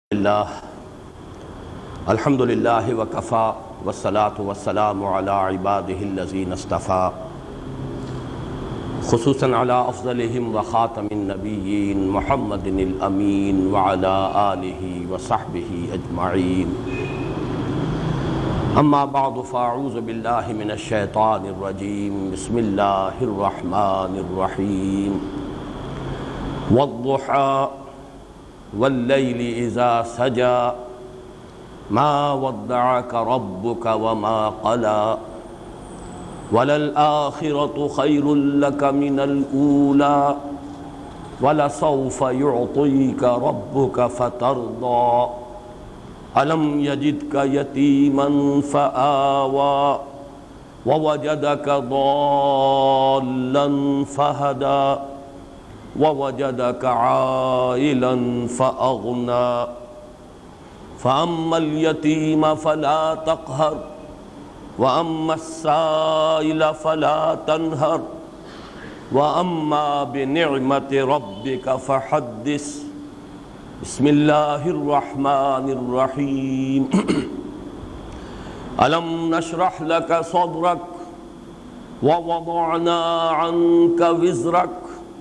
الحمد للہ وکفا والصلاة والسلام علی عبادہ الذین اصطفیٰ خصوصاً علی افضلہم وخاتم النبیین محمد الامین وعلی آلہ وصحبہ اجمعین اما بعد فاعوذ باللہ من الشیطان الرجیم بسم اللہ الرحمن الرحیم والضحی واللیل اذا سجا ما ودعك ربك وما قلى وللآخرة خير لك من الأولى ولسوف يعطيك ربك فترضى ألم يجدك يتيما فآوى ووجدك ضالا فهدى ووجدك عائلا فأغنى فأما اليتيم فلا تقهر وأما السائل فلا تنهر وأما بنعمة ربك فحدث بسم الله الرحمن الرحيم ألم نشرح لك صدرك ووضعنا عنك وزرك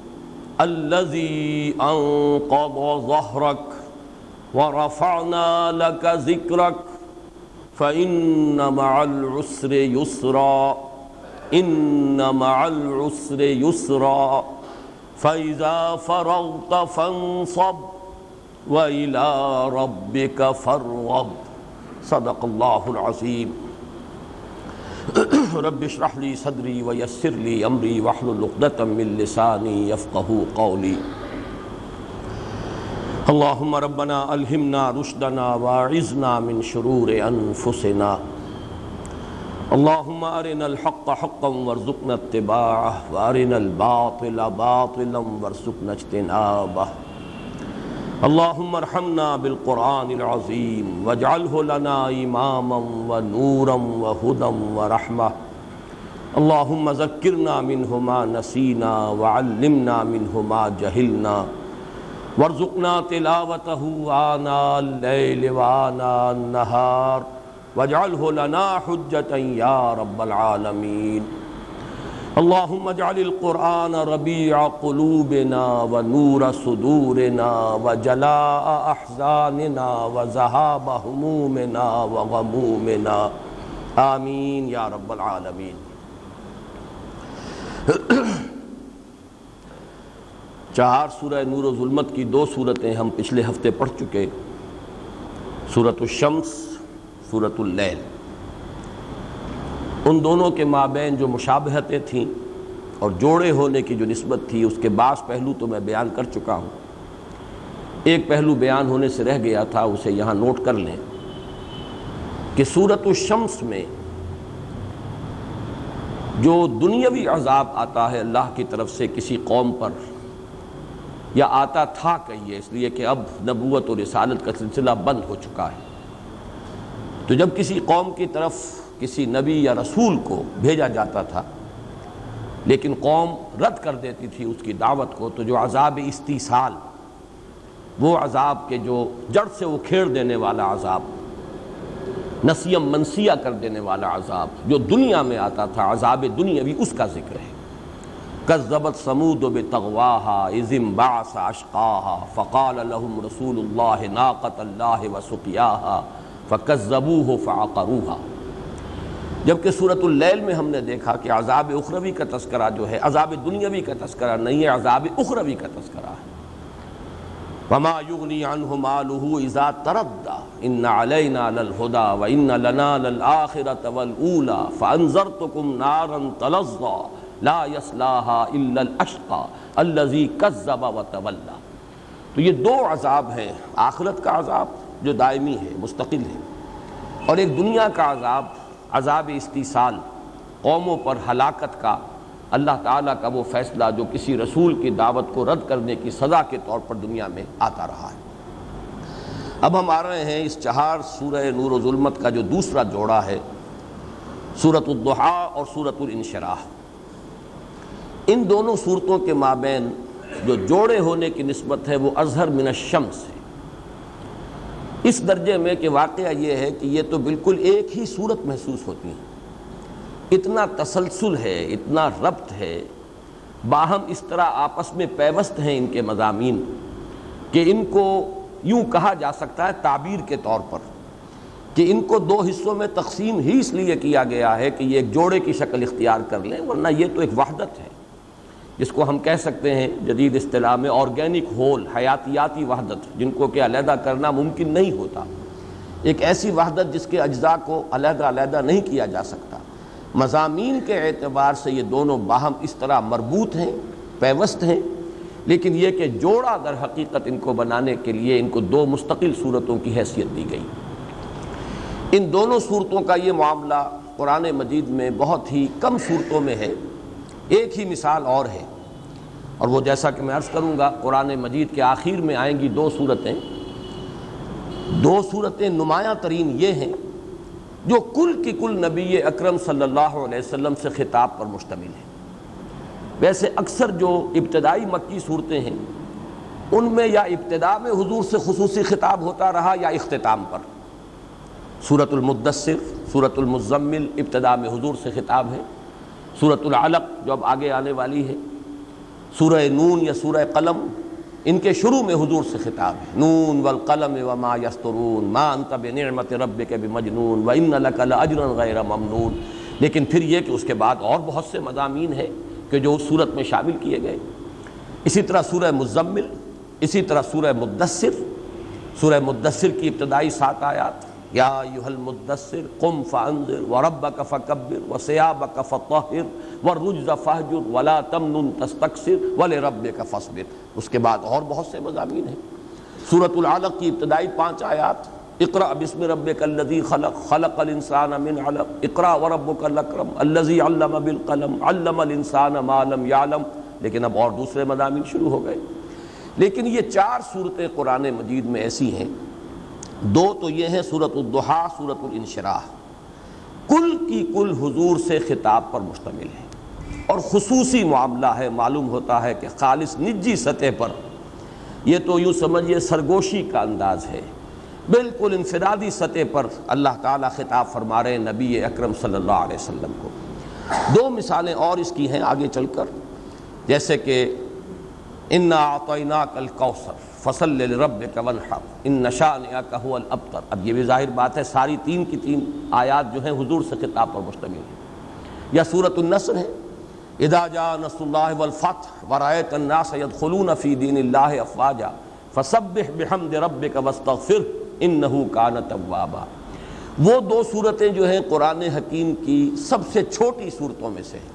الذي أنقض ظهرك ورفعنا لك ذكرك فإن مع العسر يسرا إن مع العسر يسرا فإذا فرغت فانصب وإلى ربك فارغب صدق الله العظيم رب اشرح لي صدري ويسر لي امري واحلل عقدة من لساني يفقهوا قولي اللهم ربنا الهمنا رشدنا واعذنا من شرور انفسنا اللهم ارنا الحق حقا وارزقنا اتباعه وارنا الباطل باطلا وارزقنا اجتنابه اللهم ارحمنا بالقرآن العظيم واجعله لنا إماما ونورا وهدى ورحمة اللهم ذكرنا منه ما نسينا وعلمنا منه ما جهلنا وارزقنا تلاوته آناء الليل وآناء النهار واجعله لنا حجة يا رب العالمين اللهم اجعل القرآن ربيع قلوبنا ونور صدورنا وجلاء أحزاننا وذهاب همومنا وغمومنا آمین یا رب العالمین۔ چار سورہ نور و ظلمت کی دو سورتیں ہم پچھلے ہفتے پڑھ چکے، سورۃ الشمس، سورۃ اللیل۔ ان دونوں کے مابین جو مشابہتیں تھیں اور جوڑے ہونے کی جو نسبت تھی، اس کے بعض پہلو تو میں بیان کر چکا ہوں۔ ایک پہلو بیان ہونے سے رہ گیا تھا، اسے یہاں نوٹ کر لیں کہ سورۃ الشمس میں جو دنیاوی عذاب آتا ہے اللہ کی طرف سے کسی قوم پر، یا آتا تھا کہیے، اس لیے کہ اب نبوت اور رسالت کا سلسلہ بند ہو چکا ہے، تو جب کسی قوم کی طرف کسی نبی یا رسول کو بھیجا جاتا تھا لیکن قوم رد کر دیتی تھی اس کی دعوت کو، تو جو عذاب استیصال، وہ عذاب کے جو جڑ سے اکھیڑ دینے والا عذاب، نسیم منسیہ کر دینے والا عذاب جو دنیا میں آتا تھا، عذاب دنیاوی، اس کا ذکر ہے۔ کذبت ثمود بطغواہا اذ انبعث اشقاہا فقال لهم رسول اللہ ناقۃ اللہ وسقیاہا فکذبوہ فعقروہا۔ جبکہ سورۃ اللیل میں ہم نے دیکھا کہ عذاب اخروی کا تذکرہ جو ہے عذاب دنیاوی کا تذکرہ نہیں ہے، عذاب اخروی کا تذکرہ ہے۔ وما یغنی عنہ مالہ اذا تردی ان علینا للہدی وان لنا للآخرۃ والأولی فانذرتکم نارا تلظی لا یصلاھا الا الاشقی الذی کذب وتولی۔ تو یہ دو عذاب ہیں، آخرت کا عذاب جو دائمی ہے، مستقل ہے، اور ایک دنیا کا عذاب، عذاب استیصال، قوموں پر ہلاکت کا اللہ تعالیٰ کا وہ فیصلہ جو کسی رسول کی دعوت کو رد کرنے کی سزا کے طور پر دنیا میں آتا رہا ہے۔ اب ہم آ رہے ہیں اس چہار سورہ نور و ظلمت کا جو دوسرا جوڑا ہے، سورۃ الضحیٰ اور سورۃ الانشراح۔ ان دونوں صورتوں کے مابین جو جوڑے ہونے کی نسبت ہے وہ اظہر من الشمس ہے، اس درجے میں کہ واقعہ یہ ہے کہ یہ تو بالکل ایک ہی صورت محسوس ہوتی ہیں، اتنا تسلسل ہے، اتنا ربط ہے، باہم اس طرح آپس میں پیوست ہیں ان کے مضامین کہ ان کو یوں کہا جا سکتا ہے تعبیر کے طور پر کہ ان کو دو حصوں میں تقسیم ہی اس لیے کیا گیا ہے کہ یہ ایک جوڑے کی شکل اختیار کر لیں، ورنہ یہ تو ایک وحدت ہے جس کو ہم کہہ سکتے ہیں جدید اصطلاح میں آرگینک ہول، حیاتیاتی وحدت، جن کو کہ علیحدہ کرنا ممکن نہیں ہوتا، ایک ایسی وحدت جس کے اجزاء کو علیحدہ علیحدہ نہیں کیا جا سکتا۔ مضامین کے اعتبار سے یہ دونوں باہم اس طرح مربوط ہیں، پیوست ہیں، لیکن یہ کہ جوڑا در حقیقت ان کو بنانے کے لیے ان کو دو مستقل صورتوں کی حیثیت دی گئی۔ ان دونوں صورتوں کا یہ معاملہ قرآن مجید میں بہت ہی کم صورتوں میں ہے، ایک ہی مثال اور ہے، اور وہ جیسا کہ میں عرض کروں گا قرآن مجید کے آخر میں آئیں گی دو صورتیں نمایاں ترین یہ ہیں جو کل کی کل نبی اکرم صلی اللہ علیہ وسلم سے خطاب پر مشتمل ہے۔ ویسے اکثر جو ابتدائی مکی صورتیں ہیں ان میں یا ابتدا میں حضور سے خصوصی خطاب ہوتا رہا یا اختتام پر۔ سورۃ المدثر، سورۃ المزمل ابتدا میں حضور سے خطاب ہے، سورۃ العلق جو اب آگے آنے والی ہے، سورہ نون یا سورہ قلم ان کے شروع میں حضور سے خطاب ہے، نون والقلم وما یسطرون ما انت بنعمت ربک بمجنون وان لک لاجرا غیر ممنون۔ لیکن پھر یہ کہ اس کے بعد اور بہت سے مضامین ہیں کہ جو اس صورت میں شامل کیے گئے۔ اسی طرح سورہ مزمل، اسی طرح سورہ مدثر کی ابتدائی 7 آیات، یا ایھا المدثر قم فانذر وربک فکبر وثیابک فطہر والرجز فاہجر ولا تمنن تستکثر ولربک فاصبر۔ اس کے بعد اور بہت سے مضامین ہیں۔ سورۃ العلق کی ابتدائی 5 آیات، اقرأ بسم ربک الذی خلق خلق الانسان من علق اقرأ وربک الاکرم الذی علم بالقلم علم الانسان ما لم یعلم۔ لیکن اب اور دوسرے مضامین شروع ہو گئے۔ لیکن یہ 4 صورتیں قرآن مجید میں ایسی ہیں، دو تو یہ ہیں سورۃ الضحیٰ، سورۃ الانشراح، کل کی کل حضور سے خطاب پر مشتمل ہے اور خصوصی معاملہ ہے، معلوم ہوتا ہے کہ خالص نجی سطح پر، یہ تو یوں سمجھیے سرگوشی کا انداز ہے، بالکل انفرادی سطح پر اللہ تعالیٰ خطاب فرما رہے ہیں نبی اکرم صلی اللہ علیہ وسلم کو۔ 2 مثالیں اور اس کی ہیں آگے چل کر، جیسے کہ انا اعطیناک الکوثر فصل لربک وانحر ان شانئک ھو الابتر۔ اب یہ بھی ظاہر بات ہے ساری 3 کی 3 آیات جو ہیں حضور سے خطاب پر مشتمل ہیں۔ یا سورۃ النصر ہے، اذا جاء نصر اللہ والفتح ورأیت الناس يدخلون فی دین اللہ افواجا فسبح بحمد ربک واستغفر انہ کان توابا۔ وہ 2 صورتیں جو ہیں قرآن حکیم کی سب سے چھوٹی صورتوں میں سے ہیں۔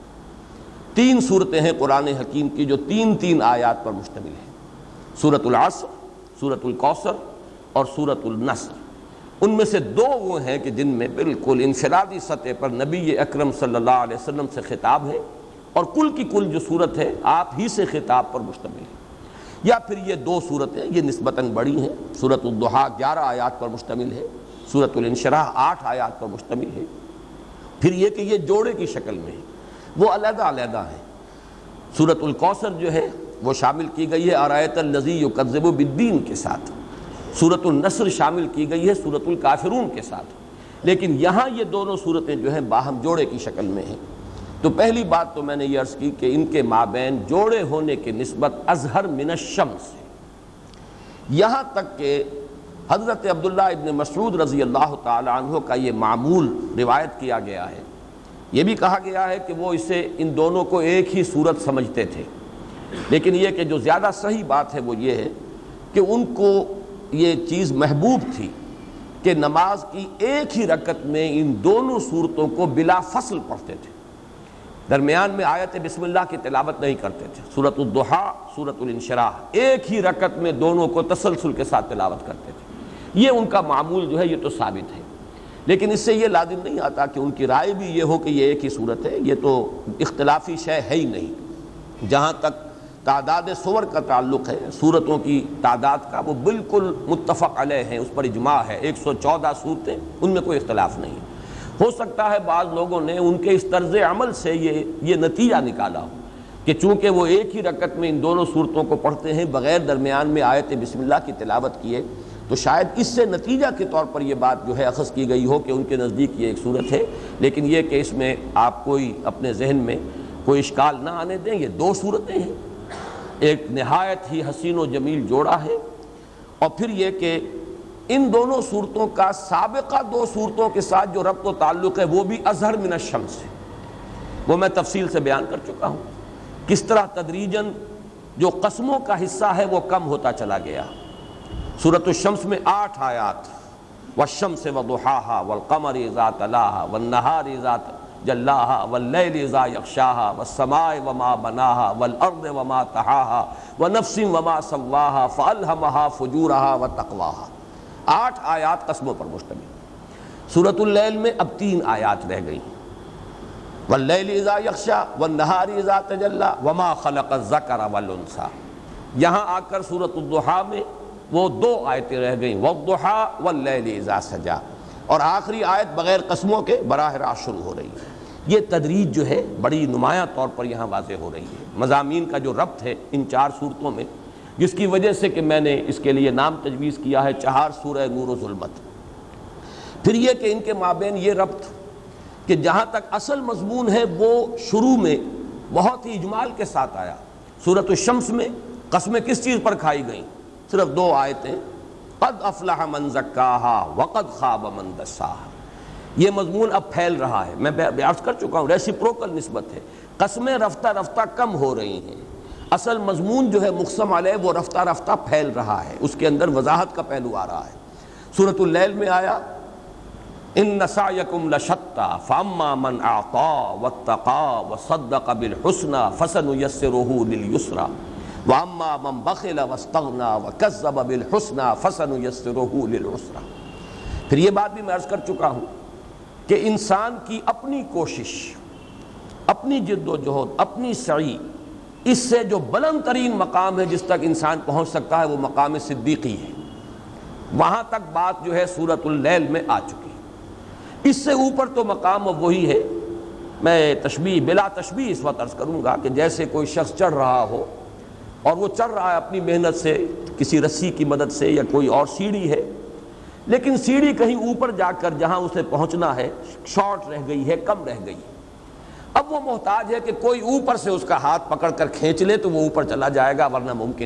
3 صورتیں ہیں قرآن حکیم کی جو 3 آیات پر مشتمل ہیں، سورۃ العصر، سورۃ الکوثر اور سورۃ النصر۔ ان میں سے 2 وہ ہیں کہ جن میں بالکل انفرادی سطح پر نبی اکرم صلی اللہ علیہ وسلم سے خطاب ہے، اور کل کی کل جو صورت ہے آپ ہی سے خطاب پر مشتمل ہے۔ یا پھر یہ 2 صورتیں یہ نسبتاً بڑی ہیں، سورۃ الضحیٰ 11 آیات پر مشتمل ہے، سورۃ الانشراح 8 آیات پر مشتمل ہے۔ پھر یہ کہ یہ جوڑے کی شکل میں ہے، وہ علیحدہ علیحدہ ہیں۔ سورۃ الکوثر جو ہے وہ شامل کی گئی ہے ارأیت الذی یکذب بالدین کے ساتھ، سورۃ النصر شامل کی گئی ہے سورۃ الکافرون کے ساتھ، لیکن یہاں یہ دونوں صورتیں جو ہیں باہم جوڑے کی شکل میں ہیں۔ تو پہلی بات تو میں نے یہ عرض کی کہ ان کے مابین جوڑے ہونے کی نسبت اظہر من الشمس ہے، یہاں تک کہ حضرت عبداللہ ابن مسعود رضی اللہ تعالی عنہ کا یہ معمول روایت کیا گیا ہے، یہ بھی کہا گیا ہے کہ وہ اسے ان دونوں کو ایک ہی صورت سمجھتے تھے، لیکن یہ کہ جو زیادہ صحیح بات ہے وہ یہ ہے کہ ان کو یہ چیز محبوب تھی کہ نماز کی ایک ہی رکعت میں ان دونوں صورتوں کو بلا فصل پڑھتے تھے، درمیان میں آیت بسم اللہ کی تلاوت نہیں کرتے تھے۔ سورۃ الضحیٰ، سورۃ الانشراح ایک ہی رکعت میں دونوں کو تسلسل کے ساتھ تلاوت کرتے تھے، یہ ان کا معمول جو ہے یہ تو ثابت ہے، لیکن اس سے یہ لازم نہیں آتا کہ ان کی رائے بھی یہ ہو کہ یہ ایک ہی صورت ہے، یہ تو اختلافی شے ہے ہی نہیں۔ جہاں تک تعداد سور کا تعلق ہے، صورتوں کی تعداد کا، وہ بالکل متفق علیہ ہیں، اس پر اجماع ہے، 114 صورتیں، ان میں کوئی اختلاف نہیں۔ ہو سکتا ہے بعض لوگوں نے ان کے اس طرز عمل سے یہ نتیجہ نکالا ہو کہ چونکہ وہ ایک ہی رکعت میں ان دونوں صورتوں کو پڑھتے ہیں بغیر درمیان میں آیت بسم اللہ کی تلاوت کیے، تو شاید اس سے نتیجہ کے طور پر یہ بات جو ہے اخذ کی گئی ہو کہ ان کے نزدیک یہ ایک صورت ہے، لیکن یہ کہ اس میں آپ کوئی اپنے ذہن میں کوئی اشکال نہ آنے دیں، یہ دو صورتیں ہیں، ایک نہایت ہی حسین و جمیل جوڑا ہے، اور پھر یہ کہ ان دونوں صورتوں کا سابقہ دو صورتوں کے ساتھ جو ربط و تعلق ہے وہ بھی اظہر من الشمس ہے، وہ میں تفصیل سے بیان کر چکا ہوں، کس طرح تدریجاً جو قسموں کا حصہ ہے وہ کم ہوتا چلا گیا۔ سورۃ الشمس میں 8 آیات، والشمس وضحاها والقمر اذا تلاها والنہار اذا جلاها واللیل اذا یغشاها والسماء وما بناها والارض وما طحاها ونفس وما سواها فالہمها فجورها وتقواها، 8 آیات قسموں پر مشتمل۔ سورۃ اللیل میں اب 3 آیات رہ گئیں، واللیل اذا یغشا والنہار اذا تجلی وما خلق الذکر والانثی۔ یہاں آ کر سورۃ الضحیٰ میں وہ 2 آیتیں رہ گئیں، والضحیٰ واللیل اذا سجا، اور آخری آیت بغیر قسموں کے براہ راست شروع ہو رہی ہے۔ یہ تدریج جو ہے بڑی نمایاں طور پر یہاں واضح ہو رہی ہے، مضامین کا جو ربط ہے ان 4 صورتوں میں، جس کی وجہ سے کہ میں نے اس کے لیے نام تجویز کیا ہے 4 سورہ نور و ظلمت۔ پھر یہ کہ ان کے مابین یہ ربط کہ جہاں تک اصل مضمون ہے وہ شروع میں بہت ہی اجمال کے ساتھ آیا۔ سورۃ الشمس میں قسمیں کس چیز پر کھائی گئیں؟ صرف 2 آیتیں، قد افلح من زکاہا وقد خاب من دساہا۔ یہ مضمون اب پھیل رہا ہے، میں عرض کر چکا ہوں، ریسیپروکل نسبت ہے، قسمیں رفتہ رفتہ کم ہو رہی ہیں، اصل مضمون جو ہے مقسم علیہ وہ رفتہ رفتہ پھیل رہا ہے، اس کے اندر وضاحت کا پہلو آ رہا ہے۔ سورۃ اللیل میں آیا ان سعیکم لشتی فاما من اعطی واتقی وصدق بالحسنی فسنیسرہ للیسری واما من بخل واستغنی وکذب بالحسنی فسنیسرہ للعسری۔ پھر یہ بات بھی میں عرض کر چکا ہوں کہ انسان کی اپنی کوشش، اپنی جد و جہد، اپنی سعی، اس سے جو بلند ترین مقام ہے جس تک انسان پہنچ سکتا ہے وہ مقام صدیقی ہے، وہاں تک بات جو ہے سورۃ اللیل میں آ چکی۔ اس سے اوپر تو مقام وہی ہے، میں تشبیہ بلا تشبیہ اس وقت عرض کروں گا کہ جیسے کوئی شخص چڑھ رہا ہو اور وہ چڑھ رہا ہے اپنی محنت سے، کسی رسی کی مدد سے، یا کوئی اور سیڑھی ہے، لیکن سیڑھی کہیں اوپر جا کر جہاں اسے پہنچنا ہے شارٹ رہ گئی ہے، کم رہ گئی ہے، اب وہ محتاج ہے کہ کوئی اوپر سے اس کا ہاتھ پکڑ کر کھینچ لے تو وہ اوپر چلا جائے گا، ورنہ ممکن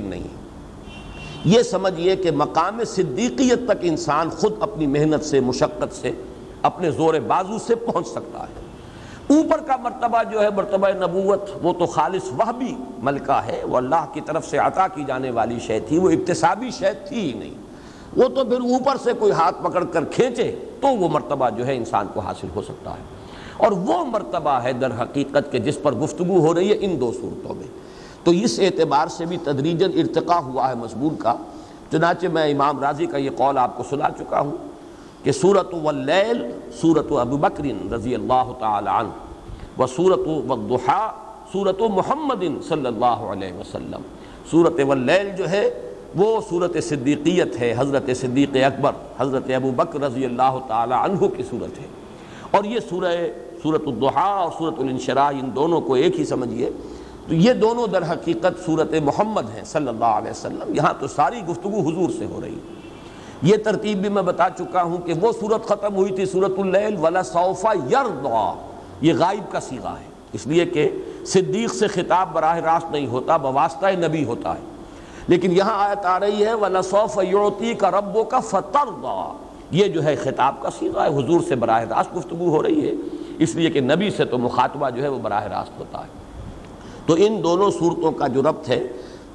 نہیں۔ یہ سمجھیے کہ مقام صدیقیت تک انسان خود اپنی محنت سے، مشقت سے، اپنے زور بازو سے پہنچ سکتا ہے۔ اوپر کا مرتبہ جو ہے مرتبہ نبوت، وہ تو خالص وہبی ملکہ ہے، وہ اللہ کی طرف سے عطا کی جانے والی شے تھی، وہ اکتسابی شے تھی ہی نہیں، وہ تو پھر اوپر سے کوئی ہاتھ پکڑ کر کھینچے تو وہ مرتبہ جو ہے انسان کو حاصل ہو سکتا ہے، اور وہ مرتبہ ہے در حقیقت کہ جس پر گفتگو ہو رہی ہے ان 2 صورتوں میں۔ تو اس اعتبار سے بھی تدریجاً ارتقاء ہوا ہے مضمون کا، چنانچہ میں امام راضی کا یہ قول آپ کو سنا چکا ہوں کہ سورۃ واللیل سورۃ ابو بکر رضی اللہ تعالی عنہ، و سورۃ والضحیٰ سورۃ محمد صلی اللہ علیہ وسلم۔ سورۃ واللیل جو ہے وہ سورۃ صدیقیت ہے، حضرت صدیق اکبر حضرت ابو بکر رضی اللہ تعالی عنہ کی صورت ہے، اور یہ سورۃ الضحیٰ اور سورۃ الانشراح ان دونوں کو ایک ہی سمجھیے، تو یہ دونوں در حقیقت سورۃ محمد ہیں صلی اللہ علیہ وسلم۔ یہاں تو ساری گفتگو حضور سے ہو رہی ہے۔ یہ ترتیب بھی میں بتا چکا ہوں کہ وہ صورت ختم ہوئی تھی سورۃ اللیل وَلَسَوْفَ يَرْضَىٰ، یہ غائب کا صیغہ ہے، اس لیے کہ صدیق سے خطاب براہ راست نہیں ہوتا، بواسطہ نبی ہوتا ہے، لیکن یہاں آیت آ رہی ہے وَلَسَوْفَ يُعْطِيكَ رَبُّكَ فَتَرْضَىٰ، یہ جو ہے خطاب کا صیغہ ہے، حضور سے براہ راست گفتگو ہو رہی ہے، اس لیے کہ نبی سے تو مخاطبہ جو ہے وہ براہ راست ہوتا ہے۔ تو ان دونوں صورتوں کا جو ربط ہے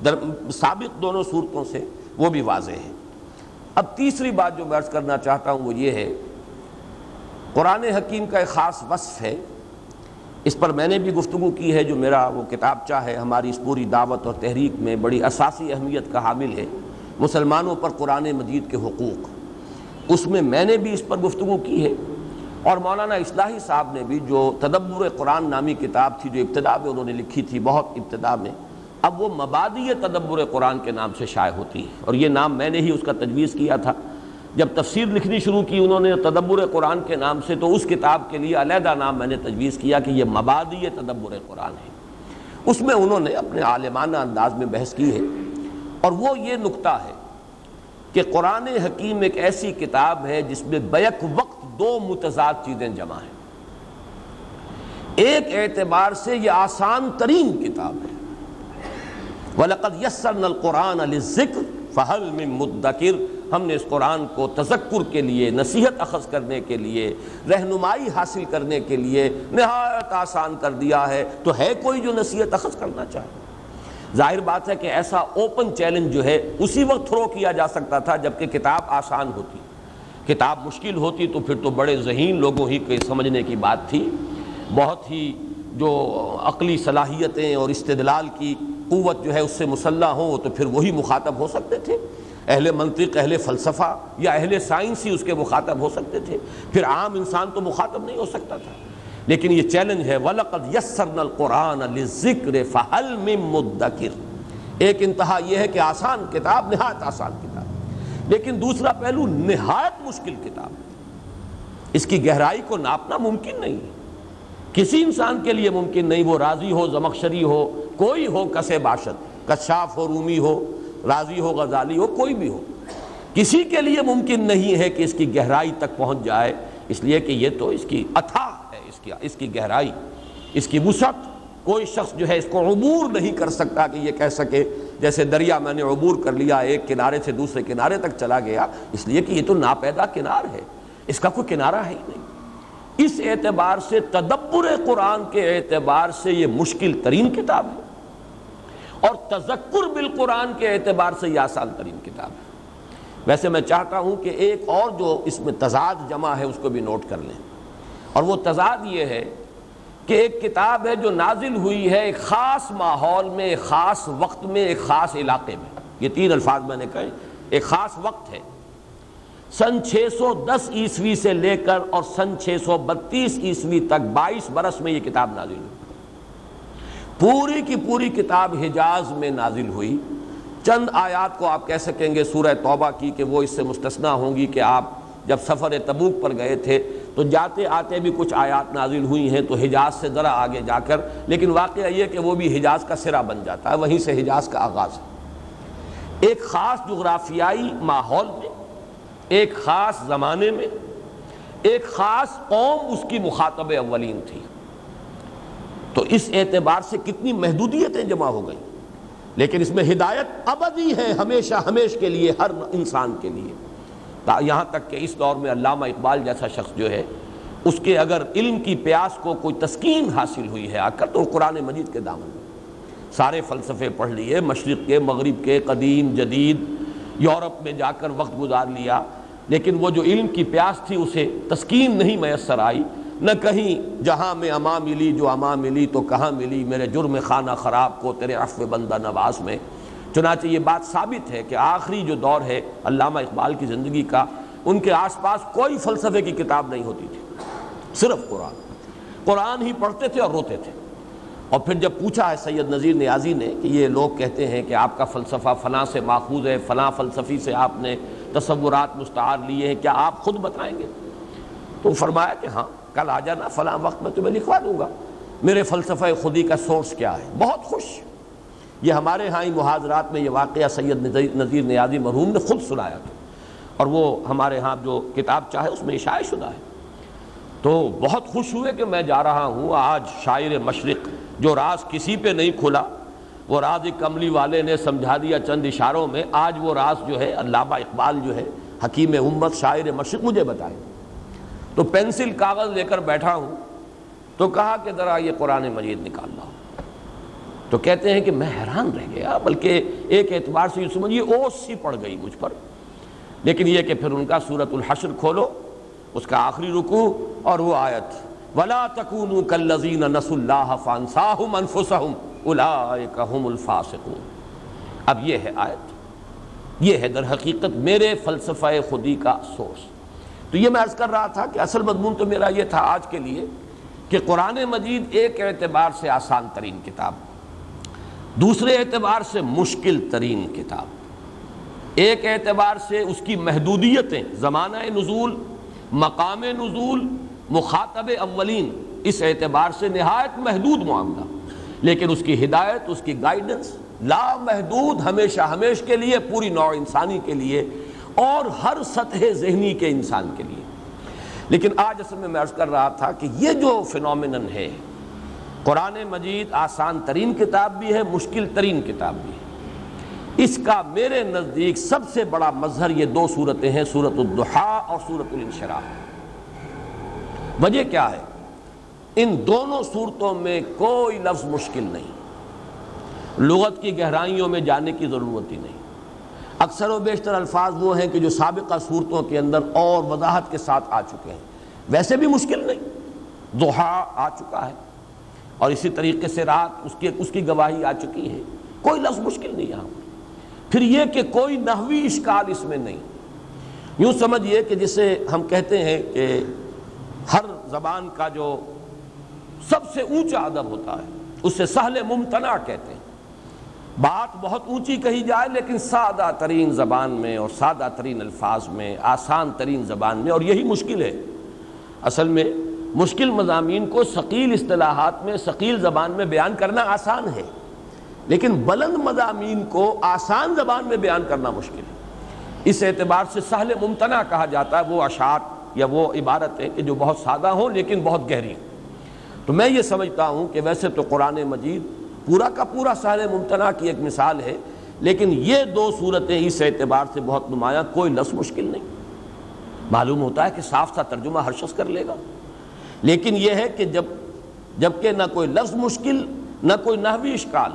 سابق دونوں صورتوں سے وہ بھی واضح ہے۔ اب تیسری بات جو میں عرض کرنا چاہتا ہوں وہ یہ ہے، قرآن حکیم کا ایک خاص وصف ہے، اس پر میں نے بھی گفتگو کی ہے، جو میرا وہ کتابچہ ہے ہماری اس پوری دعوت اور تحریک میں بڑی اساسی اہمیت کا حامل ہے، مسلمانوں پر قرآن مجید کے حقوق، اس میں میں نے بھی اس پر گفتگو کی ہے، اور مولانا اصلاحی صاحب نے بھی جو تدبر قرآن نامی کتاب تھی جو ابتدا میں انہوں نے لکھی تھی، بہت ابتدا میں، اب وہ مبادئ تدبر قرآن کے نام سے شائع ہوتی ہے، اور یہ نام میں نے ہی اس کا تجویز کیا تھا۔ جب تفسیر لکھنی شروع کی انہوں نے تدبر قرآن کے نام سے، تو اس کتاب کے لیے علیحدہ نام میں نے تجویز کیا کہ یہ مبادئ تدبر قرآن ہے۔ اس میں انہوں نے اپنے عالمانہ انداز میں بحث کی ہے، اور وہ یہ نکتہ ہے کہ قرآن حکیم ایک ایسی کتاب ہے جس میں بیک وقت دو متضاد چیزیں جمع ہیں۔ ایک اعتبار سے یہ آسان ترین کتاب ہے، وَلَقَدْ يَسَّرْنَا الْقُرْآنَ لِلذِّكْرِ فَهَلْ مِن مُدَّكِرٍ، ہم نے اس قرآن کو تذکر کے لیے، نصیحت اخذ کرنے کے لیے، رہنمائی حاصل کرنے کے لیے نہایت آسان کر دیا ہے، تو ہے کوئی جو نصیحت اخذ کرنا چاہے؟ ظاہر بات ہے کہ ایسا اوپن چیلنج جو ہے اسی وقت تھرو کیا جا سکتا تھا جبکہ کتاب آسان ہوتی، کتاب مشکل ہوتی تو پھر تو بڑے ذہین لوگوں ہی کے سمجھنے کی بات تھی، بہت ہی جو عقلی صلاحیتیں اور استدلال کی قوت جو ہے اس سے مسلح ہوں تو پھر وہی مخاطب ہو سکتے تھے، اہل منطق، اہل فلسفہ یا اہل سائنس ہی اس کے مخاطب ہو سکتے تھے، پھر عام انسان تو مخاطب نہیں ہو سکتا تھا۔ لیکن یہ چیلنج ہے وَلَقَدْ يَسَّرْنَا الْقُرْآنَ لِلذِّكْرِ فَهَلْ مِن مُدَّكِرٍ۔ ایک انتہا یہ ہے کہ آسان کتاب، نہایت آسان کتاب، لیکن دوسرا پہلو نہایت مشکل کتاب، اس کی گہرائی کو ناپنا ممکن نہیں ہے، کسی انسان کے لیے ممکن نہیں، وہ رازی ہو، زمخشری ہو، کوئی ہو، کسے باشد، کشاف ہو، رومی ہو، رازی ہو، غزالی ہو، کوئی بھی ہو، کسی کے لیے ممکن نہیں ہے کہ اس کی گہرائی تک پہنچ جائے، اس لیے کہ یہ تو اس کی اتھاہ ہے، اس کی گہرائی، اس کی وسعت، کوئی شخص جو ہے اس کو عبور نہیں کر سکتا کہ یہ کہہ سکے جیسے دریا میں نے عبور کر لیا، ایک کنارے سے دوسرے کنارے تک چلا گیا، اس لیے کہ یہ تو ناپیدا کنار ہے، اس کا کوئی کنارہ ہے ہی نہیں۔ اس اعتبار سے تدبر قرآن کے اعتبار سے یہ مشکل ترین کتاب ہے، اور تذکر بالقرآن کے اعتبار سے یہ آسان ترین کتاب ہے۔ ویسے میں چاہتا ہوں کہ ایک اور جو اس میں تضاد جمع ہے اس کو بھی نوٹ کر لیں، اور وہ تضاد یہ ہے کہ ایک کتاب ہے جو نازل ہوئی ہے ایک خاص ماحول میں، ایک خاص وقت میں، ایک خاص علاقے میں، یہ تین الفاظ میں نے کہے، ایک خاص وقت ہے، سن 610 عیسوی سے لے کر اور سن 632 عیسوی تک 22 برس میں یہ کتاب نازل ہوئی، پوری کی پوری کتاب حجاز میں نازل ہوئی۔ چند آیات کو آپ کہہ سکیں گے سورہ توبہ کی کہ وہ اس سے مستثنیٰ ہوں گی کہ آپ جب سفر تبوک پر گئے تھے تو جاتے آتے بھی کچھ آیات نازل ہوئی ہیں تو حجاز سے ذرا آگے جا کر، لیکن واقعہ یہ کہ وہ بھی حجاز کا سرا بن جاتا ہے، وہیں سے حجاز کا آغاز ہے۔ ایک خاص جغرافیائی ماحول میں، ایک خاص زمانے میں، ایک خاص قوم اس کی مخاطب اولین تھی، تو اس اعتبار سے کتنی محدودیتیں جمع ہو گئیں، لیکن اس میں ہدایت ابدی ہے، ہمیشہ ہمیش کے لیے، ہر انسان کے لیے، یہاں تک کہ اس دور میں علامہ اقبال جیسا شخص جو ہے اس کے اگر علم کی پیاس کو کوئی تسکین حاصل ہوئی ہے آ کر تو قرآن مجید کے دامن میں، سارے فلسفے پڑھ لیے، مشرق کے، مغرب کے، قدیم جدید، یورپ میں جا کر وقت گزار لیا، لیکن وہ جو علم کی پیاس تھی اسے تسکین نہیں میسر آئی، نہ کہیں جہاں میں اماں ملی جو اماں ملی تو کہاں ملی میرے جرم خانہ خراب کو تیرے عفو بندہ نواز میں۔ چنانچہ یہ بات ثابت ہے کہ آخری جو دور ہے علامہ اقبال کی زندگی کا، ان کے آس پاس کوئی فلسفے کی کتاب نہیں ہوتی تھی، صرف قرآن ہی پڑھتے تھے اور روتے تھے۔ اور پھر جب پوچھا ہے سید نذیر نیازی نے کہ یہ لوگ کہتے ہیں کہ آپ کا فلسفہ فلاں سے ماخوذ ہے، فلاں فلسفی سے آپ نے تصورات مستعار لیے ہیں، کیا آپ خود بتائیں گے؟ تو فرمایا کہ ہاں، کل آ جانا فلاں وقت میں تمہیں لکھوا دوں گا میرے فلسفہ خودی کا سورس کیا ہے۔ بہت خوش، یہ ہمارے ہاں ہی محاضرات میں یہ واقعہ سید نذیر نیازی مرحوم نے خود سنایا تھا، اور وہ ہمارے ہاں جو کتاب چاہے اس میں اشاعہ شدہ ہے۔ تو بہت خوش ہوئے کہ میں جا رہا ہوں آج شاعر مشرق، جو راز کسی پہ نہیں کھلا، وہ راز کملی والے نے سمجھا دیا چند اشاروں میں، آج وہ راز جو ہے علامہ اقبال جو ہے حکیم امت شاعر مشرق مجھے بتائے۔ تو پینسل کاغذ لے کر بیٹھا ہوں تو کہا کہ ذرا یہ قرآن مجید نکال لاؤ، تو کہتے ہیں کہ میں حیران رہ گیا، بلکہ ایک اعتبار سے یہ سمجھیے اوس سی پڑ گئی مجھ پر، لیکن یہ کہ پھر ان کا سورۃ الحشر کھولو، اس کا آخری رکوع اور وہ آیت وَلَا تَكُونُوا كَالَّذِينَ نَسُوا اللَّهَ فَأَنسَاهُمْ أَنفُسَهُمْ أُولَٰئِكَ هُمُ الْفَاسِقُونَ۔ اب یہ ہے آیت، یہ ہے در حقیقت میرے فلسفہ خودی کا سورس۔ تو یہ میں عرض کر رہا تھا کہ اصل مضمون تو میرا یہ تھا آج کے لیے کہ قرآن مجید ایک اعتبار سے آسان ترین کتاب، دوسرے اعتبار سے مشکل ترین کتاب، ایک اعتبار سے اس کی محدودیتیں، زمانہ نزول، مقام نزول، مخاطب اولین، اس اعتبار سے نہایت محدود معاملہ، لیکن اس کی ہدایت، اس کی گائیڈنس لامحدود، ہمیشہ ہمیش کے لیے، پوری نوع انسانی کے لیے، اور ہر سطح ذہنی کے انسان کے لیے۔ لیکن آج اصل میں عرض کر رہا تھا کہ یہ جو فینومینن ہے، قرآن مجید آسان ترین کتاب بھی ہے، مشکل ترین کتاب بھی ہے، اس کا میرے نزدیک سب سے بڑا مظہر یہ دو صورتیں ہیں، سورۃ الضحیٰ اور سورۃ الانشراح۔ وجہ کیا ہے؟ ان دونوں صورتوں میں کوئی لفظ مشکل نہیں، لغت کی گہرائیوں میں جانے کی ضرورت ہی نہیں، اکثر و بیشتر الفاظ وہ ہیں کہ جو سابقہ صورتوں کے اندر اور وضاحت کے ساتھ آ چکے ہیں، ویسے بھی مشکل نہیں، ضحیٰ آ چکا ہے اور اسی طریقے سے رات اس کی گواہی آ چکی ہے، کوئی لفظ مشکل نہیں یہاں۔ پھر یہ کہ کوئی نحوی اشکال اس میں نہیں، یوں سمجھیے کہ جسے ہم کہتے ہیں کہ ہر زبان کا جو سب سے اونچا ادب ہوتا ہے اسے سہل ممتنع کہتے ہیں، بات بہت اونچی کہی جائے لیکن سادہ ترین زبان میں اور سادہ ترین الفاظ میں، آسان ترین زبان میں، اور یہی مشکل ہے۔ اصل میں مشکل مضامین کو ثقیل اصطلاحات میں، ثقیل زبان میں بیان کرنا آسان ہے، لیکن بلند مضامین کو آسان زبان میں بیان کرنا مشکل ہے۔ اس اعتبار سے سہل ممتنع کہا جاتا ہے وہ اشعار یا وہ عبارتیں کہ جو بہت سادہ ہوں لیکن بہت گہری ہوں۔ تو میں یہ سمجھتا ہوں کہ ویسے تو قرآن مجید پورا کا پورا سہل ممتنع کی ایک مثال ہے، لیکن یہ دو صورتیں اس اعتبار سے بہت نمایاں، کوئی لفظ مشکل نہیں۔ معلوم ہوتا ہے کہ صاف سا ترجمہ ہر شخص کر لے گا، لیکن یہ ہے کہ جبکہ نہ کوئی لفظ مشکل نہ کوئی نحوی اشکال،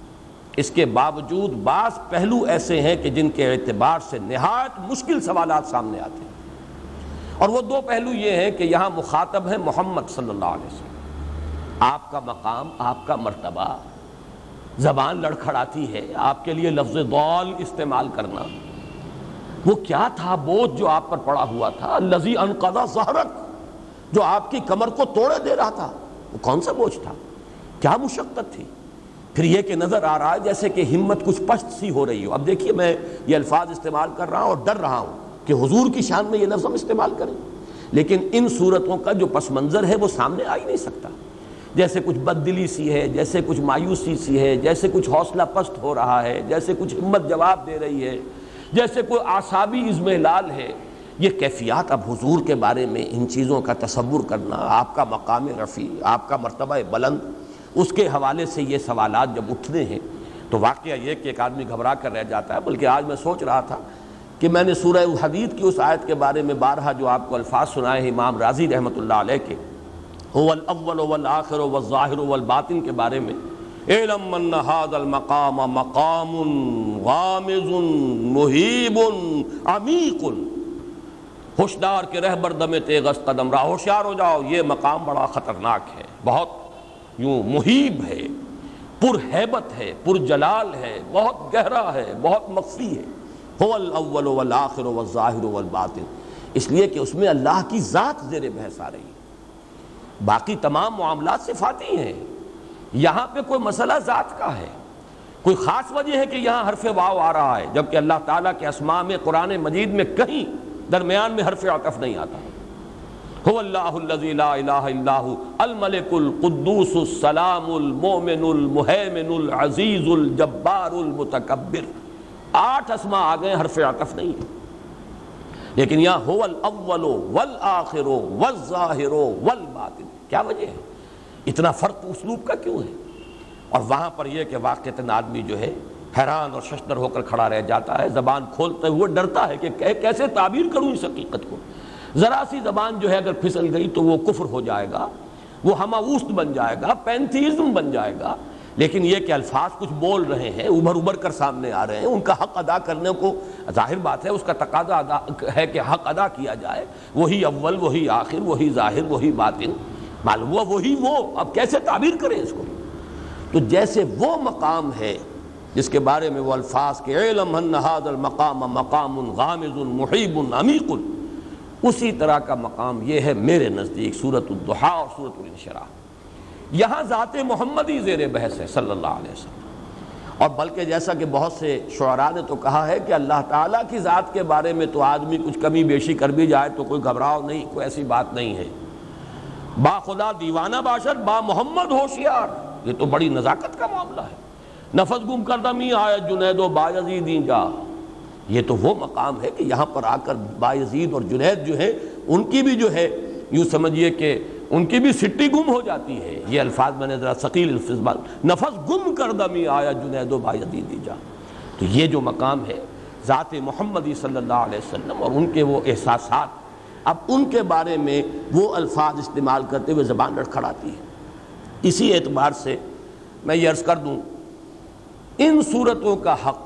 اس کے باوجود بعض پہلو ایسے ہیں کہ جن کے اعتبار سے نہایت مشکل سوالات سامنے آتے ہیں، اور وہ دو پہلو یہ ہیں کہ یہاں مخاطب ہے محمد صلی اللہ علیہ وسلم، آپ کا مقام، آپ کا مرتبہ، زبان لڑکھڑاتی ہے آپ کے لیے لفظ ضال استعمال کرنا۔ وہ کیا تھا بوجھ جو آپ پر پڑا ہوا تھا؟ الذی انقض ظہرک، جو آپ کی کمر کو توڑے دے رہا تھا، وہ کون سا بوجھ تھا؟ کیا مشقت تھی؟ پھر یہ کہ نظر آ رہا ہے جیسے کہ ہمت کچھ پست سی ہو رہی ہو۔ اب دیکھیے میں یہ الفاظ استعمال کر رہا ہوں اور ڈر رہا ہوں کہ حضور کی شان میں یہ لفظ ہم استعمال کریں، لیکن ان صورتوں کا جو پس منظر ہے وہ سامنے آ ہی نہیں سکتا۔ جیسے کچھ بددلی سی ہے، جیسے کچھ مایوسی سی ہے، جیسے کچھ حوصلہ پست ہو رہا ہے، جیسے کچھ ہمت جواب دے رہی ہے، جیسے کوئی اعصابی اضمحلال ہے۔ یہ کیفیات اب حضور کے بارے میں ان چیزوں کا تصور کرنا، آپ کا مقام رفیع، آپ کا مرتبہ بلند، اس کے حوالے سے یہ سوالات جب اٹھتے ہیں تو واقعہ یہ کہ ایک آدمی گھبرا کر رہ جاتا ہے۔ بلکہ آج میں سوچ رہا تھا کہ میں نے سورہ الحدید کی اس آیت کے بارے میں بارہا جو آپ کو الفاظ سنائے ہیں امام رازی رحمۃ اللہ علیہ کے، هو الاول والآخر والظاہر والباطن کے بارے میں، اعلم ان هذا المقام مقام غامض مہیب عمیق، ہوشیار کے رہبر دم تیغ قدم راہ، ہوشیار ہو جاؤ، یہ مقام بڑا خطرناک ہے، بہت یوں مہیب ہے، پر ہیبت ہے، پر جلال ہے، بہت گہرا ہے، بہت مخفی ہے۔ هو الاول والآخر والظاہر والباطن، اس لیے کہ اس میں اللہ کی ذات زیر بحث آ رہی ہے، باقی تمام معاملات صفاتی ہیں، یہاں پہ کوئی مسئلہ ذات کا ہے۔ کوئی خاص وجہ ہے کہ یہاں حرف واو آ رہا ہے جبکہ اللہ تعالیٰ کے اسماء میں قرآن مجید میں کہیں درمیان میں حرف عطف نہیں آتا۔ هو اللہ الذی لا الہ الا هو الملک القدوس السلام المؤمن المہیمن العزیز الجبار المتکبر، 8 اسماء آ گئے، حرف عطف نہیں ہے۔ لیکن یہاں هو الاول والآخر والظاہر والباطن، کیا وجہ ہے؟ اتنا فرق اسلوب کا کیوں ہے؟ اور وہاں پر یہ کہ واقعتاً آدمی جو ہے حیران اور ششدر ہو کر کھڑا رہ جاتا ہے، زبان کھولتے ہوئے ڈرتا ہے کہ کیسے تعبیر کروں اس حقیقت کو۔ ذرا سی زبان جو ہے اگر پھسل گئی تو وہ کفر ہو جائے گا، وہ ہماوست بن جائے گا، پینتھیزم بن جائے گا۔ لیکن یہ کہ الفاظ کچھ بول رہے ہیں، ابھر کر سامنے آ رہے ہیں، ان کا حق ادا کرنے کو ظاہر بات ہے اس کا تقاضا ہے کہ حق ادا کیا جائے، وہی اول وہی آخر وہی ظاہر وہی باطن، معلوم ہوا وہی وہ، اب کیسے تعبیر کریں اس کو؟ تو جیسے وہ مقام ہے جس کے بارے میں وہ الفاظ کہ اعلم ان ھذا المقام مقام غامض محیب عمیق، اسی طرح کا مقام یہ ہے میرے نزدیک سورۃ الضحیٰ اور سورۃ الانشراح۔ یہاں ذات محمدی زیر بحث ہے صلی اللہ علیہ وسلم، اور بلکہ جیسا کہ بہت سے شعراء نے تو کہا ہے کہ اللہ تعالیٰ کی ذات کے بارے میں تو آدمی کچھ کمی بیشی کر بھی جائے تو کوئی گھبراؤ نہیں، کوئی ایسی بات نہیں ہے۔ با خدا دیوانہ باشد با محمد ہوشیار، یہ تو بڑی نزاکت کا معاملہ ہے۔ نفس گم کردمی آیت جنید و بایزیدیں جا، یہ تو وہ مقام ہے کہ یہاں پر آ کر بایزید اور جنید جو ہے ان کی بھی جو ہے یوں سمجھیے کہ ان کی بھی سٹی گم ہو جاتی ہے. یہ الفاظ میں نے ذرا ثقیل الفاظ نفس گم کردمی آیا جنید و بایزیدی جا. تو یہ جو مقام ہے ذات محمدی صلی اللہ علیہ وسلم اور ان کے وہ احساسات، اب ان کے بارے میں وہ الفاظ استعمال کرتے ہوئے زبان لڑکھڑاتی ہے. اسی اعتبار سے میں یہ عرض کر دوں، ان صورتوں کا حق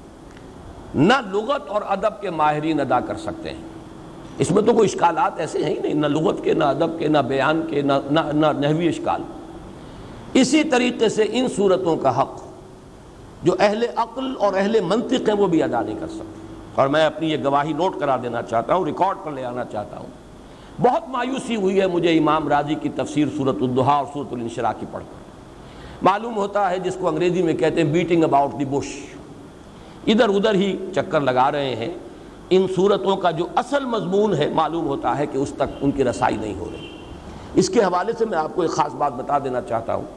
نہ لغت اور ادب کے ماہرین ادا کر سکتے ہیں. اس میں تو کوئی اشکالات ایسے ہیں ہی نہیں، نہ لغت کے، نہ ادب کے، نہ بیان کے، نہ نحوی اشکال. اسی طریقے سے ان صورتوں کا حق جو اہل عقل اور اہل منطق ہیں وہ بھی ادا نہیں کر سکتے. اور میں اپنی یہ گواہی نوٹ کرا دینا چاہتا ہوں، ریکارڈ پر لے آنا چاہتا ہوں. بہت مایوسی ہوئی ہے مجھے امام راضی کی تفسیر سورۃ الضحیٰ اور سورۃ الانشراح کی پڑھ کر. معلوم ہوتا ہے جس کو انگریزی میں کہتے ہیں بیٹنگ اباؤٹ دی بش، ادھر ادھر ہی چکر لگا رہے ہیں. ان صورتوں کا جو اصل مضمون ہے معلوم ہوتا ہے کہ اس تک ان کی رسائی نہیں ہو رہی. اس کے حوالے سے میں آپ کو ایک خاص بات بتا دینا چاہتا ہوں.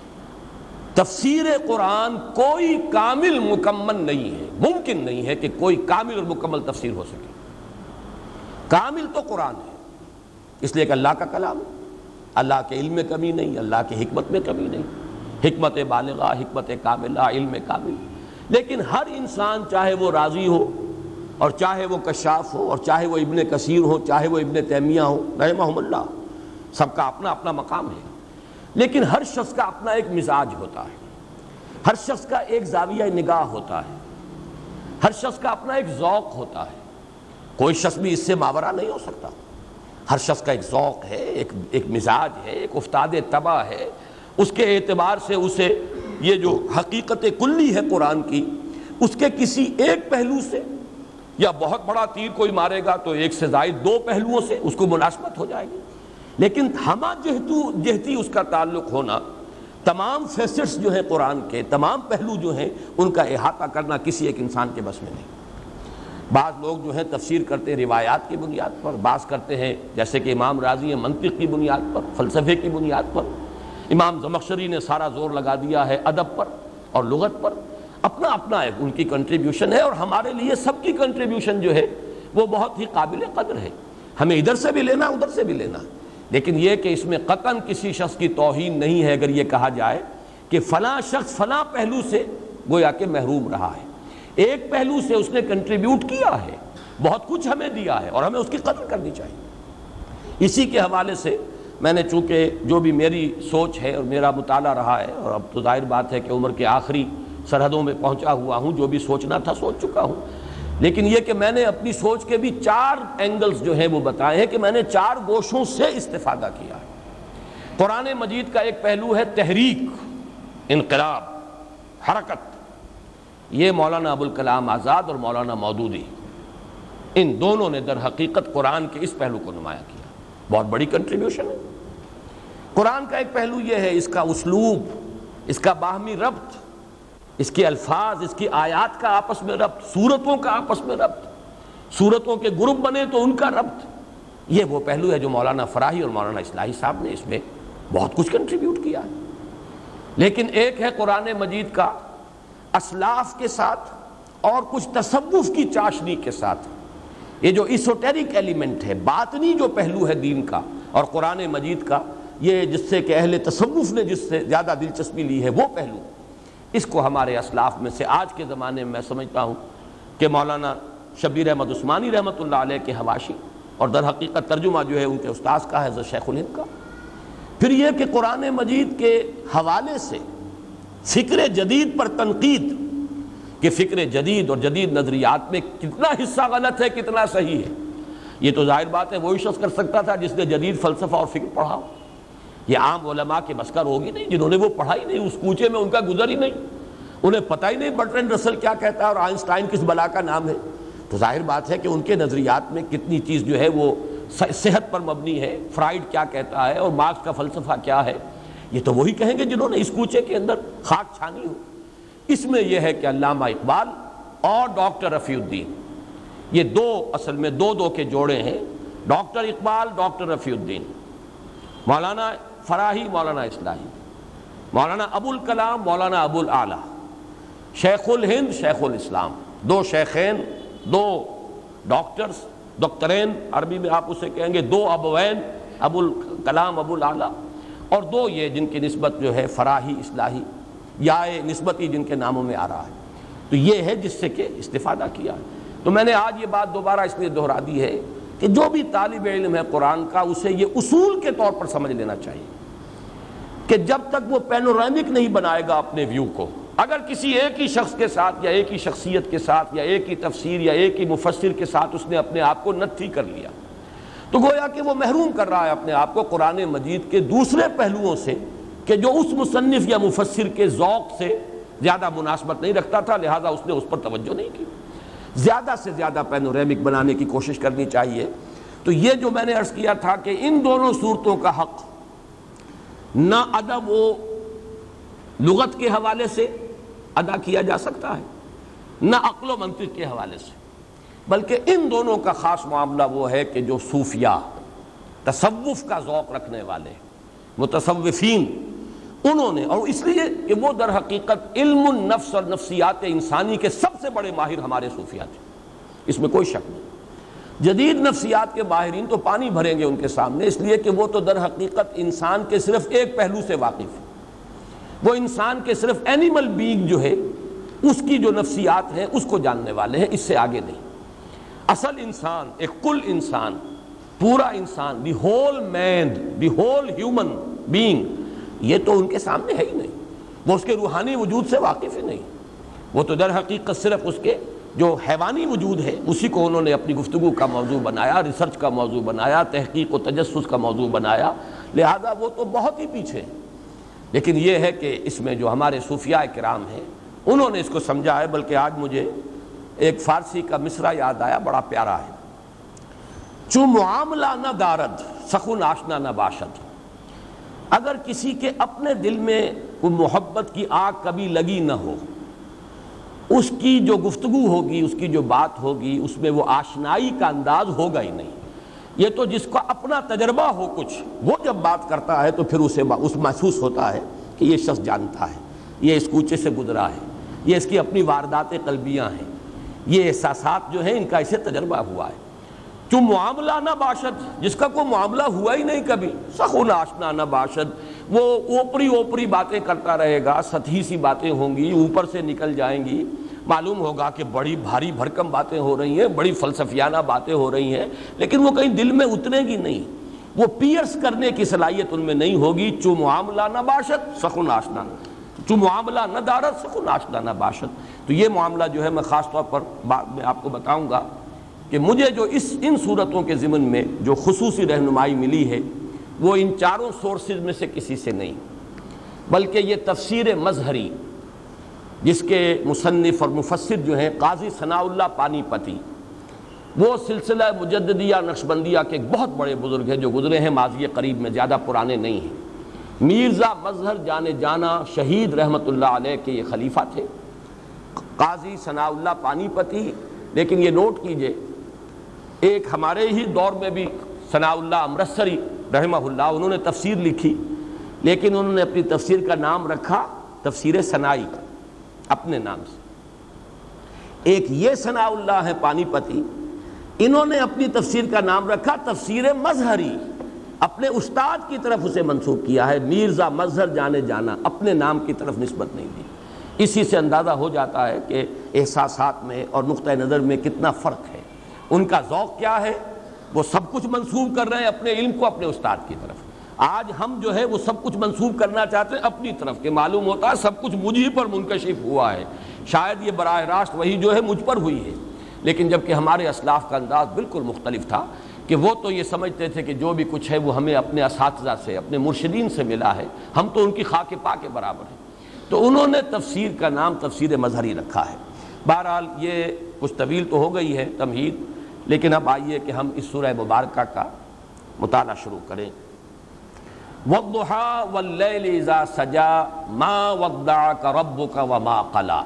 تفسیر قرآن کوئی کامل مکمل نہیں ہے، ممکن نہیں ہے کہ کوئی کامل اور مکمل تفسیر ہو سکے. کامل تو قرآن ہے، اس لیے کہ اللہ کا کلام ہے. اللہ کے علم میں کمی نہیں، اللہ کی حکمت میں کمی نہیں، حکمت بالغہ، حکمت کاملہ، علم کامل. لیکن ہر انسان چاہے وہ راضی ہو اور چاہے وہ کشاف ہو اور چاہے وہ ابن کثیر ہو، چاہے وہ ابن تیمیہ ہو رحمہم اللہ، سب کا اپنا اپنا مقام ہے. لیکن ہر شخص کا اپنا ایک مزاج ہوتا ہے، ہر شخص کا ایک زاویہ نگاہ ہوتا ہے، ہر شخص کا اپنا ایک ذوق ہوتا ہے. کوئی شخص بھی اس سے ماورا نہیں ہو سکتا. ہر شخص کا ایک ذوق ہے، ایک مزاج ہے، ایک افتاد طبع ہے. اس کے اعتبار سے اسے یہ جو حقیقت کلی ہے قرآن کی، اس کے کسی ایک پہلو سے یا بہت بڑا تیر کوئی مارے گا تو ایک سے زائد دو پہلوؤں سے اس کو مناسبت ہو جائے گی. لیکن ہمہ جہتی اس کا تعلق ہونا، تمام فیسٹس جو ہیں قرآن کے، تمام پہلو جو ہیں ان کا احاطہ کرنا کسی ایک انسان کے بس میں نہیں. بعض لوگ جو ہیں تفسیر کرتے ہیں روایات کی بنیاد پر، بعض کرتے ہیں جیسے کہ امام راضی ہیں منطق کی بنیاد پر، فلسفے کی بنیاد پر. امام زمخشری نے سارا زور لگا دیا ہے ادب پر اور لغت پر. اپنا اپنا ہے، ان کی کنٹریبیوشن ہے، اور ہمارے لیے سب کی کنٹریبیوشن جو ہے وہ بہت ہی قابل قدر ہے. ہمیں ادھر سے بھی لینا، ادھر سے بھی لینا. لیکن یہ کہ اس میں قطعاً کسی شخص کی توہین نہیں ہے اگر یہ کہا جائے کہ فلاں شخص فلاں پہلو سے گویا کہ محروم رہا ہے، ایک پہلو سے اس نے کنٹریبیوٹ کیا ہے، بہت کچھ ہمیں دیا ہے اور ہمیں اس کی قدر کرنی چاہیے. اسی کے حوالے سے میں نے چونکہ جو بھی میری سوچ ہے اور میرا مطالعہ رہا ہے، اور اب تو ظاہر بات ہے کہ عمر کے آخری سرحدوں میں پہنچا ہوا ہوں، جو بھی سوچنا تھا سوچ چکا ہوں. لیکن یہ کہ میں نے اپنی سوچ کے بھی 4 اینگلز جو ہیں وہ بتائے ہیں کہ میں نے 4 گوشوں سے استفادہ کیا ہے. قرآن مجید کا ایک پہلو ہے تحریک، انقلاب، حرکت. یہ مولانا ابوالکلام آزاد اور مولانا مودودی، ان دونوں نے در حقیقت قرآن کے اس پہلو کو نمایاں کیا. بہت بڑی کنٹریبیوشن ہے. قرآن کا ایک پہلو یہ ہے اس کا اسلوب، اس کا باہمی ربط، اس کے الفاظ، اس کی آیات کا آپس میں ربط، سورتوں کا آپس میں ربط، سورتوں کے گروپ بنے تو ان کا ربط. یہ وہ پہلو ہے جو مولانا فراہی اور مولانا اصلاحی صاحب نے اس میں بہت کچھ کنٹریبیوٹ کیا ہے. لیکن ایک ہے قرآن مجید کا اسلاف کے ساتھ اور کچھ تصوف کی چاشنی کے ساتھ، یہ جو ایسوٹیرک ایلیمنٹ ہے، باطنی جو پہلو ہے دین کا اور قرآن مجید کا، یہ جس سے کہ اہل تصوف نے جس سے زیادہ دلچسپی لی ہے وہ پہلو، اس کو ہمارے اسلاف میں سے آج کے زمانے میں سمجھتا ہوں کہ مولانا شبیر احمد عثمانی رحمۃ اللہ علیہ کے حواشی اور در حقیقت ترجمہ جو ہے ان کے استاذ کا ہے شیخ الہند کا. پھر یہ کہ قرآن مجید کے حوالے سے فکر جدید پر تنقید کہ فکر جدید اور جدید نظریات میں کتنا حصہ غلط ہے، کتنا صحیح ہے. یہ تو ظاہر بات ہے وہی شخص کر سکتا تھا جس نے جدید فلسفہ اور فکر پڑھا ہو. یہ عام علماء کے بس کا ہوگی نہیں جنہوں نے وہ پڑھا ہی نہیں، اس کوچے میں ان کا گزر ہی نہیں، انہیں پتہ ہی نہیں برٹرینڈ رسل کیا کہتا ہے اور آئنسٹائن کس بلا کا نام ہے. تو ظاہر بات ہے کہ ان کے نظریات میں کتنی چیز جو ہے وہ صحت پر مبنی ہے، فرائیڈ کیا کہتا ہے اور مارکس کا فلسفہ کیا ہے، یہ تو وہی کہیں گے جنہوں نے اس کوچے کے اندر خاک چھانی ہو. اس میں یہ ہے کہ علامہ اقبال اور ڈاکٹر رفیع الدین، یہ دو اصل میں دو کے جوڑے ہیں، ڈاکٹر اقبال، ڈاکٹر رفیع الدین، مولانا فراہی، مولانا اصلاحی، مولانا ابوالکلام، مولانا ابوالاعلیٰ، شیخ الہند، شیخ الاسلام، 2 شیخین دو ڈاکٹرز، دکترین عربی میں آپ اسے کہیں گے، دو ابوین، ابو الکلام ابو الاعلیٰ، اور دو یہ جن کی نسبت جو ہے فراہی اصلاحی یا نسبتی جن کے ناموں میں آ رہا ہے. تو یہ ہے جس سے کہ استفادہ کیا. تو میں نے آج یہ بات دوبارہ اس لیے دہرا دی ہے کہ جو بھی طالب علم ہے قرآن کا، اسے یہ اصول کے طور پر سمجھ لینا چاہیے کہ جب تک وہ پینورامک نہیں بنائے گا اپنے ویو کو، اگر کسی ایک ہی شخص کے ساتھ یا ایک ہی شخصیت کے ساتھ یا ایک ہی تفسیر یا ایک ہی مفسر کے ساتھ اس نے اپنے آپ کو نتھی کر لیا، تو گویا کہ وہ محروم کر رہا ہے اپنے آپ کو قرآن مجید کے دوسرے پہلوؤں سے کہ جو اس مصنف یا مفسر کے ذوق سے زیادہ مناسبت نہیں رکھتا تھا، لہٰذا اس نے اس پر توجہ نہیں کی. زیادہ سے زیادہ پینورامک بنانے کی کوشش کرنی چاہیے. تو یہ جو میں نے عرض کیا تھا کہ ان دونوں صورتوں کا حق نہ ادب و لغت کے حوالے سے ادا کیا جا سکتا ہے، نہ عقل و منطق کے حوالے سے، بلکہ ان دونوں کا خاص معاملہ وہ ہے کہ جو صوفیاء، تصوف کا ذوق رکھنے والے متصوفین، انہوں نے، اور اس لیے کہ وہ در حقیقت علم النفس اور نفسیات انسانی کے سب سے بڑے ماہر ہمارے صوفیاء تھے، اس میں کوئی شک نہیں. جدید نفسیات کے ماہرین تو پانی بھریں گے ان کے سامنے، اس لیے کہ وہ تو در حقیقت انسان کے صرف ایک پہلو سے واقف ہیں. وہ انسان کے صرف اینیمل بینگ جو ہے اس کی جو نفسیات ہیں اس کو جاننے والے ہیں، اس سے آگے نہیں. اصل انسان، ایک کل انسان، پورا انسان، the whole man, the whole human being, یہ تو ان کے سامنے ہے ہی نہیں. وہ اس کے روحانی وجود سے واقف ہی نہیں. وہ تو در حقیقت صرف اس کے جو حیوانی وجود ہے اسی کو انہوں نے اپنی گفتگو کا موضوع بنایا، ریسرچ کا موضوع بنایا، تحقیق و تجسس کا موضوع بنایا، لہذا وہ تو بہت ہی پیچھے ہیں. لیکن یہ ہے کہ اس میں جو ہمارے صوفیاء کرام ہیں انہوں نے اس کو سمجھا ہے. بلکہ آج مجھے ایک فارسی کا مصرع یاد آیا، بڑا پیارا ہے. چو معاملہ نہ دارد سخن آشنا نہ باشد. اگر کسی کے اپنے دل میں کوئی محبت کی آگ کبھی لگی نہ ہو، اس کی جو گفتگو ہوگی، اس کی جو بات ہوگی، اس میں وہ آشنائی کا انداز ہوگا ہی نہیں. یہ تو جس کا اپنا تجربہ ہو کچھ، وہ جب بات کرتا ہے تو پھر اسے اس محسوس ہوتا ہے کہ یہ شخص جانتا ہے، یہ اس کوچے سے گزرا ہے، یہ اس کی اپنی واردات قلبیاں ہیں، یہ احساسات جو ہیں ان کا اسے تجربہ ہوا ہے. جو معاملہ نہ باشد، جس کا کوئی معاملہ ہوا ہی نہیں کبھی، سخن آشنا نہ باشد، وہ اوپری باتیں کرتا رہے گا، سطحی سی باتیں ہوں گی، اوپر سے نکل جائیں گی، معلوم ہوگا کہ بڑی بھاری بھرکم باتیں ہو رہی ہیں، بڑی فلسفیانہ باتیں ہو رہی ہیں، لیکن وہ کہیں دل میں اترے گی نہیں، وہ پیئرس کرنے کی صلاحیت ان میں نہیں ہوگی. چو معاملہ نہ باشد سخن آشنا، چو معاملہ نہ دارد سخن آشنا نہ باشد. تو یہ معاملہ جو ہے میں خاص طور پر بعد میں آپ کو بتاؤں گا کہ مجھے جو ان صورتوں کے ضمن میں جو خصوصی رہنمائی ملی ہے وہ ان چاروں سورسز میں سے کسی سے نہیں، بلکہ یہ تفسیر مظہری جس کے مصنف اور مفسر جو ہیں قاضی ثناء اللہ پانی پتی، وہ سلسلہ مجددیہ نقشبندیہ کے ایک بہت بڑے بزرگ ہیں جو گزرے ہیں ماضی قریب میں، زیادہ پرانے نہیں ہیں. میرزا مظہر جانے جانا شہید رحمت اللہ علیہ کے یہ خلیفہ تھے، قاضی ثناء اللہ پانی پتی. لیکن یہ نوٹ کیجئے، ایک ہمارے ہی دور میں بھی ثناء اللہ امرتسری رحمہ اللہ، انہوں نے تفسیر لکھی، لیکن انہوں نے اپنی تفسیر کا نام رکھا تفسیر ثنائی اپنے نام سے. ایک یہ ثناء اللہ ہے پانی پتی، انہوں نے اپنی تفسیر کا نام رکھا تفسیر مظہری، اپنے استاد کی طرف اسے منسوب کیا ہے. میرزا مظہر جانے جانا، اپنے نام کی طرف نسبت نہیں دی. اسی سے اندازہ ہو جاتا ہے کہ احساسات میں اور نقطہ نظر میں کتنا فرق ہے. ان کا ذوق کیا ہے، وہ سب کچھ منسوب کر رہے ہیں اپنے علم کو اپنے استاد کی طرف. آج ہم جو ہے وہ سب کچھ منسوب کرنا چاہتے ہیں اپنی طرف، کہ معلوم ہوتا ہے سب کچھ مجھ پر منکشف ہوا ہے، شاید یہ براہ راست وہی جو ہے مجھ پر ہوئی ہے. لیکن جبکہ ہمارے اسلاف کا انداز بالکل مختلف تھا کہ وہ تو یہ سمجھتے تھے کہ جو بھی کچھ ہے وہ ہمیں اپنے اساتذہ سے، اپنے مرشدین سے ملا ہے، ہم تو ان کی خاک پا کے برابر ہیں. تو انہوں نے تفسیر کا نام تفسیر مظہری رکھا ہے. بہرحال یہ کچھ طویل تو ہو گئی ہے تمہید، لیکن اب آئیے کہ ہم اس سورہ مبارکہ کا مطالعہ شروع کریں. وَالضُّحَىٰ وَاللَّيْلِ إِذَا سَجَىٰ مَا وَدَّعَكَ رَبُّكَ وَمَا قَلَىٰ.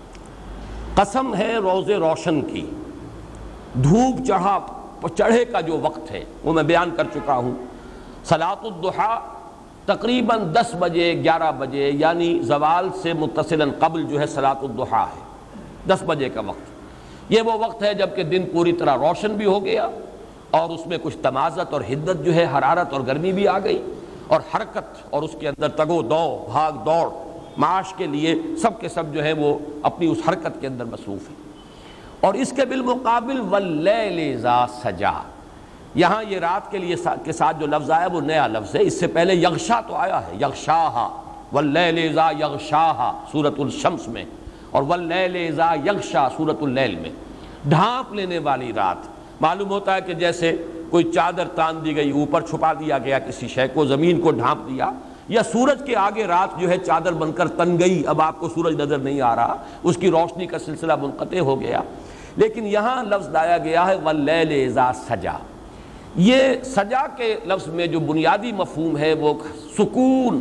قسم ہے روز روشن کی، دھوپ چڑھے کا جو وقت ہے وہ میں بیان کر چکا ہوں. صلاۃ الضحیٰ تقریباً 10 بجے 11 بجے یعنی زوال سے متصلاً قبل جو ہے صلاۃ الضحیٰ ہے، 10 بجے کا وقت. یہ وہ وقت ہے جب کہ دن پوری طرح روشن بھی ہو گیا اور اس میں کچھ تمازت اور حدت جو ہے، حرارت اور گرمی بھی آ گئی، اور حرکت اور اس کے اندر تگ و دو، بھاگ دوڑ معاش کے لیے سب کے سب جو ہے وہ اپنی اس حرکت کے اندر مصروف ہیں۔ اور اس کے بالمقابل واللیل اذا سجا، یہاں یہ رات کے لیے کے ساتھ جو لفظ آیا وہ نیا لفظ ہے، اس سے پہلے یغشا تو آیا ہے، یغشاہا، واللیل اذا یغشاہا سورۃ الشمس میں، اور واللیل اذا یغشا سورۃ اللیل میں، ڈھانپ لینے والی رات۔ معلوم ہوتا ہے کہ جیسے کوئی چادر تان دی گئی، اوپر چھپا دیا گیا کسی شے کو، زمین کو ڈھانپ دیا، یا سورج کے آگے رات جو ہے چادر بن کر تن گئی، اب آپ کو سورج نظر نہیں آ رہا، اس کی روشنی کا سلسلہ منقطع ہو گیا۔ لیکن یہاں لفظ لایا گیا ہے واللیل اذا سجا۔ یہ سجا کے لفظ میں جو بنیادی مفہوم ہے وہ سکون،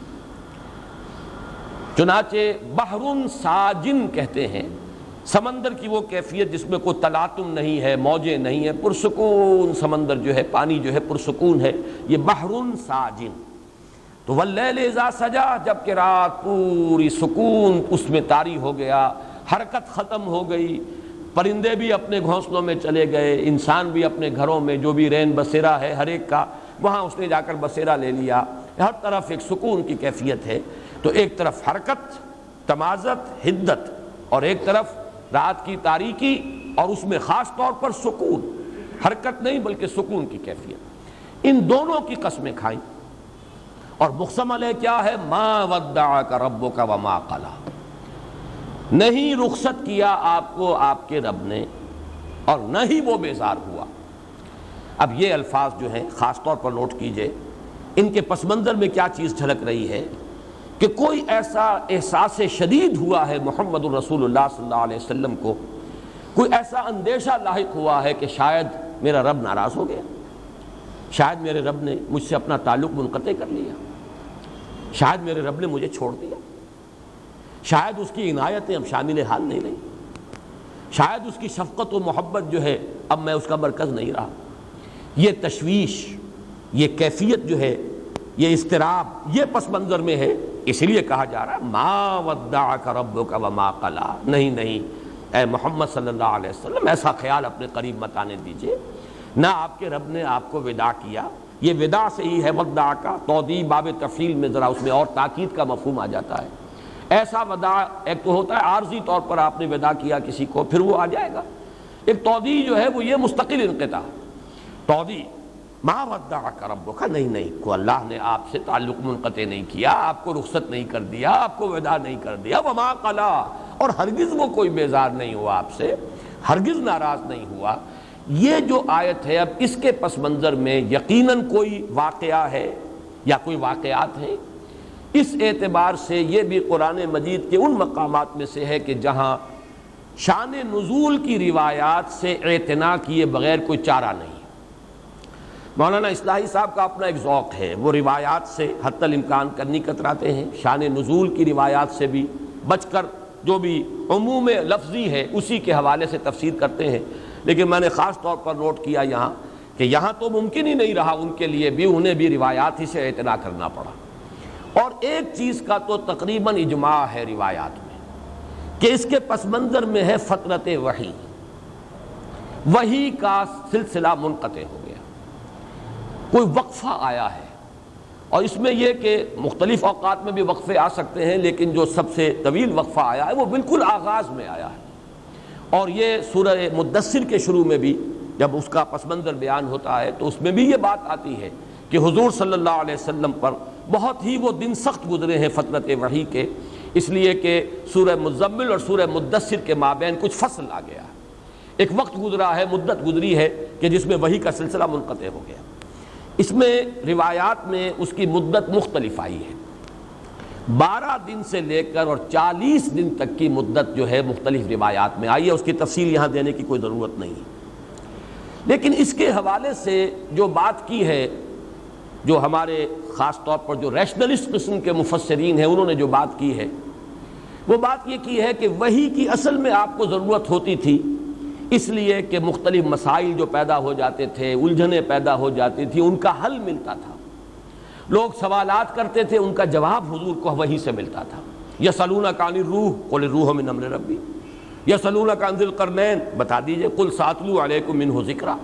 چنانچہ بحر ساجن کہتے ہیں سمندر کی وہ کیفیت جس میں کوئی تلاطم نہیں ہے، موجیں نہیں ہیں، پرسکون سمندر جو ہے، پانی جو ہے پرسکون ہے، یہ بحر ساجن۔ تو واللیل اذا سجا، جب کہ رات پوری سکون اس میں طاری ہو گیا، حرکت ختم ہو گئی، پرندے بھی اپنے گھونسلوں میں چلے گئے، انسان بھی اپنے گھروں میں جو بھی رین بسیرا ہے ہر ایک کا، وہاں اس نے جا کر بسیرا لے لیا، ہر طرف ایک سکون کی کیفیت ہے۔ تو ایک طرف حرکت، تمازت، حدت، اور ایک طرف رات کی تاریکی اور اس میں خاص طور پر سکون، حرکت نہیں بلکہ سکون کی کیفیت، ان دونوں کی قسمیں کھائیں۔ اور مقسم علیہ کیا ہے؟ ما ودعک ربک وما قلی، نہیں رخصت کیا آپ کو آپ کے رب نے اور نہ ہی وہ بیزار ہوا۔ اب یہ الفاظ جو ہیں خاص طور پر نوٹ کیجئے، ان کے پس منظر میں کیا چیز جھلک رہی ہے کہ کوئی ایسا احساس شدید ہوا ہے محمد الرسول اللہ صلی اللہ علیہ وسلم کو، کوئی ایسا اندیشہ لاحق ہوا ہے کہ شاید میرا رب ناراض ہو گیا، شاید میرے رب نے مجھ سے اپنا تعلق منقطع کر لیا، شاید میرے رب نے مجھے چھوڑ دیا، شاید اس کی عنایتیں اب شامل حال نہیں رہی، شاید اس کی شفقت و محبت جو ہے اب میں اس کا مرکز نہیں رہا۔ یہ تشویش، یہ کیفیت جو ہے، یہ اضطراب، یہ پس منظر میں ہے، اس لیے کہا جا رہا ہے ما ودعک ربک وما قلی، نہیں اے محمد صلی اللہ علیہ وسلم ایسا خیال اپنے قریب مت آنے دیجئے، نہ آپ کے رب نے آپ کو وداع کیا۔ یہ وداع سے ہی ہے وداع کا تودیع، باب تفصیل میں ذرا اس میں اور تاکید کا مفہوم آ جاتا ہے۔ ایسا وداع ایک تو ہوتا ہے عارضی طور پر آپ نے وداع کیا کسی کو، پھر وہ آ جائے گا، ایک تودیع جو ہے وہ یہ مستقل انقطاع، تودیع ما ودعک ربک، نہیں کو اللہ نے آپ سے تعلق منقطع نہیں کیا، آپ کو رخصت نہیں کر دیا، آپ کو وداع نہیں کر دیا، وما قلی، اور ہرگز وہ کوئی بیزار نہیں ہوا آپ سے، ہرگز ناراض نہیں ہوا۔ یہ جو آیت ہے اب اس کے پس منظر میں یقیناً کوئی واقعہ ہے یا کوئی واقعات ہیں، اس اعتبار سے یہ بھی قرآن مجید کے ان مقامات میں سے ہے کہ جہاں شان نزول کی روایات سے اعتنا کیے بغیر کوئی چارہ نہیں۔ مولانا اصلاحی صاحب کا اپنا ایک ذوق ہے، وہ روایات سے حتی الامکان کرنی کتراتے ہیں، شان نزول کی روایات سے بھی بچ کر جو بھی عموم لفظی ہے اسی کے حوالے سے تفسیر کرتے ہیں، لیکن میں نے خاص طور پر نوٹ کیا یہاں کہ یہاں تو ممکن ہی نہیں رہا ان کے لیے بھی، انہیں بھی روایات ہی سے اعتنا کرنا پڑا۔ اور ایک چیز کا تو تقریباً اجماع ہے روایات میں کہ اس کے پس منظر میں ہے فترت وحی کا سلسلہ منقطع ہو گیا، کوئی وقفہ آیا ہے، اور اس میں یہ کہ مختلف اوقات میں بھی وقفے آ سکتے ہیں، لیکن جو سب سے طویل وقفہ آیا ہے وہ بالکل آغاز میں آیا ہے۔ اور یہ سورہ مدثر کے شروع میں بھی جب اس کا پس منظر بیان ہوتا ہے تو اس میں بھی یہ بات آتی ہے کہ حضور صلی اللہ علیہ وسلم پر بہت ہی وہ دن سخت گزرے ہیں فترت وحی کے، اس لیے کہ سورہ مزمل اور سورہ مدثر کے مابین کچھ فصل آ گیا، ایک وقت گزرا ہے، مدت گزری ہے کہ جس میں وحی کا سلسلہ منقطع ہو گیا۔ اس میں روایات میں اس کی مدت مختلف آئی ہے، 12 دن سے لے کر اور 40 دن تک کی مدت جو ہے مختلف روایات میں آئی ہے، اس کی تفصیل یہاں دینے کی کوئی ضرورت نہیں، لیکن اس کے حوالے سے جو بات کی ہے، جو ہمارے خاص طور پر جو ریشنلسٹ قسم کے مفسرین ہیں انہوں نے جو بات کی ہے، وہ بات یہ کی ہے کہ وحی کی اصل میں آپ کو ضرورت ہوتی تھی اس لیے کہ مختلف مسائل جو پیدا ہو جاتے تھے، الجھنیں پیدا ہو جاتی تھی، ان کا حل ملتا تھا، لوگ سوالات کرتے تھے، ان کا جواب حضور کو وحی سے ملتا تھا۔ یسألونک عن الروح قل الروح من امر ربی، یسألونک عن ذی القرنین، بتا دیجئے قل ساتلو علیکم منہ ذکرا۔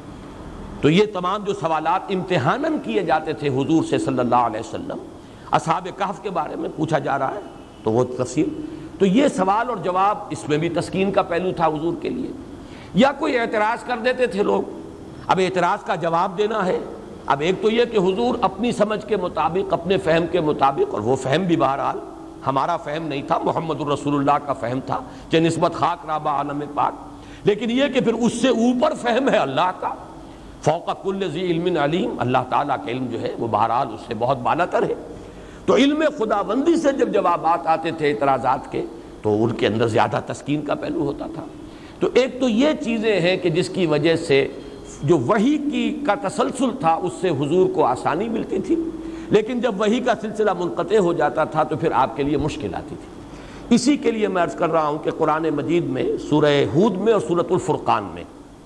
تو یہ تمام جو سوالات امتحاناً کیے جاتے تھے حضور سے صلی اللہ علیہ وسلم، اصحاب کہف کے بارے میں پوچھا جا رہا ہے تو وہ تفصیل، تو یہ سوال اور جواب، اس میں بھی تسکین کا پہلو تھا حضور کے لیے۔ یا کوئی اعتراض کر دیتے تھے لوگ، اب اعتراض کا جواب دینا ہے۔ اب ایک تو یہ کہ حضور اپنی سمجھ کے مطابق، اپنے فہم کے مطابق، اور وہ فہم بھی بہرحال ہمارا فہم نہیں تھا، محمد الرسول اللہ کا فہم تھا کہ نسبت خاک رابع عالم پاک، لیکن یہ کہ پھر اس سے اوپر فہم ہے اللہ کا، فوق کل ذی علم علیم، اللہ تعالیٰ کا علم جو ہے وہ بہرحال اس سے بہت بالاتر ہے۔ تو علم خداوندی سے جب جوابات آتے تھے اعتراضات کے تو ان کے اندر زیادہ تسکین کا پہلو ہوتا تھا۔ تو ایک تو یہ چیزیں ہیں کہ جس کی وجہ سے جو وحی کا تسلسل تھا اس سے حضور کو آسانی ملتی تھی، لیکن جب وحی کا سلسلہ منقطع ہو جاتا تھا تو پھر آپ کے لیے مشکل آتی تھی۔ اسی کے لیے میں عرض کر رہا ہوں کہ قرآن مجید میں سورہ ہود میں اور سورۃ الفرقان میں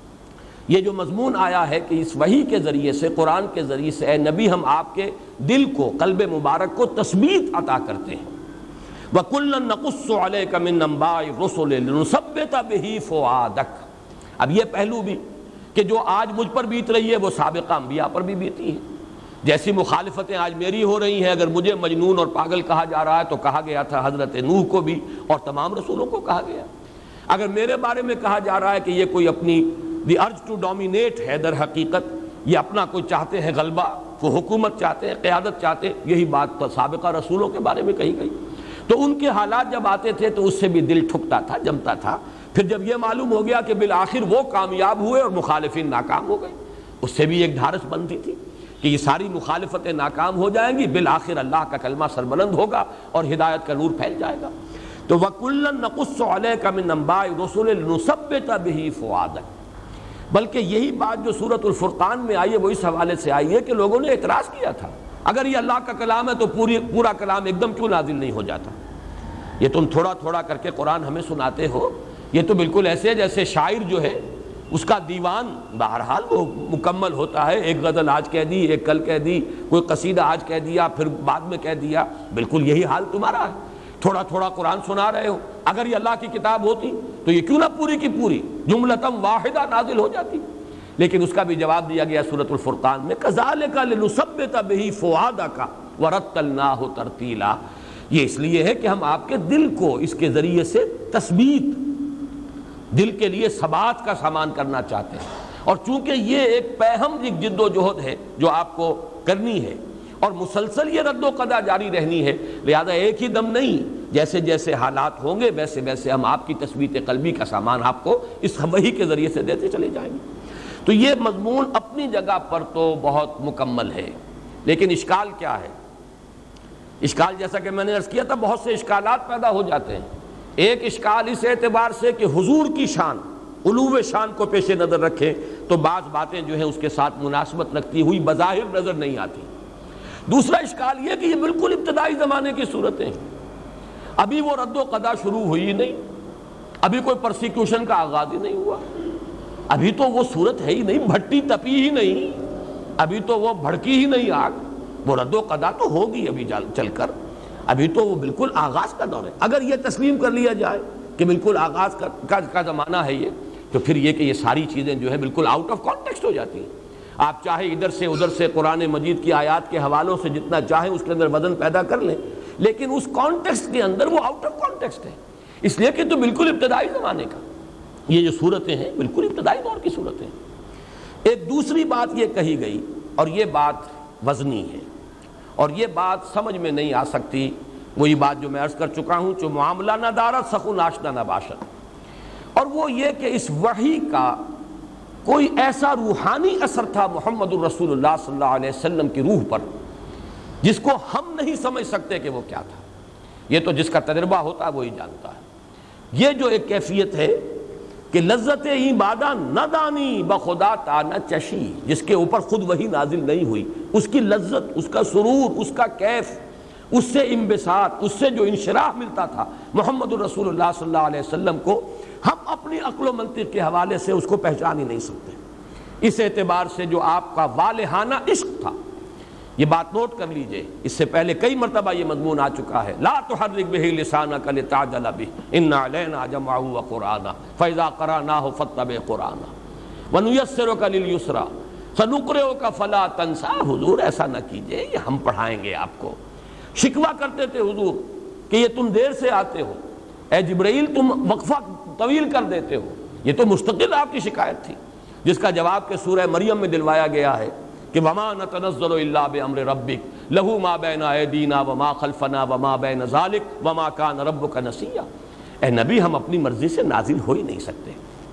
یہ جو مضمون آیا ہے کہ اس وحی کے ذریعے سے، قرآن کے ذریعے سے، اے نبی ہم آپ کے دل کو، قلب مبارک کو تثبیت عطا کرتے ہیں۔ وَكُلًّا نَقُصُّ عَلَيْكَ مِنْ أَنْبَاءِ الرُّسُلِ لِنُثَبِّتَ بِهِ فُؤَادَكَ۔ اب یہ پہلو بھی کہ جو آج مجھ پر بیت رہی ہے وہ سابقہ انبیاء پر بھی بیتی ہے۔ جیسی مخالفتیں آج میری ہو رہی ہیں، اگر مجھے مجنون اور پاگل کہا جا رہا ہے تو کہا گیا تھا حضرت نوح کو بھی اور تمام رسولوں کو کہا گیا۔ اگر میرے بارے میں کہا جا رہا ہے کہ یہ کوئی اپنی دی ارج ٹو ڈومینیٹ ہے، در حقیقت یہ اپنا کوئی چاہتے ہیں غلبہ، وہ حکومت چاہتے ہیں، قیادت چاہتے ہیں، یہی بات سابقہ رسولوں کے بارے میں کہی گئی۔ تو ان کے حالات جب آتے تھے تو اس سے بھی دل ٹھکتا تھا، جمتا تھا۔ پھر جب یہ معلوم ہو گیا کہ بالآخر وہ کامیاب ہوئے اور مخالفین ناکام ہو گئے، اس سے بھی ایک ڈھارس بنتی تھی کہ یہ ساری مخالفتیں ناکام ہو جائیں گی، بالآخر اللہ کا کلمہ سربلند ہوگا اور ہدایت کا نور پھیل جائے گا۔ تو وَكُلًّا نَقُصُّ عَلَيْكَ مِنْ أَنْبَاءِ الرُّسُلِ لِنُثَبِّتَ بِهِ فُؤَادَكَ۔ بلکہ یہی بات جو سورۃ الفرقان میں آئی ہے وہ اس حوالے سے آئی ہے کہ لوگوں نے اعتراض کیا تھا، اگر یہ اللہ کا کلام ہے تو پورا کلام ایک دم کیوں نازل نہیں ہو جاتا؟ یہ تم تھوڑا تھوڑا کر کے قرآن ہمیں سناتے ہو، یہ تو بالکل ایسے جیسے شاعر جو ہے اس کا دیوان بہرحال وہ مکمل ہوتا ہے، ایک غزل آج کہہ دی، ایک کل کہہ دی، کوئی قصیدہ آج کہہ دیا، پھر بعد میں کہہ دیا، بالکل یہی حال تمہارا ہے، تھوڑا تھوڑا قرآن سنا رہے ہو۔ اگر یہ اللہ کی کتاب ہوتی تو یہ کیوں نہ پوری کی پوری جملتم واحدہ نازل ہو جاتی؟ لیکن اس کا بھی جواب دیا گیا سورۃ الفرقان میں، کذالک لنثبت بہ فؤادک ورتلناہ ترتیلا۔ یہ اس لیے ہے کہ ہم آپ کے دل کو اس کے ذریعے سے تثبیت، دل کے لیے ثبات کا سامان کرنا چاہتے ہیں، اور چونکہ یہ ایک پیہم جد و جہد ہے جو آپ کو کرنی ہے اور مسلسل یہ رد و قدا جاری رہنی ہے، لہذا ایک ہی دم نہیں، جیسے جیسے حالات ہوں گے ویسے ویسے ہم آپ کی تثبیت قلبی کا سامان آپ کو اس وحی کے ذریعے سے دیتے چلے جائیں گے۔ تو یہ مضمون اپنی جگہ پر تو بہت مکمل ہے، لیکن اشکال کیا ہے؟ اشکال جیسا کہ میں نے عرض کیا تھا، بہت سے اشکالات پیدا ہو جاتے ہیں۔ ایک اشکال اس اعتبار سے کہ حضور کی شان، علو شان کو پیش نظر رکھیں تو بعض باتیں جو ہیں اس کے ساتھ مناسبت رکھتی ہوئی بظاہر نظر نہیں آتی۔ دوسرا اشکال یہ کہ یہ بالکل ابتدائی زمانے کی صورتیں ہیں، ابھی وہ رد و قدا شروع ہوئی نہیں، ابھی کوئی پرسیکیوشن کا آغاز ہی نہیں ہوا، ابھی تو وہ صورت ہے ہی نہیں، بھٹی تپی ہی نہیں، ابھی تو وہ بھڑکی ہی نہیں آگ، وہ رد و قدا تو ہوگی ابھی چل کر، ابھی تو وہ بالکل آغاز کا دور ہے۔ اگر یہ تسلیم کر لیا جائے کہ بالکل آغاز کا زمانہ ہے یہ، تو پھر یہ کہ یہ ساری چیزیں جو ہے بالکل آؤٹ آف کانٹیکسٹ ہو جاتی ہیں۔ آپ چاہے ادھر سے ادھر سے قرآن مجید کی آیات کے حوالوں سے جتنا چاہیں اس کے اندر وزن پیدا کر لیں، لیکن اس کانٹیکسٹ کے اندر وہ آؤٹ آف کانٹیکسٹ ہے، اس لیے کہ تو بالکل ابتدائی زمانے کا یہ جو صورتیں ہیں بالکل ابتدائی دور کی صورتیں ہیں۔ ایک دوسری بات یہ کہی گئی، اور یہ بات وزنی ہے اور یہ بات سمجھ میں نہیں آ سکتی، وہی بات جو میں عرض کر چکا ہوں، جو معاملہ نہ دارت سخن آشنا نہ باشد، اور وہ یہ کہ اس وحی کا کوئی ایسا روحانی اثر تھا محمد الرسول اللہ صلی اللہ علیہ وسلم کی روح پر جس کو ہم نہیں سمجھ سکتے کہ وہ کیا تھا۔ یہ تو جس کا تجربہ ہوتا ہے وہی جانتا ہے۔ یہ جو ایک کیفیت ہے کہ لذت ہی بادہ نہ دانی بخدا تا نہ چشی، جس کے اوپر خود وہی نازل نہیں ہوئی، اس کی لذت، اس کا سرور، اس کا کیف، اس سے انبساط، اس سے جو انشراح ملتا تھا محمد الرسول اللہ صلی اللہ علیہ وسلم کو، ہم اپنی عقل و منطق کے حوالے سے اس کو پہچان ہی نہیں سکتے۔ اس اعتبار سے جو آپ کا والہانہ عشق تھا، یہ بات نوٹ کر لیجئے، اس سے پہلے کئی مرتبہ یہ مضمون آ چکا ہے، لا تحرک بہ لسانک لتعجل بہ ان علینا جمعہ وقرآنہ فاذا قرأناہ فاتبع قرآنہ ونیسرک للیسریٰ سنقرئک فلا تنسیٰ۔ حضور ایسا نہ کیجئے، یہ ہم پڑھائیں گے آپ کو۔ شکوہ کرتے تھے حضور کہ یہ تم دیر سے آتے ہو، اے جبرائیل تم وقفہ طویل کر دیتے ہو، یہ تو مستقل آپ کی شکایت تھی، جس کا جواب کہ سورہ مریم میں دلوایا گیا ہے کہ وما نتنزل الا بامر ربک لہ ما بین ایدینا وما خلفنا وما بین ذلک وما کان ربک نسیا۔ اے نبی ہم اپنی مرضی سے نازل ہو ہی نہیں سکتے،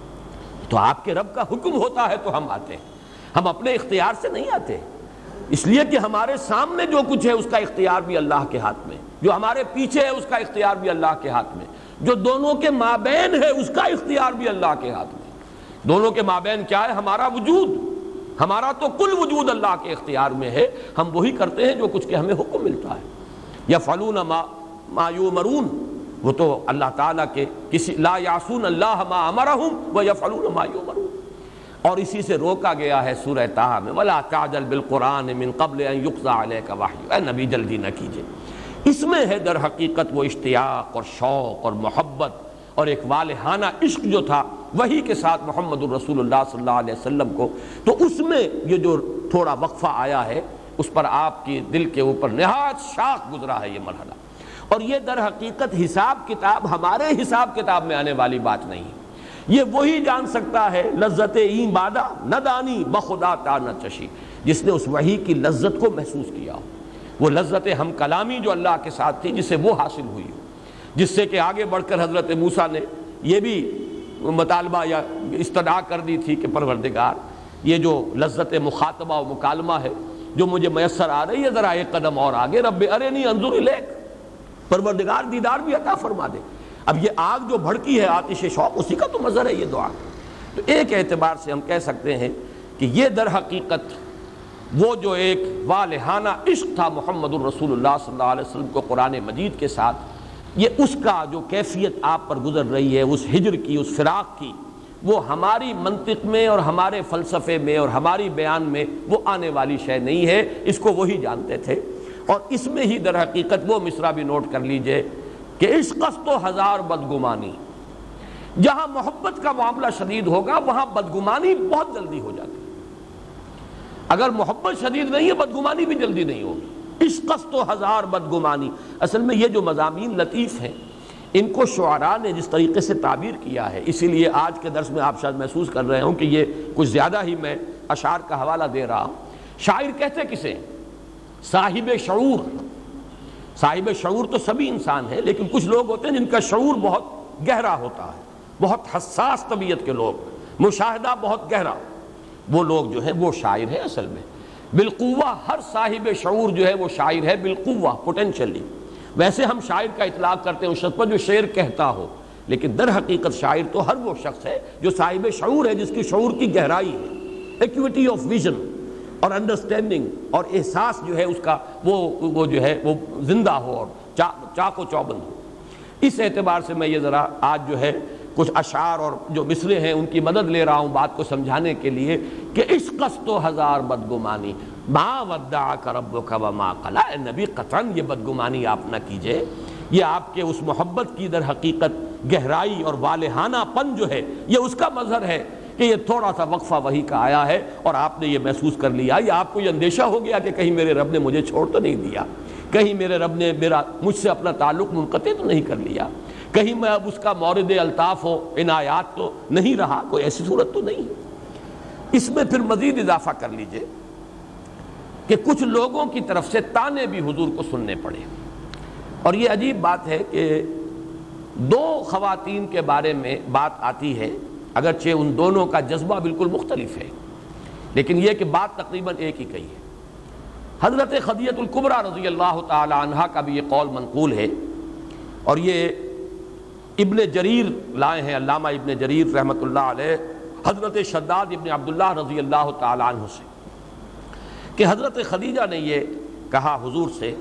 تو آپ کے رب کا حکم ہوتا ہے تو ہم آتے ہیں، ہم اپنے اختیار سے نہیں آتے، اس لیے کہ ہمارے سامنے جو کچھ ہے اس کا اختیار بھی اللہ کے ہاتھ میں، جو ہمارے پیچھے ہے اس کا اختیار بھی اللہ کے ہاتھ میں، جو دونوں کے مابین ہے اس کا اختیار بھی اللہ کے ہاتھ میں۔ دونوں کے مابین کیا ہے؟ ہمارا وجود، ہمارا تو کل وجود اللہ کے اختیار میں ہے، ہم وہی کرتے ہیں جو کچھ کہ ہمیں حکم ملتا ہے۔ یفعلون ما یؤمرون، وہ تو اللہ تعالیٰ کے کسی لا یعصون اللہ ما امرہم ویفعلون ما یؤمرون، اور اسی سے روکا گیا ہے سورہ طٰہٰ میں وَلَا تَعْجَلْ بِالْقُرْآنِ مِن قَبْلِ أَن يُقْضَىٰ عَلَيْكَ وَحْيُهُ۔ اے نبی جلدی نہ کیجئے، اس میں ہے در حقیقت وہ اشتیاق اور شوق اور محبت اور ایک والہانہ عشق جو تھا وہی کے ساتھ محمد الرسول اللہ صلی اللہ علیہ وسلم کو، تو اس میں یہ جو تھوڑا وقفہ آیا ہے اس پر آپ کی دل کے اوپر نہایت شاق گزرا ہے یہ مرحلہ، اور یہ در حقیقت حساب کتاب ہمارے حساب کتاب میں آنے والی بات نہیں، یہ وہی جان سکتا ہے لذت این بادا نہ دانی بخدا تا نہ چشی، جس نے اس وحی کی لذت کو محسوس کیا ہو، وہ لذت ہم کلامی جو اللہ کے ساتھ تھی جسے وہ حاصل ہوئی ہو، جس سے کہ آگے بڑھ کر حضرت موسیٰ نے یہ بھی مطالبہ یا استدعا کر دی تھی کہ پروردگار یہ جو لذت مخاطبہ و مکالمہ ہے جو مجھے میسر آ رہی ہے، ذرا ایک قدم اور آگے، رب ارنی انظر الیک، پروردگار دیدار بھی عطا فرما دے۔ اب یہ آگ جو بھڑکی ہے آتش شوق، اسی کا تو مظہر ہے یہ دعا۔ تو ایک اعتبار سے ہم کہہ سکتے ہیں کہ یہ در حقیقت وہ جو ایک والہانہ عشق تھا محمد الرسول اللہ صلی اللہ علیہ وسلم کو قرآن مجید کے ساتھ، یہ اس کا جو کیفیت آپ پر گزر رہی ہے اس ہجر کی، اس فراق کی، وہ ہماری منطق میں اور ہمارے فلسفے میں اور ہماری بیان میں وہ آنے والی شے نہیں ہے، اس کو وہی جانتے تھے۔ اور اس میں ہی در حقیقت وہ مصرع بھی نوٹ کر لیجئے کہ عشق است و ہزار بدگمانی، جہاں محبت کا معاملہ شدید ہوگا وہاں بدگمانی بہت جلدی ہو جاتی ہے، اگر محبت شدید نہیں ہے بدگمانی بھی جلدی نہیں ہوگی۔ عشق است و ہزار بدگمانی، اصل میں یہ جو مضامین لطیف ہیں ان کو شعراء نے جس طریقے سے تعبیر کیا ہے، اسی لیے آج کے درس میں آپ شاید محسوس کر رہے ہوں کہ یہ کچھ زیادہ ہی میں اشعار کا حوالہ دے رہا ہوں۔ شاعر کہتے کسے؟ صاحب شعور۔ صاحب شعور تو سبھی انسان ہیں، لیکن کچھ لوگ ہوتے ہیں جن کا شعور بہت گہرا ہوتا ہے، بہت حساس طبیعت کے لوگ، مشاہدہ بہت گہرا، وہ لوگ جو ہیں وہ شاعر ہیں اصل میں۔ بالقوہ ہر صاحب شعور جو ہے وہ شاعر ہے، بالقوہ پوٹینشلی۔ ویسے ہم شاعر کا اطلاق کرتے ہیں اس شخص پر جو شعر کہتا ہو، لیکن در حقیقت شاعر تو ہر وہ شخص ہے جو صاحب شعور ہے، جس کی شعور کی گہرائی ہے، ایکویٹی آف ویژن اور انڈرسٹینڈنگ اور احساس جو ہے اس کا وہ جو ہے وہ زندہ ہو اور چاق و چوبند ہو۔ اس اعتبار سے میں یہ ذرا آج جو ہے کچھ اشعار اور جو مصرے ہیں ان کی مدد لے رہا ہوں بات کو سمجھانے کے لیے کہ عشق است و ہزار بدگمانی ما ودعک ربک وما قلی۔ اے نبی قطعاً یہ بدگمانی آپ نہ کیجئے، یہ آپ کے اس محبت کی در حقیقت گہرائی اور والہانہ پن جو ہے یہ اس کا مظہر ہے کہ یہ تھوڑا سا وقفہ وحی کا آیا ہے اور آپ نے یہ محسوس کر لیا، یا آپ کو یہ اندیشہ ہو گیا کہ کہیں میرے رب نے مجھے چھوڑ تو نہیں دیا، کہیں میرے رب نے مجھ سے اپنا تعلق منقطع تو نہیں کر لیا، کہیں میں اب اس کا مورد الطاف و عنایات تو نہیں رہا، کوئی ایسی صورت تو نہیں ہے۔ اس میں پھر مزید اضافہ کر لیجئے کہ کچھ لوگوں کی طرف سے طعنے بھی حضور کو سننے پڑے، اور یہ عجیب بات ہے کہ دو خواتین کے بارے میں بات آتی ہے، اگرچہ ان دونوں کا جذبہ بالکل مختلف ہے، لیکن یہ کہ بات تقریباً ایک ہی کہی ہے۔ حضرت خدیجہ الکبریٰ رضی اللہ تعالی عنہا کا بھی یہ قول منقول ہے، اور یہ ابن جریر لائے ہیں، علامہ ابن جریر رحمۃ اللہ علیہ، حضرت شداد ابن عبداللہ رضی اللہ تعالی عنہ سے، کہ حضرت خدیجہ نے یہ کہا حضور سے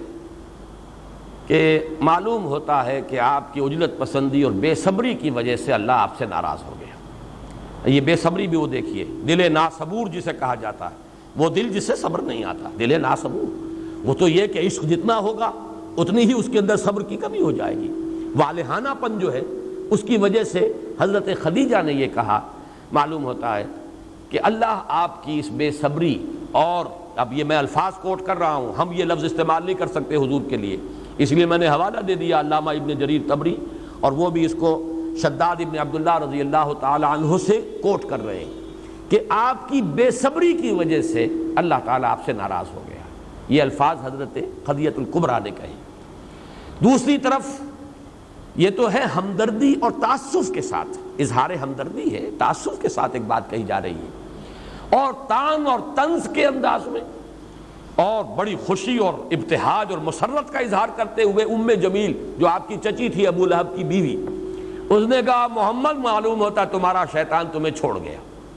کہ معلوم ہوتا ہے کہ آپ کی عجلت پسندی اور بے صبری کی وجہ سے اللہ آپ سے ناراض ہو گیا۔ یہ بے صبری بھی وہ دیکھیے، دل ناصبور جسے کہا جاتا ہے، وہ دل جسے صبر نہیں آتا، دل ناصبور۔ وہ تو یہ کہ عشق جتنا ہوگا اتنی ہی اس کے اندر صبر کی کمی ہو جائے گی. والہانہ پن جو ہے اس کی وجہ سے حضرت خدیجہ نے یہ کہا. معلوم ہوتا ہے کہ اللہ آپ کی اس بے صبری، اور اب یہ میں الفاظ کوٹ کر رہا ہوں، ہم یہ لفظ استعمال نہیں کر سکتے حضور کے لیے، اس لیے میں نے حوالہ دے دیا علامہ ابن جریر طبری، اور وہ بھی اس کو شداد ابن عبداللہ رضی اللہ تعالی عنہ سے کوٹ کر رہے ہیں کہ آپ کی بے صبری کی وجہ سے اللہ تعالیٰ آپ سے ناراض ہو گیا. یہ الفاظ حضرت خدیجہ الکبریٰ نے کہے. دوسری طرف یہ تو ہے ہمدردی اور تعسف کے ساتھ، اظہار ہمدردی ہے، تعسف کے ساتھ ایک بات کہی جا رہی ہے، اور طعن اور طنز کے انداز میں، اور بڑی خوشی اور ابتہاج اور مسرت کا اظہار کرتے ہوئے جمیل جو آپ کی چچی تھی ابو لہب کی بیوی، اس نے کہا محمد معلوم ہوتا تمہارا شیطان تمہیں چھوڑ گیا.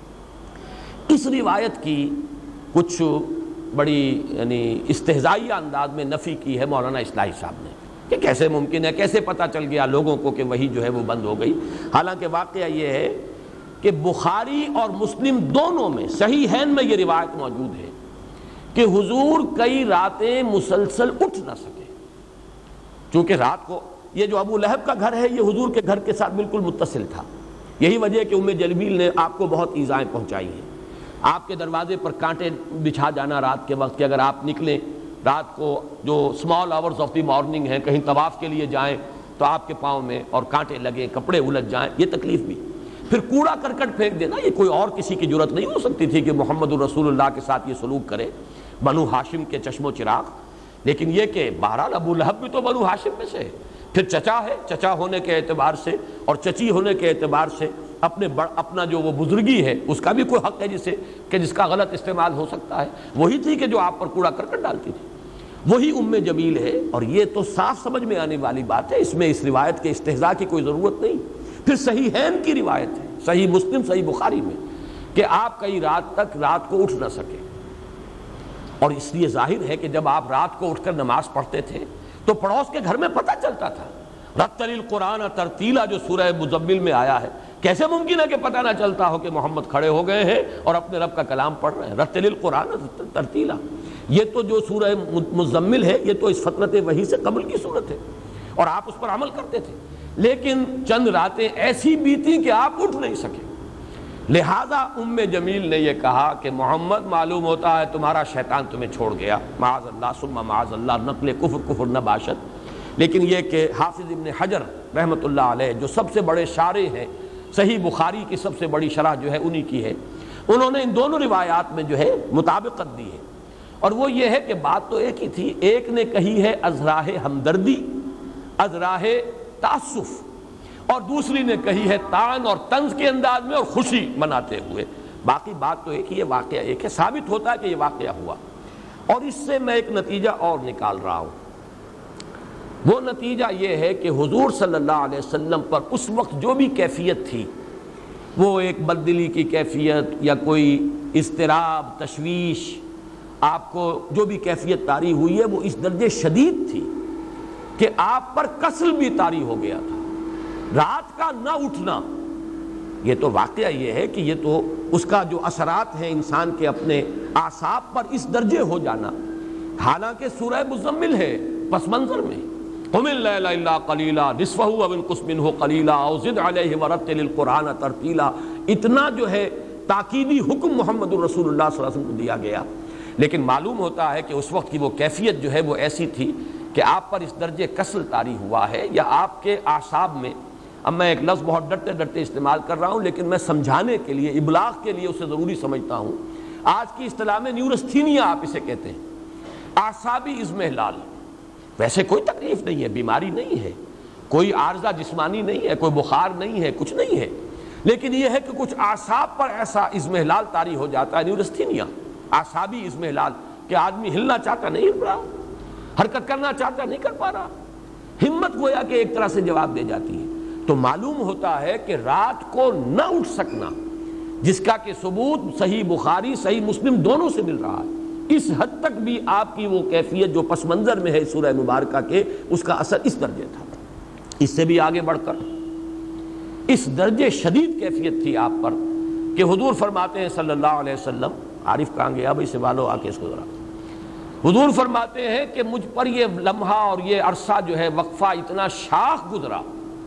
اس روایت کی کچھ بڑی یعنی استہزائیہ انداز میں نفی کی ہے مولانا اصلاحی صاحب نے کہ کیسے ممکن ہے، کیسے پتہ چل گیا لوگوں کو کہ وہی جو ہے وہ بند ہو گئی. حالانکہ واقعہ یہ ہے کہ بخاری اور مسلم دونوں میں صحیحین میں یہ روایت موجود ہے کہ حضور کئی راتیں مسلسل اٹھ نہ سکے، چونکہ رات کو یہ جو ابو لہب کا گھر ہے یہ حضور کے گھر کے ساتھ بالکل متصل تھا. یہی وجہ ہے کہ جلیل نے آپ کو بہت ایذائیں پہنچائی ہیں. آپ کے دروازے پر کانٹے بچھا جانا رات کے وقت کہ اگر آپ نکلیں رات کو جو small hours of the morning ہیں، کہیں طواف کے لیے جائیں تو آپ کے پاؤں میں اور کانٹے لگیں، کپڑے الجھ جائیں، یہ تکلیف بھی. پھر کوڑا کرکٹ پھینک دینا، یہ کوئی اور کسی کی جرت نہیں ہو سکتی تھی کہ محمد الرسول اللہ کے ساتھ یہ سلوک کرے، بنو ہاشم کے چشم و چراغ. لیکن یہ کہ بہرحال ابو لہب بھی تو بنو ہاشم میں سے ہے، پھر چچا ہے، چچا ہونے کے اعتبار سے اور چچی ہونے کے اعتبار سے اپنا جو وہ بزرگی ہے اس کا بھی کوئی حق ہے جس کا غلط استعمال ہو سکتا ہے. وہی تھی کہ جو آپ پر کوڑا کرکٹ ڈالتی تھی، وہی جمیل ہے. اور یہ تو صاف سمجھ میں آنے والی بات ہے، اس میں اس روایت کے استہزاء کی کوئی ضرورت نہیں. پھر صحیحین کی روایت ہے، صحیح مسلم صحیح بخاری میں، کہ آپ کئی رات تک رات کو اٹھ نہ سکے. اور اس لیے ظاہر ہے کہ جب آپ رات کو اٹھ کر نماز پڑھتے تھے تو پڑوس کے گھر میں پتہ چلتا تھا. رتل القرآن ترتیلا جو سورہ مزمل میں آیا ہے، کیسے ممکن ہے کہ پتہ نہ چلتا ہو کہ محمد کھڑے ہو گئے ہیں اور اپنے رب کا کلام پڑھ رہے ہیں. رتل القرآن ترتیلا، یہ تو جو سورہ مزمل ہے یہ تو اس فترت وحی سے قبل کی صورت ہے اور آپ اس پر عمل کرتے تھے. لیکن چند راتیں ایسی بیتی کہ آپ اٹھ نہیں سکے. لہذا جمیل نے یہ کہا کہ محمد معلوم ہوتا ہے تمہارا شیطان تمہیں چھوڑ گیا. معاذ اللہ ثم معاذ اللہ، نقل کفر نہ باشد. لیکن یہ کہ حافظ ابن حجر رحمۃ اللہ علیہ جو سب سے بڑے شارح ہیں، صحیح بخاری کی سب سے بڑی شرح جو ہے انہی کی ہے، انہوں نے ان دونوں روایات میں جو ہے مطابقت دی ہے. اور وہ یہ ہے کہ بات تو ایک ہی تھی. ایک نے کہی ہے ازراہ ہمدردی، ازراہ تعسف، اور دوسری نے کہی ہے طعن اور طنز کے انداز میں اور خوشی مناتے ہوئے. باقی بات تو ایک ہی ہے، واقعہ ایک ہے. ثابت ہوتا ہے کہ یہ واقعہ ہوا. اور اس سے میں ایک نتیجہ اور نکال رہا ہوں. وہ نتیجہ یہ ہے کہ حضور صلی اللہ علیہ وسلم پر اس وقت جو بھی کیفیت تھی، وہ ایک بددلی کی کیفیت یا کوئی اضطراب، تشویش، آپ کو جو بھی کیفیت طاری ہوئی ہے وہ اس درجے شدید تھی کہ آپ پر کسل بھی طاری ہو گیا تھا. رات کا نہ اٹھنا، یہ تو واقعہ یہ ہے کہ یہ تو اس کا جو اثرات ہیں انسان کے اپنے اعصاب پر اس درجے ہو جانا. حالانکہ سورہ مزمل ہے پس منظر میں، قم اللیل الا قلیلا نصفہ او انقص منہ قلیلا او زد علیہ ورتل القرآن ترتیلا. اتنا جو ہے تاکیدی حکم محمد الرسول اللہ صلی اللہ علیہ وسلم کو دیا گیا. لیکن معلوم ہوتا ہے کہ اس وقت کی وہ کیفیت جو ہے وہ ایسی تھی کہ آپ پر اس درجے کسل طاری ہوا ہے یا آپ کے اعصاب میں. اب میں ایک لفظ بہت ڈرتے ڈرتے استعمال کر رہا ہوں لیکن میں سمجھانے کے لیے، ابلاغ کے لیے اسے ضروری سمجھتا ہوں. آج کی اصطلاح میں نیورستھینیا آپ اسے کہتے ہیں، اعصابی اضمحلال. ویسے کوئی تکلیف نہیں ہے، بیماری نہیں ہے، کوئی عارضہ جسمانی نہیں ہے، کوئی بخار نہیں ہے، کچھ نہیں ہے. لیکن یہ ہے کہ کچھ اعصاب پر ایسا اضمحلال طاری ہو جاتا ہے، نیورستھینیا، اعصابی اضمحلال، کہ آدمی ہلنا چاہتا نہیں ہل رہا، حرکت کرنا چاہتا نہیں کر پا رہا، ہمت گویا کہ ایک طرح سے جواب دے جاتی ہے. تو معلوم ہوتا ہے کہ رات کو نہ اٹھ سکنا، جس کا کہ ثبوت صحیح بخاری صحیح مسلم دونوں سے مل رہا ہے، اس حد تک بھی آپ کی وہ کیفیت جو پس منظر میں ہے سورہ مبارکہ کے، اس کا اثر اس درجے تھا. اس سے بھی آگے بڑھ کر اس درجے شدید کیفیت تھی آپ پر کہ حضور فرماتے ہیں صلی اللہ علیہ وسلم، عارف کہاں گیا بھائی، سوالو آ کے اس کو ذرا. حضور فرماتے ہیں کہ مجھ پر یہ لمحہ اور یہ عرصہ جو ہے وقفہ اتنا شاخ گزرا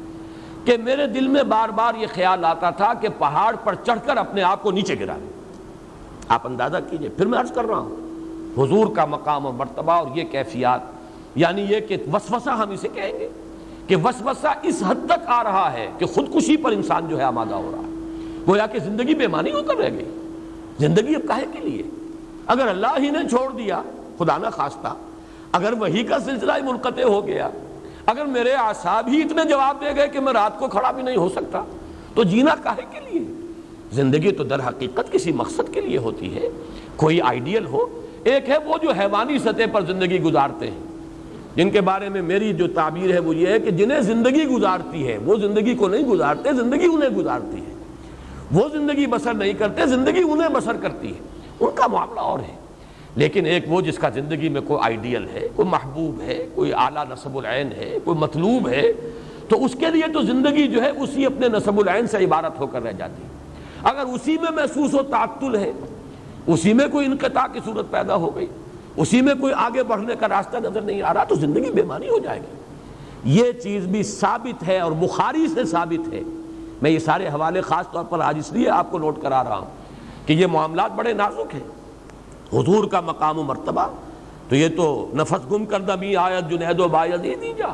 کہ میرے دل میں بار بار یہ خیال آتا تھا کہ پہاڑ پر چڑھ کر اپنے آپ کو نیچے گرا دیں۔ آپ اندازہ کیجئے، پھر میں عرض کر رہا ہوں حضور کا مقام اور مرتبہ اور یہ کیفیات، یعنی یہ کہ وسوسہ ہم اسے کہیں گے کہ وسوسہ اس حد تک آ رہا ہے کہ خودکشی پر انسان جو ہے آمادہ ہو رہا ہے، گویا کہ زندگی بے معنی ہو کر رہ گئی۔ زندگی اب کاہے کے لیے؟ اگر اللہ ہی نے چھوڑ دیا، خدا نہ خواستہ اگر وحی کا سلسلہ ہی منقطع ہو گیا، اگر میرے اعصاب ہی اتنے جواب دے گئے کہ میں رات کو کھڑا بھی نہیں ہو سکتا، تو جینا کاہے کے لیے؟ زندگی تو در حقیقت کسی مقصد کے لیے ہوتی ہے، کوئی آئیڈیل ہو۔ ایک ہے وہ جو حیوانی سطح پر زندگی گزارتے ہیں، جن کے بارے میں میری جو تعبیر ہے وہ یہ ہے کہ جنہیں زندگی گزارتی ہے وہ زندگی کو نہیں گزارتے، زندگی انہیں گزارتی ہے۔ وہ زندگی بسر نہیں کرتے، زندگی انہیں بسر کرتی ہے، ان کا معاملہ اور ہے۔ لیکن ایک وہ جس کا زندگی میں کوئی آئیڈیل ہے، کوئی محبوب ہے، کوئی اعلیٰ نصب العین ہے، کوئی مطلوب ہے، تو اس کے لیے تو زندگی جو ہے اسی اپنے نصب العین سے عبارت ہو کر رہ جاتی ہے۔ اگر اسی میں محسوس و تعطل ہے، اسی میں کوئی انقطاع کی صورت پیدا ہو گئی، اسی میں کوئی آگے بڑھنے کا راستہ نظر نہیں آ رہا، تو زندگی بے معنی ہو جائے گی۔ یہ چیز بھی ثابت ہے اور بخاری سے ثابت ہے۔ میں یہ سارے حوالے خاص طور پر آج اس لیے آپ کو نوٹ کرا رہا ہوں کہ یہ معاملات بڑے نازک ہیں۔ حضور کا مقام و مرتبہ تو یہ تو نفس گم کردہ بھی آیت جنید و بایزیدی جا،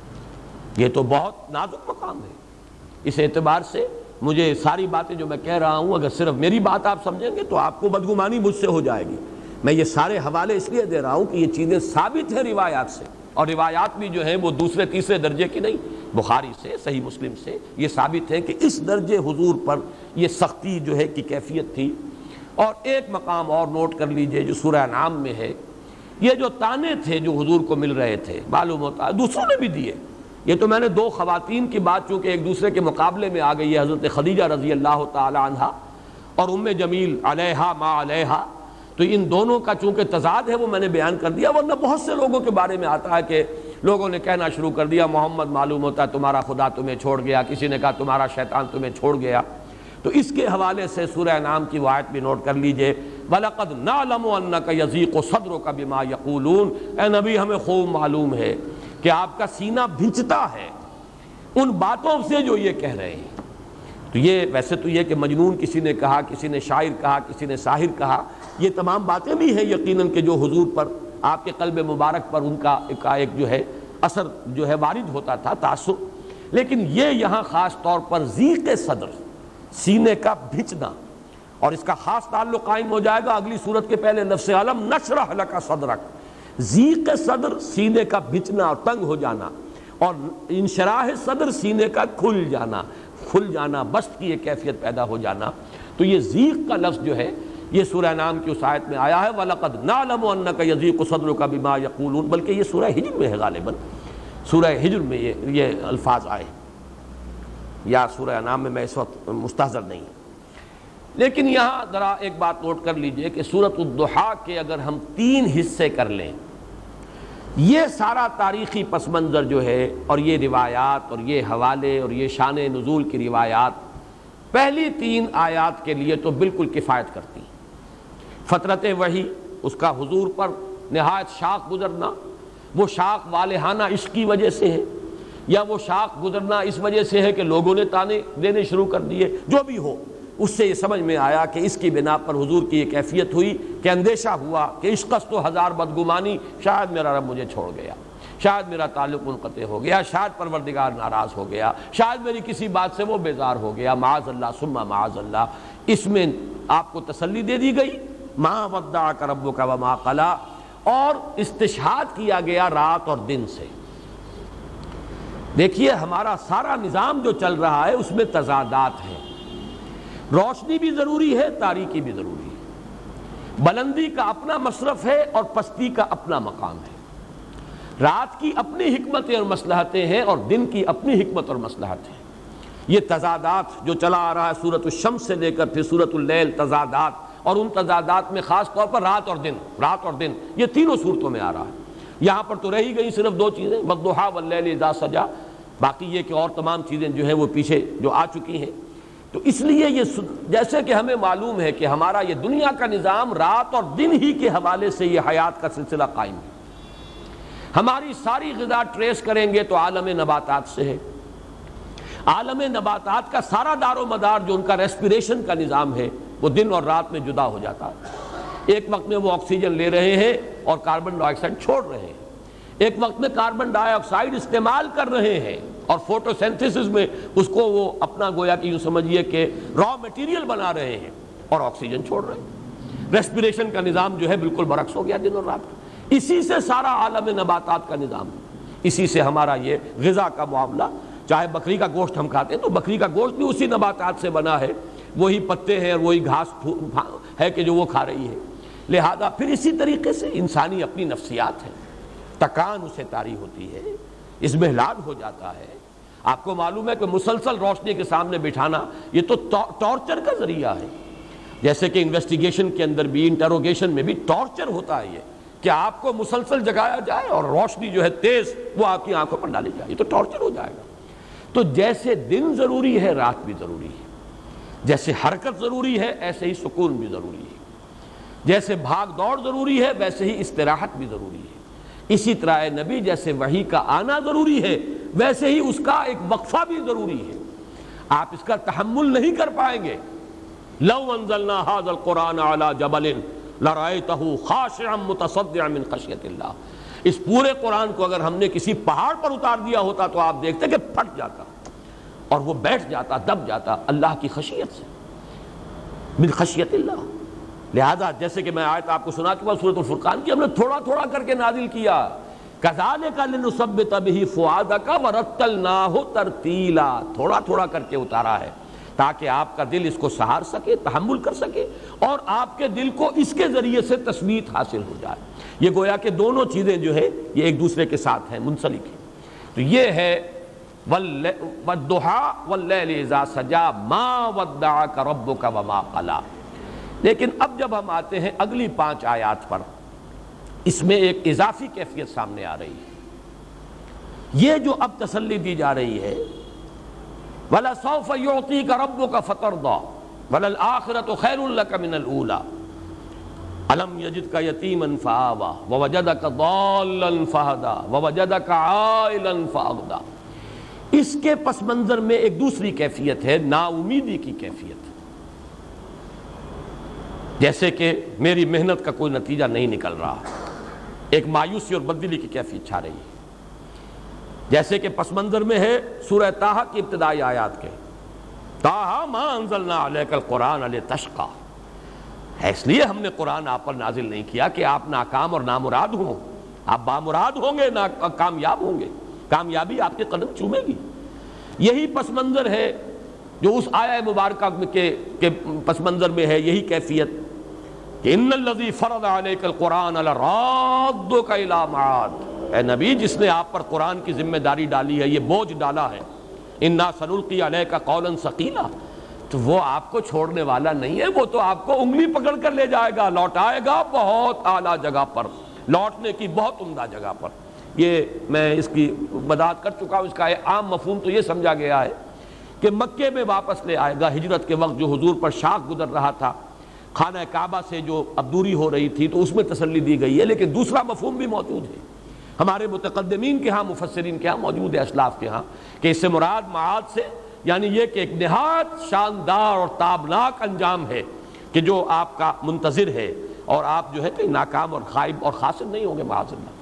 یہ تو بہت نازک مقام ہے۔ اس اعتبار سے مجھے ساری باتیں جو میں کہہ رہا ہوں، اگر صرف میری بات آپ سمجھیں گے تو آپ کو بدگمانی مجھ سے ہو جائے گی۔ میں یہ سارے حوالے اس لیے دے رہا ہوں کہ یہ چیزیں ثابت ہیں روایات سے، اور روایات بھی جو ہیں وہ دوسرے تیسرے درجے کی نہیں، بخاری سے، صحیح مسلم سے یہ ثابت ہے کہ اس درجے حضور پر یہ سختی جو ہے کی کیفیت تھی۔ اور ایک مقام اور نوٹ کر لیجئے جو سورہ انعام میں ہے، یہ جو تانے تھے جو حضور کو مل رہے تھے، معلوم ہوتا ہے دوسروں نے بھی دیے۔ یہ تو میں نے دو خواتین کی بات چونکہ ایک دوسرے کے مقابلے میں آ گئی ہے، حضرت خدیجہ رضی اللہ تعالی عنہا اور ام جمیل علیہا ما علیہا، تو ان دونوں کا چونکہ تضاد ہے وہ میں نے بیان کر دیا، ورنہ بہت سے لوگوں کے بارے میں آتا ہے کہ لوگوں نے کہنا شروع کر دیا محمد معلوم ہوتا ہے تمہارا خدا تمہیں چھوڑ گیا، کسی نے کہا تمہارا شیطان تمہیں چھوڑ گیا۔ تو اس کے حوالے سے سورہ انعام کی وہ آیت بھی نوٹ کر لیجئے، وَلَقَدْ نَعْلَمُ أَنَّكَ يَضِيقُ صَدْرُكَ بِمَا يَقُولُونَ، اے نبی ہمیں خوب معلوم ہے کہ آپ کا سینہ بھنچتا ہے ان باتوں سے جو یہ کہہ رہے ہیں۔ تو یہ ویسے تو یہ کہ مجنون کسی نے کہا، کسی نے شاعر کہا، کسی نے ساحر کہا، یہ تمام باتیں بھی ہیں یقیناً کہ جو حضور پر، آپ کے قلب مبارک پر ان کا ایک جو ہے اثر جو ہے وارد ہوتا تھا، تاثر۔ لیکن یہ یہاں خاص طور پر ضیق صدر، سینے کا بھنچنا، اور اس کا خاص تعلق قائم ہو جائے گا اگلی صورت کے پہلے لفظ علم نشرح لک صدرک۔ ضیق صدر سینے کا بھنچنا اور تنگ ہو جانا، اور انشراح صدر سینے کا کھل جانا، بست کی ایک کیفیت پیدا ہو جانا۔ تو یہ ضیق کا لفظ جو ہے یہ سورہ انعام کی اس آیت میں آیا ہے، وَلَقَدْ نَعْلَمُ أَنَّكَ يَضِيقُ صَدْرُكَ بِمَا يَقُولُونَ، بلکہ یہ سورہ ہجر میں ہے غالباً، سورہ ہجر میں یہ الفاظ آئے، یا سورہ انعام میں میں اس وقت مستحضر نہیں۔ لیکن یہاں ذرا ایک بات نوٹ کر لیجئے کہ سورۃ الضحیٰ کے اگر ہم 3 حصے کر لیں، یہ سارا تاریخی پس منظر جو ہے اور یہ روایات اور یہ حوالے اور یہ شان نزول کی روایات پہلی 3 آیات کے لیے تو بالکل کفایت کرتی ہیں۔ فترت وحی، اس کا حضور پر نہایت شاخ گزرنا، وہ شاخ والہانہ عشق کی وجہ سے ہے، یا وہ شاخ گزرنا اس وجہ سے ہے کہ لوگوں نے تانے دینے شروع کر دیے، جو بھی ہو، اس سے یہ سمجھ میں آیا کہ اس کی بنا پر حضور کی یہ کیفیت ہوئی کہ اندیشہ ہوا کہ عشقست تو ہزار بدگمانی، شاید میرا رب مجھے چھوڑ گیا، شاید میرا تعلق منقطع ہو گیا، شاید پروردگار ناراض ہو گیا، شاید میری کسی بات سے وہ بیزار ہو گیا، معاذ اللہ ثم معاذ اللہ۔ اس میں آپ کو تسلی دے دی گئی، ما ودعک ربک وما قلی، اور استشہاد کیا گیا رات اور دن سے۔ دیکھیے ہمارا سارا نظام جو چل رہا ہے اس میں تضادات ہیں، روشنی بھی ضروری ہے، تاریکی بھی ضروری ہے، بلندی کا اپنا مصرف ہے اور پستی کا اپنا مقام ہے، رات کی اپنی حکمتیں اور مصلحتیں ہیں اور دن کی اپنی حکمت اور مصلحت ہیں۔ یہ تضادات جو چلا آ رہا ہے سورۃ الشمس سے لے کر پھر سورۃ اللیل، تضادات، اور ان تضادات میں خاص طور پر رات اور دن یہ تینوں صورتوں میں آ رہا ہے۔ یہاں پر تو رہی گئی صرف 2 چیزیں، والضحیٰ واللیل اذا سجا، باقی یہ کہ اور تمام چیزیں جو ہیں وہ پیچھے جو آ چکی ہیں۔ تو اس لیے یہ جیسے کہ ہمیں معلوم ہے کہ ہمارا یہ دنیا کا نظام رات اور دن ہی کے حوالے سے یہ حیات کا سلسلہ قائم ہے. ہماری ساری غذا ٹریس کریں گے تو عالم نباتات سے ہے. عالم نباتات کا سارا دار و مدار جو ان کا ریسپیریشن کا نظام ہے وہ دن اور رات میں جدا ہو جاتا ہے. ایک وقت میں وہ آکسیجن لے رہے ہیں اور کاربن ڈائی آکسائڈ چھوڑ رہے ہیں, ایک وقت میں کاربن ڈائی آکسائڈ استعمال کر رہے ہیں اور فوٹو سینتھیسس میں اس کو وہ اپنا گویا کہ یوں سمجھیے کہ را میٹیریل بنا رہے ہیں اور آکسیجن چھوڑ رہے ہیں. ریسپیریشن کا نظام جو ہے بالکل برعکس ہو گیا دن اور رات کا. اسی سے سارا عالم نباتات کا نظام ہے, اسی سے ہمارا یہ غذا کا معاملہ. چاہے بکری کا گوشت ہم کھاتے ہیں تو بکری کا گوشت بھی اسی نباتات سے بنا ہے, وہی پتے ہیں اور وہی گھاس ہے کہ جو وہ کھا رہی ہے. لہذا پھر اسی طریقے سے انسانی اپنی نفسیات ہے, تکان اسے طاری ہوتی ہے, اضمحلال ہو جاتا ہے. آپ کو معلوم ہے کہ مسلسل روشنی کے سامنے بٹھانا یہ تو ٹارچر کا ذریعہ ہے. جیسے کہ انویسٹیگیشن کے اندر بھی, انٹروگیشن میں بھی ٹارچر ہوتا ہے یہ کہ آپ کو مسلسل جگایا جائے اور روشنی جو ہے تیز وہ آپ کی آنکھوں پر ڈالی جائے, یہ تو ٹارچر ہو جائے گا. تو جیسے دن ضروری ہے رات بھی ضروری ہے, جیسے حرکت ضروری ہے ایسے ہی سکون بھی ضروری ہے, جیسے بھاگ دوڑ ضروری ہے ویسے ہی استراحت بھی ضروری ہے. اسی طرح نبی جیسے وحی کا آنا ضروری ہے ویسے ہی اس کا ایک وقفہ بھی ضروری ہے. آپ اس کا تحمل نہیں کر پائیں گے. لو انزلنا هذا القرآن على جبل لرأيته خاشعا متصدعا من خشية اللہ. اس پورے قرآن کو اگر ہم نے کسی پہاڑ پر اتار دیا ہوتا تو آپ دیکھتے کہ پھٹ جاتا اور وہ بیٹھ جاتا, دب جاتا اللہ کی خشیت سے, من خشیت اللہ. لہذا جیسے کہ میں آیت آپ کو سنا کے بعد سورۃ الفرقان کی ہم نے تھوڑا تھوڑا کر کے نازل کیا. کذالک لنثبت به فؤادک ورتلناہ ترتیلا, تھوڑا تھوڑا کر کے اتارا ہے تاکہ آپ کا دل اس کو سہار سکے, تحمل کر سکے اور آپ کے دل کو اس کے ذریعے سے تثبیت حاصل ہو جائے. یہ گویا کہ دونوں چیزیں جو ہے یہ ایک دوسرے کے ساتھ ہیں, منسلک ہیں. تو یہ ہے والضحیٰ واللیل اذا سجا ما ودعک ربک وما قلی. لیکن اب جب ہم آتے ہیں اگلی 5 آیات پر, اس میں ایک اضافی کیفیت سامنے آ رہی ہے. یہ جو اب تسلی دی جا رہی ہے وَلَسَوْفَ يُعْطِيكَ رَبُّكَ فَتَرْضَىٰ وَلَلْآخِرَةُ خَيْرٌ لَكَ مِنَ الْأُولَىٰ أَلَمْ يَجِدْكَ يَتِيمًا فَآوَىٰ وَوَجَدَكَ ضَالًّا فَهَدَىٰ وَوَجَدَكَ عَائِلًا فَأَغْنَىٰ. اس کے پس منظر میں ایک دوسری کیفیت ہے, نا امیدی کی کیفیت. جیسے کہ میری محنت کا کوئی نتیجہ نہیں نکل رہا, ایک مایوسی اور بددلی کی کیفیت چھا رہی ہے. جیسے کہ پس منظر میں ہے سورہ طٰہٰ کی ابتدائی آیات کے, طٰہٰ ما انزلنا علیک القرآن لتشقیٰ, ہے اس لیے ہم نے قرآن آپ پر نازل نہیں کیا کہ آپ ناکام اور نامراد ہوں. آپ بامراد ہوں گے, کامیاب ہوں گے, کامیابی آپ کے قدم چومے گی. یہی پس منظر ہے جو اس آیہ مبارکہ کے پس منظر میں ہے, یہی کیفیت کہ ان الذی فرض علیک القرآن لرادک الی معاد. اے نبی جس نے آپ پر قرآن کی ذمہ داری ڈالی ہے, یہ بوجھ ڈالا ہے, انا سنلقی علیک قولا ثقیلا, تو وہ آپ کو چھوڑنے والا نہیں ہے, وہ تو آپ کو انگلی پکڑ کر لے جائے گا, لوٹائے گا بہت اعلیٰ جگہ پر, لوٹنے کی بہت عمدہ جگہ پر. یہ میں اس کی وضاحت کر چکا ہوں. اس کا عام مفہوم تو یہ سمجھا گیا ہے کہ مکے میں واپس لے آئے گا. ہجرت کے وقت جو حضور پر شاخ گزر رہا تھا, خانہ کعبہ سے جو اب دوری ہو رہی تھی, تو اس میں تسلی دی گئی ہے. لیکن دوسرا مفہوم بھی موجود ہے ہمارے متقدمین کے ہاں, مفسرین کے ہاں موجود ہے, اسلاف کے ہاں, کہ اس سے مراد معاد سے یعنی یہ کہ ایک نہایت شاندار اور تابناک انجام ہے کہ جو آپ کا منتظر ہے, اور آپ جو ہے کہ ناکام اور خائب اور خاسر نہیں ہوں گے معاذ اللہ.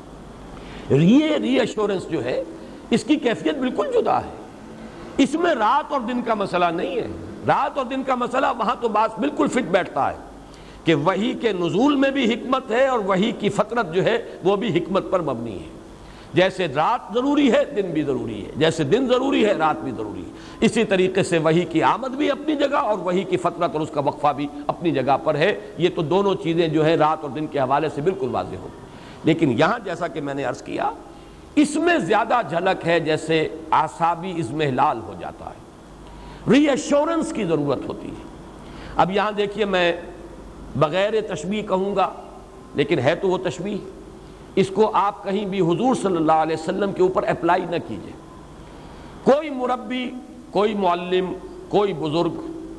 یہ ری ایشورنس جو ہے اس کی کیفیت بالکل جدا ہے. اس میں رات اور دن کا مسئلہ نہیں ہے. رات اور دن کا مسئلہ وہاں تو بات بالکل فٹ بیٹھتا ہے کہ وحی کے نزول میں بھی حکمت ہے اور وحی کی فطرت جو ہے وہ بھی حکمت پر مبنی ہے. جیسے رات ضروری ہے دن بھی ضروری ہے, جیسے دن ضروری ہے رات بھی ضروری ہے, اسی طریقے سے وحی کی آمد بھی اپنی جگہ اور وحی کی فطرت اور اس کا وقفہ بھی اپنی جگہ پر ہے. یہ تو دونوں چیزیں جو ہے رات اور دن کے حوالے سے بالکل واضح ہو. لیکن یہاں جیسا کہ میں نے عرض کیا اس میں زیادہ جھلک ہے, جیسے اعصابی اضمحلال ہو جاتا ہے, ری ایشورنس کی ضرورت ہوتی ہے. اب یہاں دیکھیے, میں بغیر تشبیہ کہوں گا لیکن ہے تو وہ تشبیہ, اس کو آپ کہیں بھی حضور صلی اللہ علیہ وسلم کے اوپر اپلائی نہ کیجئے. کوئی مربی, کوئی معلم, کوئی بزرگ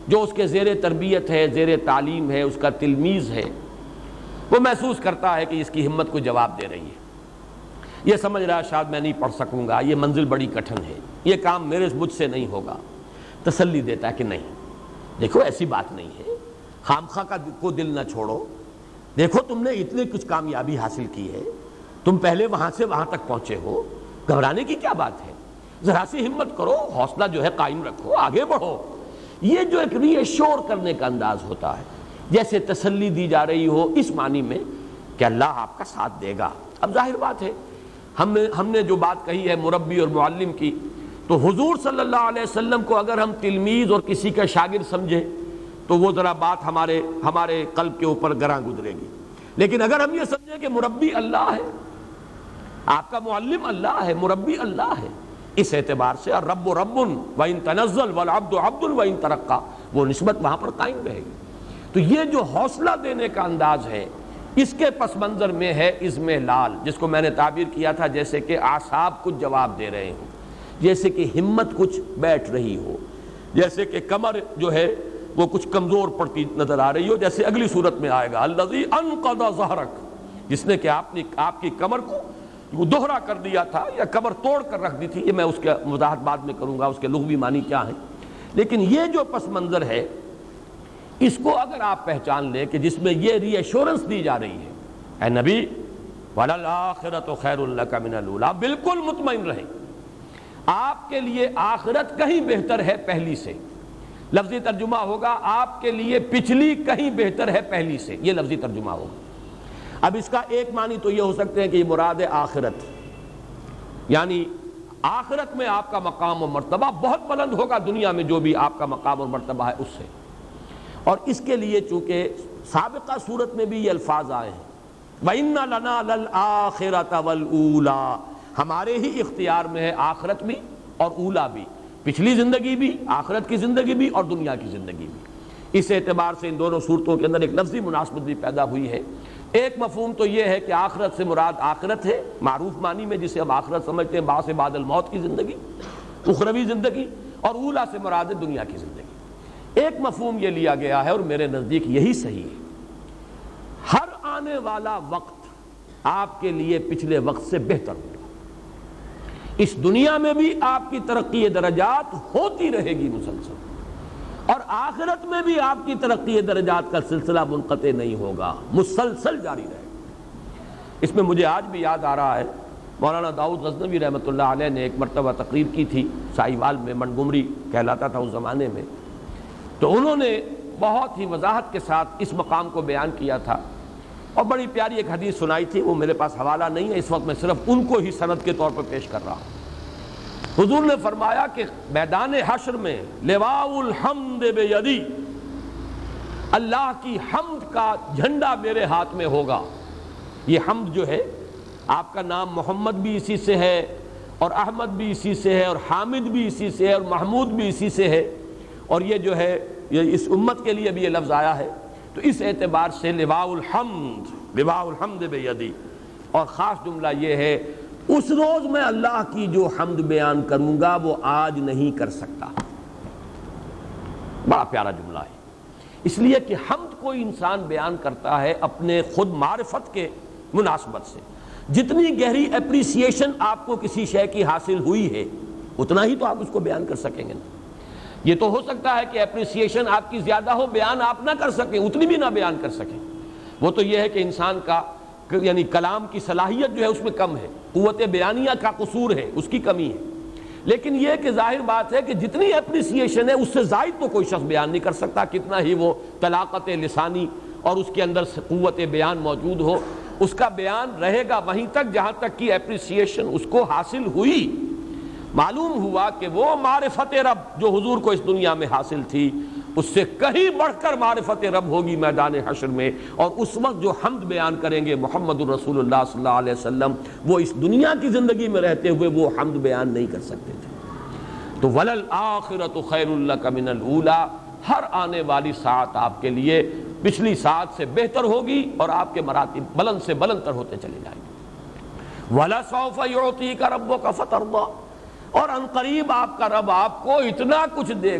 جو اس کے زیر تربیت ہے، زیر تعلیم ہے، اس کا تلمیذ ہے، وہ محسوس کرتا ہے کہ اس کی ہمت کو جواب دے رہی ہے، یہ سمجھ رہا ہے شاید میں نہیں پڑھ سکوں گا، یہ منزل بڑی کٹھن ہے، یہ کام مجھ سے نہیں ہوگا، تسلی دیتا ہے کہ نہیں، دیکھو ایسی بات نہیں ہے، خامخواہ کا کو دل نہ چھوڑو، دیکھو تم نے اتنے کچھ کامیابی حاصل کی ہے، تم پہلے وہاں سے وہاں تک پہنچے ہو، گھبرانے کی کیا بات ہے، ذرا سی ہمت کرو، حوصلہ جو ہے قائم رکھو، آگے بڑھو۔ یہ جو ایک ری ایشور کرنے کا انداز ہوتا ہے، جیسے تسلی دی جا رہی ہو اس معنی میں کہ اللہ آپ کا ساتھ دے گا۔ اب ظاہر بات ہے ہم نے جو بات کہی ہے مربی اور معلم کی، تو حضور صلی اللہ علیہ وسلم کو اگر ہم تلمیذ اور کسی کا شاگرد سمجھے تو وہ ذرا بات ہمارے قلب کے اوپر گراں گزرے گی، لیکن اگر ہم یہ سمجھیں کہ مربی اللہ ہے، آپ کا معلم اللہ ہے، مربی اللہ ہے، اس اعتبار سے الرب رب وَإِن تنزل والعبد عبد وَإِن ترقى، وہ نسبت وہاں پر قائم رہے گی۔ تو یہ جو حوصلہ دینے کا انداز ہے، اس کے پس منظر میں ہے اضمحلال، جس کو میں نے تعبیر کیا تھا جیسے کہ اعصاب کچھ جواب دے رہے ہوں، جیسے کہ ہمت کچھ بیٹھ رہی ہو، جیسے کہ کمر جو ہے وہ کچھ کمزور پڑتی نظر آ رہی ہو، جیسے اگلی صورت میں آئے گا الذی انقض ظہرک، جس نے کہ آپ کی کمر کو وہ دوہرا کر دیا تھا یا کمر توڑ کر رکھ دی تھی، یہ میں اس کا وضاحت بعد میں کروں گا اس کے لغوی معنی کیا ہیں، لیکن یہ جو پس منظر ہے اس کو اگر آپ پہچان لیں کہ جس میں یہ ری ایشورنس دی جا رہی ہے، اے نبی وَلَلْآخِرَةُ خَيْرٌ لَكَ مِنَ الْأُولَىٰ، بالکل مطمئن رہیں، آپ کے لیے آخرت کہیں بہتر ہے پہلی سے، لفظی ترجمہ ہوگا آپ کے لیے پچھلی کہیں بہتر ہے پہلی سے، یہ لفظی ترجمہ ہوگا۔ اب اس کا ایک معنی تو یہ ہو سکتے ہیں کہ یہ مراد ہے آخرت، یعنی آخرت میں آپ کا مقام و مرتبہ بہت بلند ہوگا دنیا میں جو بھی آپ کا مقام اور مرتبہ ہے اس سے، اور اس کے لیے چونکہ سابقہ صورت میں بھی یہ الفاظ آئے ہیں وَإِنَّ لَنَا لَلْآخِرَةَ وَالْأُولَىٰ، ہمارے ہی اختیار میں ہے آخرت بھی اور اولا بھی، پچھلی زندگی بھی، آخرت کی زندگی بھی اور دنیا کی زندگی بھی۔ اس اعتبار سے ان دونوں صورتوں کے اندر ایک لفظی مناسبت بھی پیدا ہوئی ہے۔ ایک مفہوم تو یہ ہے کہ آخرت سے مراد آخرت ہے معروف معنی میں، جسے ہم آخرت سمجھتے ہیں بعث بعد الموت کی زندگی، اخروی زندگی، اور اولا سے مراد ہے دنیا کی زندگی۔ ایک مفہوم یہ لیا گیا ہے اور میرے نزدیک یہی صحیح ہے، ہر آنے والا وقت آپ کے لیے پچھلے وقت سے بہتر ہوگا، اس دنیا میں بھی آپ کی ترقی درجات ہوتی رہے گی مسلسل، اور آخرت میں بھی آپ کی ترقی درجات کا سلسلہ منقطع نہیں ہوگا، مسلسل جاری رہے گا۔ اس میں مجھے آج بھی یاد آ رہا ہے مولانا داؤد غزنوی رحمۃ اللہ علیہ نے ایک مرتبہ تقریر کی تھی سائیوال میں، منگمری کہلاتا تھا اس زمانے میں، تو انہوں نے بہت ہی وضاحت کے ساتھ اس مقام کو بیان کیا تھا، اور بڑی پیاری ایک حدیث سنائی تھی، وہ میرے پاس حوالہ نہیں ہے اس وقت، میں صرف ان کو ہی سند کے طور پر پیش کر رہا ہوں۔ حضور نے فرمایا کہ میدان حشر میں لواء الحمد بیدی، اللہ کی حمد کا جھنڈا میرے ہاتھ میں ہوگا۔ یہ حمد جو ہے، آپ کا نام محمد بھی اسی سے ہے، اور احمد بھی اسی سے ہے، اور حامد بھی اسی سے ہے، اور محمود بھی اسی سے ہے، اور یہ جو ہے یہ اس امت کے لیے بھی یہ لفظ آیا ہے، تو اس اعتبار سے لواء الحمد بیدی، اور خاص جملہ یہ ہے اس روز میں اللہ کی جو حمد بیان کروں گا وہ آج نہیں کر سکتا۔ بڑا پیارا جملہ ہے، اس لیے کہ حمد کوئی انسان بیان کرتا ہے اپنے خود معرفت کے مناسبت سے، جتنی گہری اپریسیشن آپ کو کسی شے کی حاصل ہوئی ہے اتنا ہی تو آپ اس کو بیان کر سکیں گے نا۔ یہ تو ہو سکتا ہے کہ اپریسیشن آپ کی زیادہ ہو، بیان آپ نہ کر سکیں، اتنی بھی نہ بیان کر سکیں، وہ تو یہ ہے کہ انسان کا یعنی کلام کی صلاحیت جو ہے اس میں کم ہے، قوت بیانیہ کا قصور ہے، اس کی کمی ہے، لیکن یہ کہ ظاہر بات ہے کہ جتنی اپریسیشن ہے اس سے زائد تو کوئی شخص بیان نہیں کر سکتا، کتنا ہی وہ طلاقت لسانی اور اس کے اندر قوت بیان موجود ہو، اس کا بیان رہے گا وہیں تک جہاں تک کہ اپریسیشن اس کو حاصل ہوئی۔ معلوم ہوا کہ وہ معرفت رب جو حضور کو اس دنیا میں حاصل تھی، اس سے کہیں بڑھ کر معرفت رب ہوگی میدان حشر میں، اور اس وقت جو حمد بیان کریں گے محمد الرسول اللہ صلی اللہ علیہ وسلم، وہ اس دنیا کی زندگی میں رہتے ہوئے وہ حمد بیان نہیں کر سکتے تھے۔ تو وَلَلْآخِرَةُ خَيْرٌ لَكَ مِنَ الْأُولَىٰ، ہر آنے والی ساعت آپ کے لیے پچھلی ساعت سے بہتر ہوگی، اور آپ کے مراتب بلند سے بلند تر ہوتے چلے جائیں گے۔ وَلَسَوْفَ يُعْطِيكَ رَبُّكَ فَتَرْضَىٰ، اور عنقریب آپ کا رب آپ کو اتنا کچھ دے گا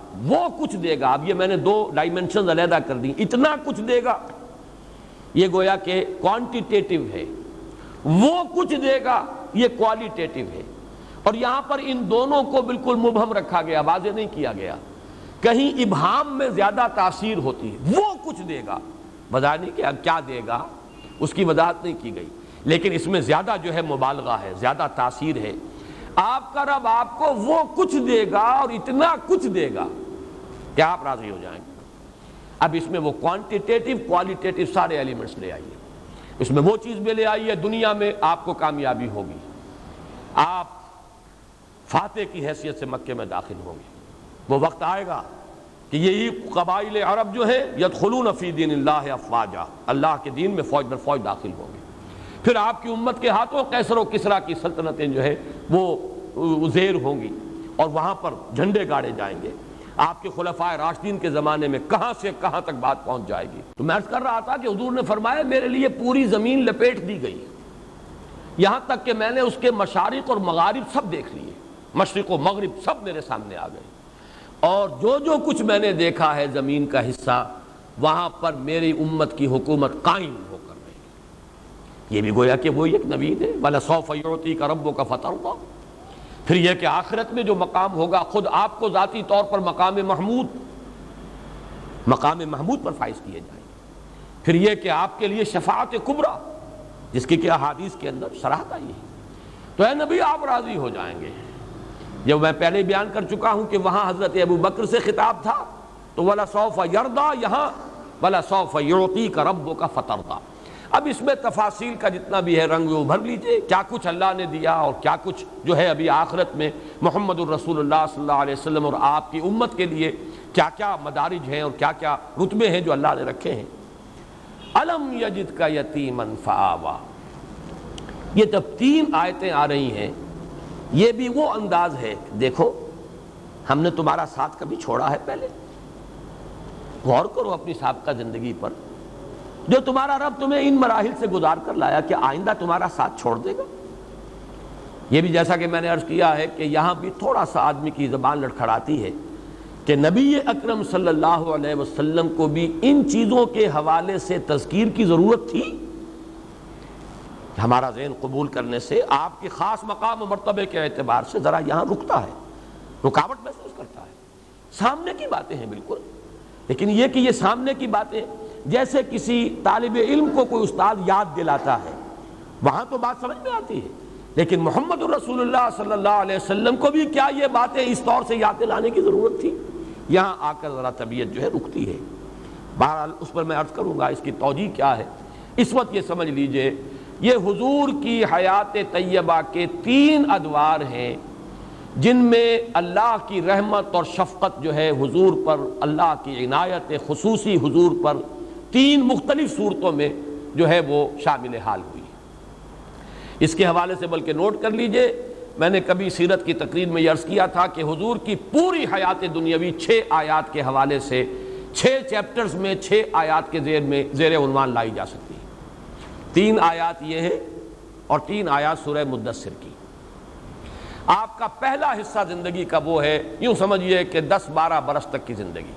وہ کچھ دے گا. اب یہ میں نے دو ڈائمنشنز علیحدہ کر دی. اتنا کچھ دے گا یہ گویا کہ کوانٹیٹیو ہے، وہ کچھ دے گا یہ کوالیٹیٹیو ہے. اور یہاں پر ان دونوں کو بالکل مبہم رکھا گیا، واضح نہیں کیا گیا. کہیں ابہام میں زیادہ تاثیر ہوتی ہے، وہ کچھ دے گا، وضاحت نہیں کہ کیا دے گا اس کی وضاحت نہیں کی گئی، لیکن اس میں زیادہ جو ہے مبالغہ ہے، زیادہ تاثیر ہے. آپ کا رب آپ کو وہ کچھ دے گا اور اتنا کچھ دے گا کہ آپ راضی ہو جائیں گے. اب اس میں وہ کوانٹیٹیو کوالیٹیٹیو سارے ایلیمنٹس لے آئیے. اس میں وہ چیز بھی لے آئیے، دنیا میں آپ کو کامیابی ہوگی، آپ فاتح کی حیثیت سے مکے میں داخل ہوں گے. وہ وقت آئے گا کہ یہی قبائل عرب جو ہیں یدخلون فی دین اللہ افواجا، اللہ کے دین میں فوج در فوج داخل ہوں گے. پھر آپ کی امت کے ہاتھوں قیصر و کسریٰ کی سلطنتیں جو ہے وہ زیر ہوں گی اور وہاں پر جھنڈے گاڑے جائیں گے. آپ کے خلفائے راشدین کے زمانے میں کہاں سے کہاں تک بات پہنچ جائے گی. تو میں عرض کر رہا تھا کہ حضور نے فرمایا میرے لیے پوری زمین لپیٹ دی گئی، یہاں تک کہ میں نے اس کے مشارق اور مغارب سب دیکھ لیے، مشرق و مغرب سب میرے سامنے آ گئے. اور جو کچھ میں نے دیکھا ہے زمین کا حصہ، وہاں پر میری امت کی حکومت قائم ہو کر رہے گی. یہ بھی گویا کہ وہی ایک نوید ہے، وَلَسَوْفَ يُعْطِيكَ رَبُّكَ فَتَرْضَىٰ. پھر یہ کہ آخرت میں جو مقام ہوگا خود آپ کو ذاتی طور پر مقام محمود پر فائز کیے جائیں گے. پھر یہ کہ آپ کے لیے شفاعت کبریٰ، جس کی کہ احادیث کے اندر صراحت آئی ہے. تو اے نبی آپ راضی ہو جائیں گے. جب میں پہلے بیان کر چکا ہوں کہ وہاں حضرت ابو بکر سے خطاب تھا تو وَلَسَوْفَ يَرْضَىٰ، یہاں وَلَسَوْفَ يُعْطِيكَ رَبُّكَ فَتَرْضَىٰ. اب اس میں تفاصیل کا جتنا بھی ہے رنگ وہ بھر لیجئے، کیا کچھ اللہ نے دیا اور کیا کچھ جو ہے ابھی آخرت میں محمد الرسول اللہ صلی اللہ علیہ وسلم اور آپ کی امت کے لیے کیا کیا مدارج ہیں اور کیا کیا رتبے ہیں جو اللہ نے رکھے ہیں. أَلَمْ يَجِدْكَ يَتِيمًا فَآوَىٰ. یہ جب 3 آیتیں آ رہی ہیں یہ بھی وہ انداز ہے، دیکھو ہم نے تمہارا ساتھ کبھی چھوڑا ہے پہلے؟ غور کرو اپنی سابقہ زندگی پر. جو تمہارا رب تمہیں ان مراحل سے گزار کر لایا، کہ آئندہ تمہارا ساتھ چھوڑ دے گا؟ یہ بھی جیسا کہ میں نے عرض کیا ہے کہ یہاں بھی تھوڑا سا آدمی کی زبان لڑکھڑاتی ہے کہ نبی اکرم صلی اللہ علیہ وسلم کو بھی ان چیزوں کے حوالے سے تذکیر کی ضرورت تھی. ہمارا ذہن قبول کرنے سے آپ کی خاص مقام و مرتبے کے اعتبار سے ذرا یہاں رکتا ہے، رکاوٹ محسوس کرتا ہے. سامنے کی باتیں ہیں بالکل، لیکن یہ کہ یہ سامنے کی باتیں جیسے کسی طالب علم کو کوئی استاد یاد دلاتا ہے، وہاں تو بات سمجھ میں آتی ہے، لیکن محمد الرسول اللہ صلی اللہ علیہ وسلم کو بھی کیا یہ باتیں اس طور سے یاد دلانے کی ضرورت تھی؟ یہاں آ کر ذرا طبیعت جو ہے رکتی ہے. بہرحال اس پر میں عرض کروں گا اس کی توجیہ کیا ہے. اس وقت یہ سمجھ لیجئے یہ حضور کی حیات طیبہ کے 3 ادوار ہیں جن میں اللہ کی رحمت اور شفقت جو ہے حضور پر، اللہ کی عنایت خصوصی حضور پر 3 مختلف صورتوں میں جو ہے وہ شامل حال ہوئی. اس کے حوالے سے بلکہ نوٹ کر لیجئے، میں نے کبھی سیرت کی تقریر میں یہ عرض کیا تھا کہ حضور کی پوری حیات دنیاوی 6 آیات کے حوالے سے 6 چیپٹرز میں 6 آیات کے زیر عنوان لائی جا سکتی ہے. 3 آیات یہ ہیں اور 3 آیات سورہ مدثر کی. آپ کا پہلا حصہ زندگی کا وہ ہے، یوں سمجھیے کہ 10-12 برس تک کی زندگی.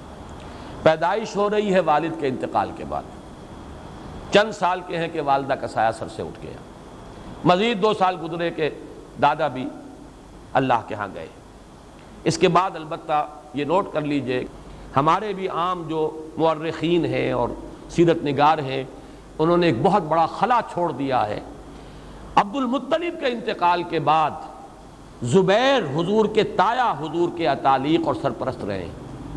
پیدائش ہو رہی ہے والد کے انتقال کے بعد، چند سال کے ہیں کہ والدہ کا سایہ سر سے اٹھ گیا، مزید 2 سال گزرے کہ دادا بھی اللہ کے ہاں گئے. اس کے بعد البتہ یہ نوٹ کر لیجئے ہمارے بھی عام جو مورخین ہیں اور سیرت نگار ہیں انہوں نے ایک بہت بڑا خلا چھوڑ دیا ہے. عبد المطلب کے انتقال کے بعد زبیر حضور کے تایا حضور کے اتالیق اور سرپرست رہے.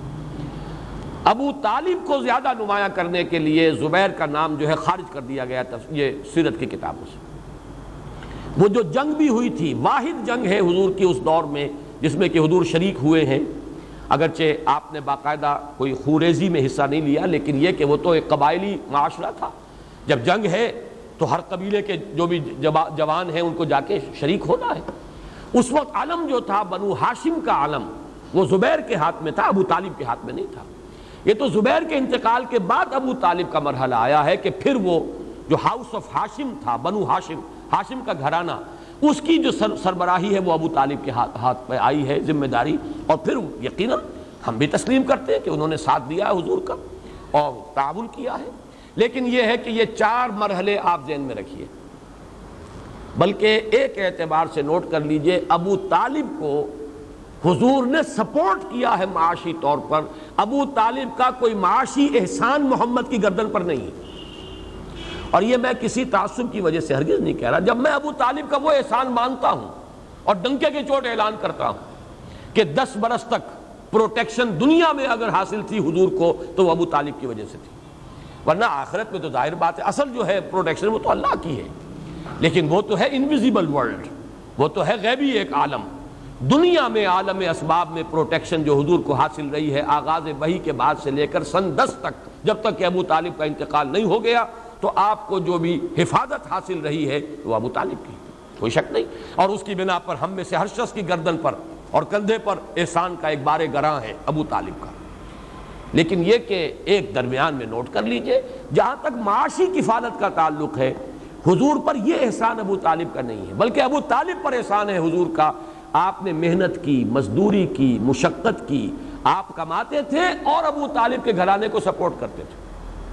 ابو طالب کو زیادہ نمایاں کرنے کے لیے زبیر کا نام جو ہے خارج کر دیا گیا یہ سیرت کی کتابوں سے. وہ جو جنگ بھی ہوئی تھی، واحد جنگ ہے حضور کی اس دور میں جس میں کہ حضور شریک ہوئے ہیں، اگرچہ آپ نے باقاعدہ کوئی خوریزی میں حصہ نہیں لیا، لیکن یہ کہ وہ تو ایک قبائلی معاشرہ تھا. جب جنگ ہے تو ہر قبیلے کے جو بھی جوان ہیں ان کو جا کے شریک ہونا ہے. اس وقت علم جو تھا بنو ہاشم کا علم وہ زبیر کے ہاتھ میں تھا، ابو طالب کے ہاتھ میں نہیں تھا. یہ تو زبیر کے انتقال کے بعد ابو طالب کا مرحلہ آیا ہے کہ پھر وہ جو ہاؤس آف ہاشم تھا، بنو ہاشم، ہاشم کا گھرانہ، اس کی جو سربراہی ہے وہ ابو طالب کے ہاتھ پہ آئی ہے ذمہ داری. اور پھر یقیناً ہم بھی تسلیم کرتے ہیں کہ انہوں نے ساتھ دیا ہے حضور کا اور تعاون کیا ہے، لیکن یہ ہے کہ یہ 4 مرحلے آپ ذہن میں رکھیے۔ بلکہ ایک اعتبار سے نوٹ کر لیجئے، ابو طالب کو حضور نے سپورٹ کیا ہے معاشی طور پر۔ ابو طالب کا کوئی معاشی احسان محمد کی گردن پر نہیں ہے، اور یہ میں کسی تعصب کی وجہ سے ہرگز نہیں کہہ رہا۔ جب میں ابو طالب کا وہ احسان مانتا ہوں اور ڈنکے کی چوٹ اعلان کرتا ہوں کہ 10 برس تک پروٹیکشن دنیا میں اگر حاصل تھی حضور کو تو وہ ابو طالب کی وجہ سے تھی، ورنہ آخرت میں تو ظاہر بات ہے اصل جو ہے پروٹیکشن وہ تو اللہ کی ہے، لیکن وہ تو ہے انویزیبل ورلڈ، وہ تو ہے غیبی ایک عالم۔ دنیا میں عالم اسباب میں پروٹیکشن جو حضور کو حاصل رہی ہے آغاز وحی کے بعد سے لے کر سن 10 تک، جب تک کہ ابو طالب کا انتقال نہیں ہو گیا، تو آپ کو جو بھی حفاظت حاصل رہی ہے وہ ابو طالب کی، کوئی شک نہیں۔ اور اس کی بنا پر ہم میں سے ہر شخص کی گردن پر اور کندھے پر احسان کا ایک بار گراں ہے ابو طالب کا۔ لیکن یہ کہ ایک درمیان میں نوٹ کر لیجئے، جہاں تک معاشی کفالت کا تعلق ہے، حضور پر یہ احسان ابو طالب کا نہیں ہے، بلکہ ابو طالب پر احسان ہے حضور کا۔ آپ نے محنت کی، مزدوری کی، مشقت کی، آپ کماتے تھے اور ابو طالب کے گھرانے کو سپورٹ کرتے تھے،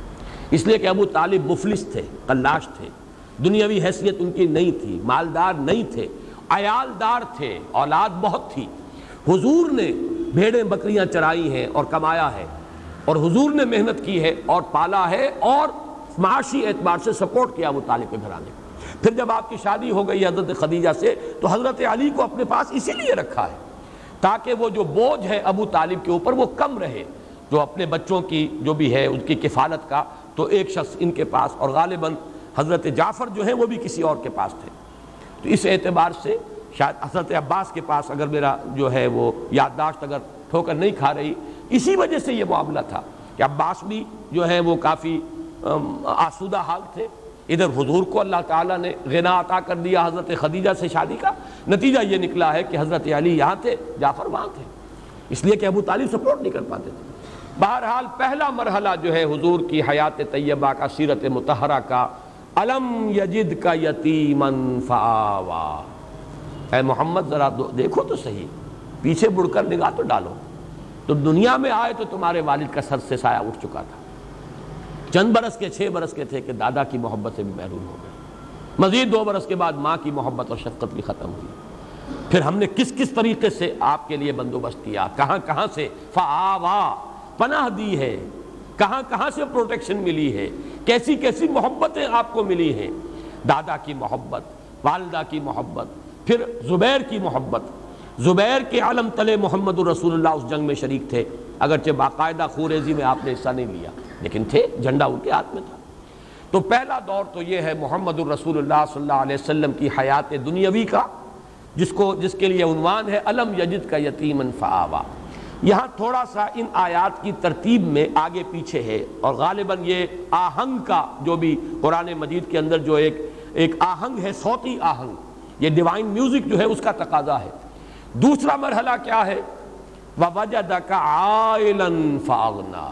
اس لیے کہ ابو طالب مفلس تھے، قلاش تھے، دنیاوی حیثیت ان کی نہیں تھی، مالدار نہیں تھے، عیالدار تھے، اولاد بہت تھی۔ حضور نے بھیڑیں بکریاں چرائی ہیں اور کمایا ہے، اور حضور نے محنت کی ہے اور پالا ہے اور معاشی اعتبار سے سپورٹ کیا ابو طالب کے گھرانے کو۔ پھر جب آپ کی شادی ہو گئی حضرت خدیجہ سے تو حضرت علی کو اپنے پاس اسی لیے رکھا ہے تاکہ وہ جو بوجھ ہے ابو طالب کے اوپر وہ کم رہے، جو اپنے بچوں کی جو بھی ہے ان کی کفالت کا، تو ایک شخص ان کے پاس، اور غالباً حضرت جعفر جو ہیں وہ بھی کسی اور کے پاس تھے۔ تو اس اعتبار سے شاید حضرت عباس کے پاس، اگر میرا جو ہے وہ یادداشت اگر ٹھوکر نہیں کھا رہی، اسی وجہ سے یہ معاملہ تھا کہ عباس بھی جو ہے وہ کافی آسودہ حال تھے۔ ادھر حضور کو اللہ تعالیٰ نے غنا عطا کر دیا حضرت خدیجہ سے شادی کا، نتیجہ یہ نکلا ہے کہ حضرت علی یہاں تھے، جعفر وہاں تھے، اس لیے کہ ابو طالب سپورٹ نہیں کر پاتے تھے۔ بہرحال پہلا مرحلہ جو ہے حضور کی حیات طیبہ کا، سیرت مطہرہ کا، الم یجد کا یتیما فآوا۔ اے محمد ذرا دیکھو تو صحیح، پیچھے مڑ کر نگاہ تو ڈالو، تم دنیا میں آئے تو تمہارے والد کا سر سے سایہ اٹھ چکا تھا، چند برس کے 6 برس کے تھے کہ دادا کی محبت سے بھی محروم ہو گئے، مزید 2 برس کے بعد ماں کی محبت اور شفقت بھی ختم ہوئی۔ پھر ہم نے کس کس طریقے سے آپ کے لیے بندوبست کیا، کہاں کہاں سے فآوا پناہ دی ہے، کہاں کہاں سے پروٹیکشن ملی ہے، کیسی کیسی محبتیں آپ کو ملی ہیں، دادا کی محبت، والدہ کی محبت، پھر زبیر کی محبت۔ زبیر کے علم تلے محمد الرسول اللہ اس جنگ میں شریک تھے، اگرچہ باقاعدہ خوریزی میں آپ نے حصہ نہیں لیا، لیکن تھے، جھنڈا ان کے ہاتھ میں تھا۔ تو پہلا دور تو یہ ہے محمد الرسول اللہ صلی اللہ علیہ وسلم کی حیات دنیاوی کا، جس کے لیے عنوان ہے الم یجد کا یتیما فآوا۔ یہاں تھوڑا سا ان آیات کی ترتیب میں آگے پیچھے ہے، اور غالباً یہ آہنگ کا جو بھی قرآن مجید کے اندر جو ایک آہنگ ہے، صوتی آہنگ، یہ ڈیوائن میوزک جو ہے اس کا تقاضا ہے۔ دوسرا مرحلہ کیا ہے؟ وَوَجَدَكَ عَائِلًا فَأَغْنَىٰ،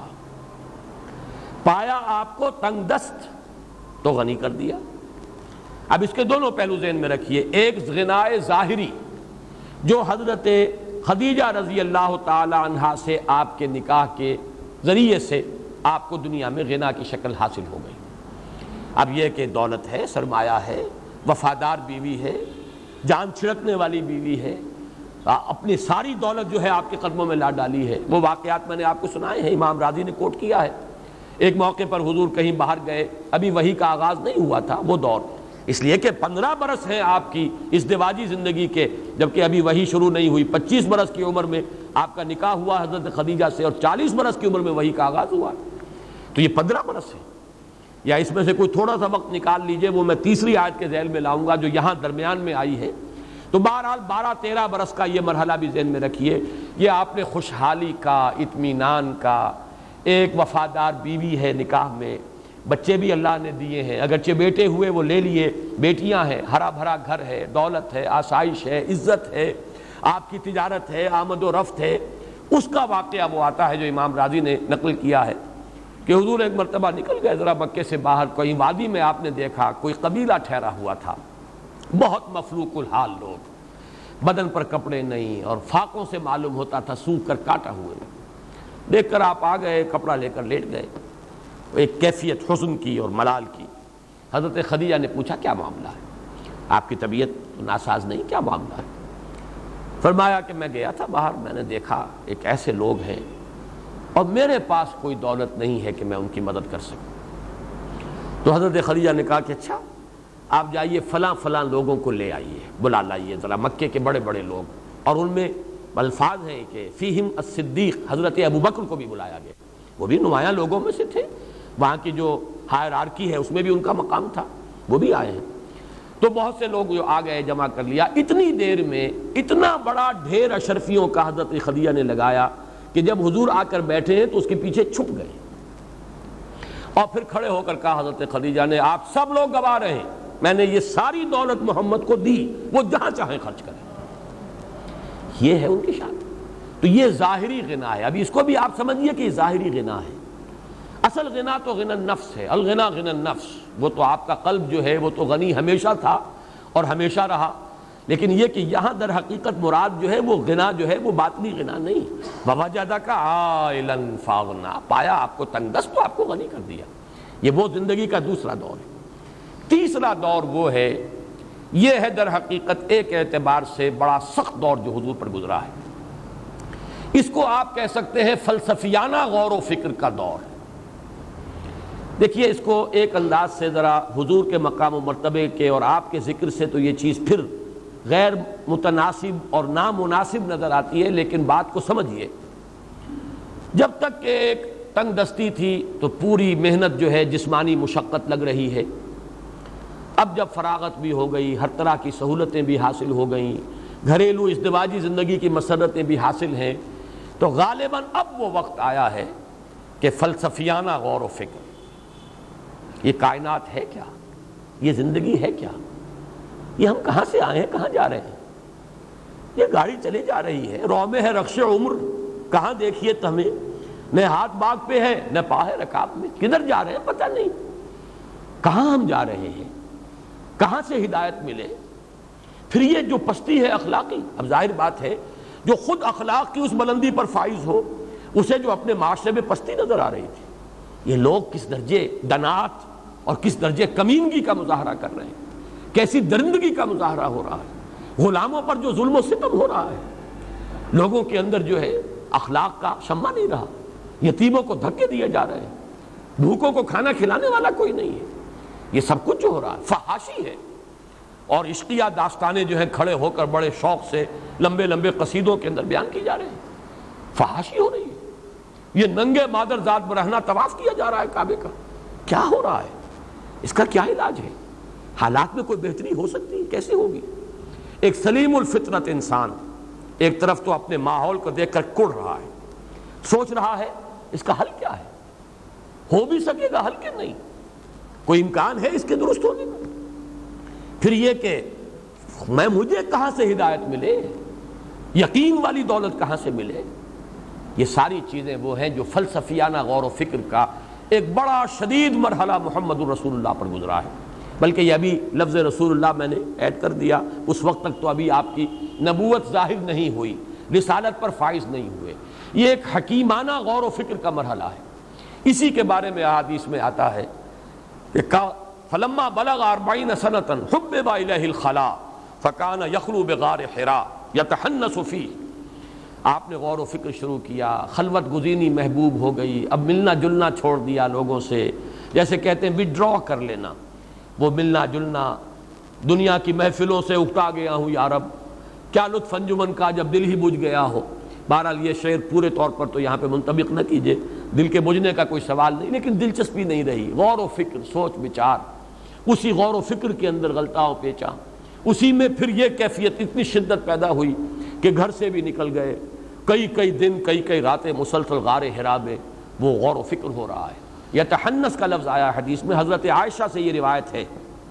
پایا آپ کو تنگ دست تو غنی کر دیا۔ اب اس کے دونوں پہلو ذہن میں رکھیے، ایک غنائے ظاہری جو حضرت خدیجہ رضی اللہ تعالی عنہا سے آپ کے نکاح کے ذریعے سے آپ کو دنیا میں غنا کی شکل حاصل ہو گئی۔ اب یہ کہ دولت ہے، سرمایہ ہے، وفادار بیوی ہے، جان چھڑکنے والی بیوی ہے، اپنی ساری دولت جو ہے آپ کے قدموں میں لا ڈالی ہے۔ وہ واقعات میں نے آپ کو سنائے ہیں، امام راضی نے کوٹ کیا ہے۔ ایک موقع پر حضور کہیں باہر گئے، ابھی وحی کا آغاز نہیں ہوا تھا وہ دور، اس لیے کہ 15 برس ہیں آپ کی ازدواجی زندگی کے، جبکہ ابھی وحی شروع نہیں ہوئی۔ 25 برس کی عمر میں آپ کا نکاح ہوا حضرت خدیجہ سے، اور 40 برس کی عمر میں وحی کا آغاز ہوا، تو یہ 15 برس ہے۔ یا اس میں سے کوئی تھوڑا سا وقت نکال لیجئے، وہ میں تیسری آیت کے ذیل میں لاؤں گا جو یہاں درمیان میں آئی ہے۔ تو بہرحال 12-13 برس کا یہ مرحلہ بھی ذہن میں رکھیے۔ یہ آپ نے خوشحالی کا، اطمینان کا، ایک وفادار بیوی ہے نکاح میں، بچے بھی اللہ نے دیے ہیں، اگرچہ بیٹے ہوئے وہ لے لیے، بیٹیاں ہیں، ہرا بھرا گھر ہے، دولت ہے، آسائش ہے، عزت ہے، آپ کی تجارت ہے، آمد و رفت ہے۔ اس کا واقعہ وہ آتا ہے جو امام راضی نے نقل کیا ہے کہ حضور ایک مرتبہ نکل گئے ذرا مکے سے باہر، کوئی وادی میں آپ نے دیکھا کوئی قبیلہ ٹھہرا ہوا تھا، بہت مفلوق الحال لوگ، بدن پر کپڑے نہیں، اور فاقوں سے معلوم ہوتا تھا سوکھ کر کاٹا ہوئے۔ دیکھ کر آپ آ گئے، کپڑا لے کر لیٹ گئے، ایک کیفیت حزن کی اور ملال کی۔ حضرت خدیجہ نے پوچھا کیا معاملہ ہے، آپ کی طبیعت ناساز نہیں، کیا معاملہ ہے؟ فرمایا کہ میں گیا تھا باہر، میں نے دیکھا ایک ایسے لوگ ہیں اور میرے پاس کوئی دولت نہیں ہے کہ میں ان کی مدد کر سکوں۔ تو حضرت خدیجہ نے کہا کہ اچھا آپ جائیے فلاں فلاں لوگوں کو لے آئیے، بلا لائیے ذرا، مکے کے بڑے بڑے لوگ، اور ان میں الفاظ ہیں کہ فیہم الصدیق، حضرت ابوبکر کو بھی بلایا گیا، وہ بھی نمایاں لوگوں میں سے تھے، وہاں کی جو ہائرارکی ہے اس میں بھی ان کا مقام تھا، وہ بھی آئے ہیں۔ تو بہت سے لوگ جو آ گئے، جمع کر لیا، اتنی دیر میں اتنا بڑا ڈھیر اشرفیوں کا حضرت خدیجہ نے لگایا کہ جب حضور آ کر بیٹھے ہیں تو اس کے پیچھے چھپ گئے، اور پھر کھڑے ہو کر کہا حضرت خدیجہ نے آپ سب لوگ گواہ رہے ہیں میں نے یہ ساری دولت محمد کو دی، وہ جہاں چاہیں خرچ کریں۔ یہ ہے ان کی شان۔ تو یہ ظاہری غنا ہے، ابھی اس کو بھی آپ سمجھیے کہ یہ ظاہری غنا ہے۔ اصل غنا تو غنا النفس ہے، الغنا غنا النفس، وہ تو آپ کا قلب جو ہے وہ تو غنی ہمیشہ تھا اور ہمیشہ رہا، لیکن یہ کہ یہاں در حقیقت مراد جو ہے وہ غنا جو ہے وہ باطنی غنا نہیں۔ وَوَجَدَكَ عَائِلًا فَأَغْنَىٰ، پایا آپ کو تنگ دست تو آپ کو غنی کر دیا۔ یہ وہ زندگی کا دوسرا دور ہے۔ تیسرا دور وہ ہے، یہ ہے در حقیقت ایک اعتبار سے بڑا سخت دور جو حضور پر گزرا ہے، اس کو آپ کہہ سکتے ہیں فلسفیانہ غور و فکر کا دور ہے۔ دیکھیے اس کو ایک انداز سے ذرا حضور کے مقام و مرتبے کے اور آپ کے ذکر سے تو یہ چیز پھر غیر متناسب اور نامناسب نظر آتی ہے، لیکن بات کو سمجھیے۔ جب تک کہ ایک تنگ دستی تھی تو پوری محنت جو ہے جسمانی مشقت لگ رہی ہے، اب جب فراغت بھی ہو گئی، ہر طرح کی سہولتیں بھی حاصل ہو گئیں، گھریلو ازدواجی زندگی کی مسرتیں بھی حاصل ہیں، تو غالباً اب وہ وقت آیا ہے کہ فلسفیانہ غور و فکر، یہ کائنات ہے کیا، یہ زندگی ہے کیا، یہ ہم کہاں سے آئے ہیں، کہاں جا رہے ہیں، یہ گاڑی چلے جا رہی ہے، رو میں ہے رخش عمر، کہاں دیکھیے تو ہمیں نہ ہاتھ باغ پہ ہے نہ پا ہے رکاب میں، کدھر جا رہے ہیں پتہ نہیں، کہاں ہم جا رہے ہیں، کہاں سے ہدایت ملے۔ پھر یہ جو پستی ہے اخلاقی، اب ظاہر بات ہے جو خود اخلاق کی اس بلندی پر فائز ہو، اسے جو اپنے معاشرے میں پستی نظر آ رہی تھی، یہ لوگ کس درجے دنات اور کس درجے کمینگی کا مظاہرہ کر رہے ہیں، کیسی درندگی کا مظاہرہ ہو رہا ہے، غلاموں پر جو ظلم و ستم ہو رہا ہے، لوگوں کے اندر جو ہے اخلاق کا شمع نہیں رہا، یتیموں کو دھکے دیے جا رہے ہیں، بھوکوں کو کھانا کھلانے والا کوئی نہیں ہے، یہ سب کچھ جو ہو رہا ہے فحاشی ہے۔ اور عشقیہ داستانیں جو ہیں کھڑے ہو کر بڑے شوق سے لمبے لمبے قصیدوں کے اندر بیان کی جا رہے ہیں، فحاشی ہو رہی ہے، یہ ننگے مادر ذات برہنہ طواف کیا جا رہا ہے کعبے کا، کیا ہو رہا ہے، اس کا کیا علاج ہے، حالات میں کوئی بہتری ہو سکتی ہے، کیسے ہوگی؟ ایک سلیم الفطرت انسان ایک طرف تو اپنے ماحول کو دیکھ کر کڑ رہا ہے، سوچ رہا ہے اس کا حل کیا ہے، ہو بھی سکے گا حل کہ نہیں، کوئی امکان ہے اس کے درست ہونے کا؟ پھر یہ کہ مجھے کہاں سے ہدایت ملے، یقین والی دولت کہاں سے ملے، یہ ساری چیزیں وہ ہیں جو فلسفیانہ غور و فکر کا ایک بڑا شدید مرحلہ محمد الرسول اللہ پر گزرا ہے۔ بلکہ یہ ابھی لفظ رسول اللہ میں نے ایڈ کر دیا، اس وقت تک تو ابھی آپ کی نبوت ظاہر نہیں ہوئی، رسالت پر فائز نہیں ہوئے، یہ ایک حکیمانہ غور و فکر کا مرحلہ ہے۔ اسی کے بارے میں احادیث میں آتا ہے کہ فلما بلغ 40 سنة حبب إليه الخلاء فكان يخلو بغار حراء يتحنس فيه، آپ نے غور و فکر شروع کیا، خلوت گزینی محبوب ہو گئی، اب ملنا جلنا چھوڑ دیا لوگوں سے، جیسے کہتے ہیں وڈرا کر لینا، وہ ملنا جلنا، دنیا کی محفلوں سے اکتا گیا ہوں یا رب، کیا لطف انجمن کا جب دل ہی بجھ گیا ہو۔ بہرحال یہ شعر پورے طور پر تو یہاں پہ منطبق نہ کیجئے، دل کے بجھنے کا کوئی سوال نہیں، لیکن دلچسپی نہیں رہی، غور و فکر، سوچ بچار، اسی غور و فکر کے اندر غلطہ و پیچا، اسی میں پھر یہ کیفیت اتنی شدت پیدا ہوئی کہ گھر سے بھی نکل گئے، کئی دن کئی راتیں مسلسل غار حرا میں وہ غور و فکر ہو رہا ہے۔ یتحنس کا لفظ آیا حدیث میں، حضرت عائشہ سے یہ روایت ہے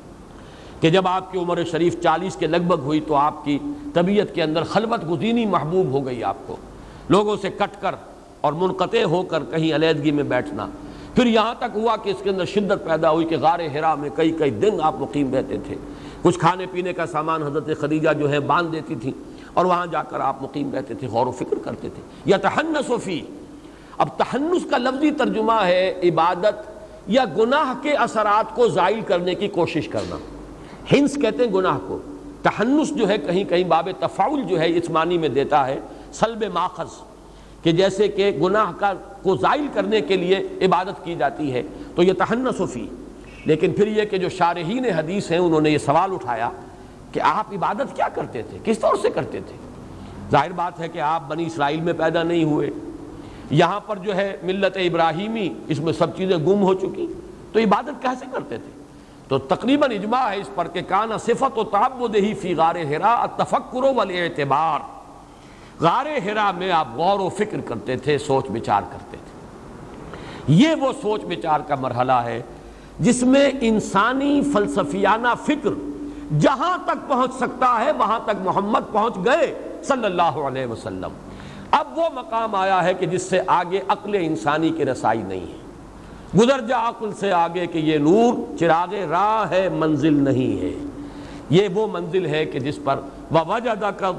کہ جب آپ کی عمر شریف 40 کے لگ بھگ ہوئی تو آپ کی طبیعت کے اندر خلوت گزینی محبوب ہو گئی، آپ کو لوگوں سے کٹ کر اور منقطع ہو کر کہیں علیحدگی میں بیٹھنا، پھر یہاں تک ہوا کہ اس کے اندر شدت پیدا ہوئی کہ غار حرا میں کئی دن آپ مقیم رہتے تھے، کچھ کھانے پینے کا سامان حضرت خدیجہ جو ہے باندھ دیتی تھی اور وہاں جا کر آپ مقیم رہتے تھے، غور و فکر کرتے تھے۔ یتحنس فی، اب تحنس کا لفظی ترجمہ ہے عبادت یا گناہ کے اثرات کو زائل کرنے کی کوشش کرنا. ہنس کہتے ہیں گناہ کو. تحنس جو ہے کہیں کہیں باب تفاعل جو ہے اس معنی میں دیتا ہے سلب ماخذ، کہ جیسے کہ گناہ کو زائل کرنے کے لیے عبادت کی جاتی ہے تو یہ تحنس فی. لیکن پھر یہ کہ جو شارحین حدیث ہیں انہوں نے یہ سوال اٹھایا کہ آپ عبادت کیا کرتے تھے، کس طور سے کرتے تھے؟ ظاہر بات ہے کہ آپ بنی اسرائیل میں پیدا نہیں ہوئے، یہاں پر جو ہے ملت ابراہیمی اس میں سب چیزیں گم ہو چکی، تو عبادت کیسے کرتے تھے؟ تو تقریباً اجماع ہے اس پر کہ کانا صفت و تعبدہ فی غار حراء التفکر والاعتبار. غار حراء میں آپ غور و فکر کرتے تھے، سوچ بچار کرتے تھے. یہ وہ سوچ بچار کا مرحلہ ہے جس میں انسانی فلسفیانہ فکر جہاں تک پہنچ سکتا ہے وہاں تک محمد پہنچ گئے صلی اللہ علیہ وسلم. اب وہ مقام آیا ہے کہ جس سے آگے عقل انسانی کی رسائی نہیں ہے. گزر جا عقل سے آگے کہ یہ نور چراغ راہ ہے، منزل نہیں ہے. یہ وہ منزل ہے کہ جس پر وَوَجَدَكَ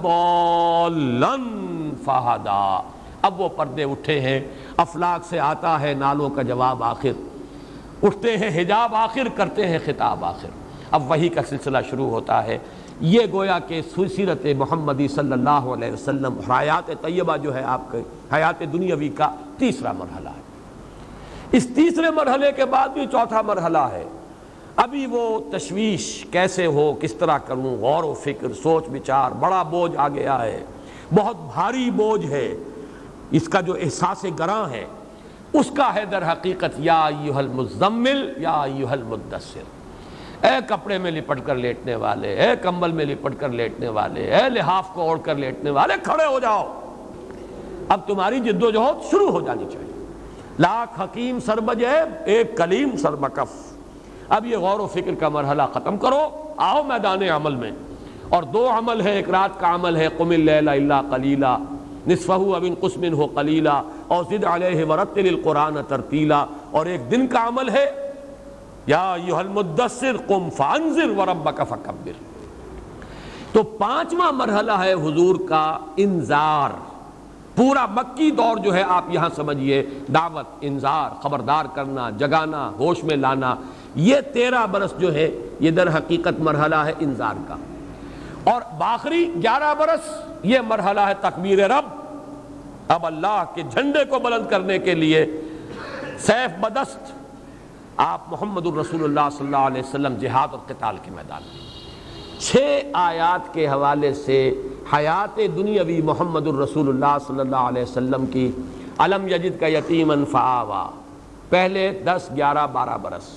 ضَالًّا فَهَدَىٰ. اب وہ پردے اٹھے ہیں، افلاک سے آتا ہے نالوں کا جواب آخر، اٹھتے ہیں حجاب آخر، کرتے ہیں خطاب آخر. اب وحی کا سلسلہ شروع ہوتا ہے. یہ گویا کہ سیرت محمدی صلی اللہ علیہ وسلم حیات طیبہ جو ہے آپ کے حیات دنیاوی کا تیسرا مرحلہ ہے. اس تیسرے مرحلے کے بعد بھی چوتھا مرحلہ ہے. ابھی وہ تشویش کیسے ہو، کس طرح کروں، غور و فکر، سوچ بچار، بڑا بوجھ آ گیا ہے، بہت بھاری بوجھ ہے. اس کا جو احساس گراں ہے اس کا ہے در حقیقت یا ایھا المزمل یا ایھا المدثر. اے کپڑے میں لپٹ کر لیٹنے والے، اے کمبل میں لپٹ کر لیٹنے والے، اے لحاف کو اوڑھ کر لیٹنے والے، کھڑے ہو جاؤ. اب تمہاری جد و جہد شروع ہو جانی چاہیے. لاکھ حکیم سر بجیب، ایک کلیم سر بکف. اب یہ غور و فکر کا مرحلہ ختم کرو، آؤ میدان عمل میں. اور دو عمل ہے، ایک رات کا عمل ہے قم اللیل الا قلیلا نصفہ او انقص منہ قلیلا اور زد علیہ ورتل القرآن ترتیلا. اور ایک دن کا عمل ہے یا ایھا المدثر قم فانذر وربک فکبر. تو پانچواں مرحلہ ہے حضور کا انذار. پورا مکی دور جو ہے آپ یہاں سمجھیے دعوت، انذار، خبردار کرنا، جگانا، ہوش میں لانا. یہ 13 برس جو ہے یہ در حقیقت مرحلہ ہے انذار کا. اور باخری 11 برس یہ مرحلہ ہے تکبیر رب. اب اللہ کے جھنڈے کو بلند کرنے کے لیے سیف بدست آپ محمد الرسول اللہ صلی اللہ علیہ وسلم جہاد اور قتال کے میدان میں. 6 آیات کے حوالے سے حیات دنیاوی محمد الرسول اللہ صلی اللہ علیہ وسلم کی الم یجد کا یتیما فآویٰ پہلے 10 11 12 برس،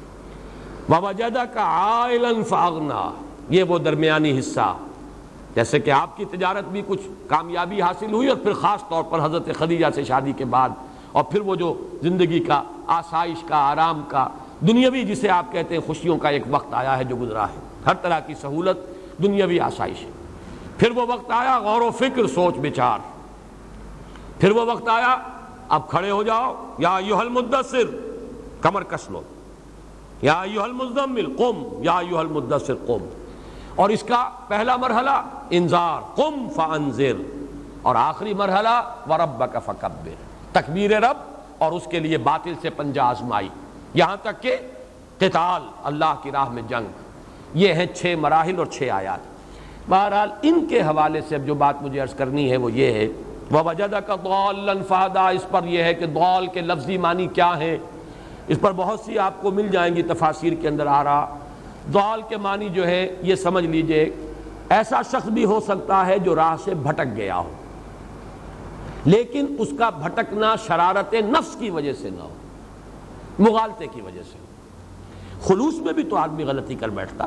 ووجدک عائلا فاغنیٰ یہ وہ درمیانی حصہ. جیسے کہ آپ کی تجارت بھی کچھ کامیابی حاصل ہوئی اور پھر خاص طور پر حضرت خدیجہ سے شادی کے بعد، اور پھر وہ جو زندگی کا آسائش کا، آرام کا، دنیاوی جسے آپ کہتے ہیں خوشیوں کا ایک وقت آیا ہے جو گزرا ہے، ہر طرح کی سہولت، دنیاوی آسائش ہے. پھر وہ وقت آیا غور و فکر، سوچ بچار. پھر وہ وقت آیا اب کھڑے ہو جاؤ، یا ایھا المدثر کمر کس لو، یا ایھا المزمل قم، یا ایھا المدثر قم. اور اس کا پہلا مرحلہ انذار قم فانذر، اور آخری مرحلہ وربک فکبر، تکبیر رب اور اس کے لیے باطل سے پنجہ آزمائی، یہاں تک کہ قتال، اللہ کی راہ میں جنگ. یہ ہیں 6 مراحل اور 6 آیات. بہرحال ان کے حوالے سے اب جو بات مجھے عرض کرنی ہے وہ یہ ہے وَوَجَدَكَ ضَالًّا فَهَدَىٰ. اس پر یہ ہے کہ ضال کے لفظی معنی کیا ہیں، اس پر بہت سی آپ کو مل جائیں گی تفاسیر کے اندر آ رہا. ضال کے معنی جو ہے یہ سمجھ لیجئے ایسا شخص بھی ہو سکتا ہے جو راہ سے بھٹک گیا ہو، لیکن اس کا بھٹکنا شرارت نفس کی وجہ سے نہ ہو، مغالطے کی وجہ سے. خلوص میں بھی تو آدمی غلطی کر بیٹھتا،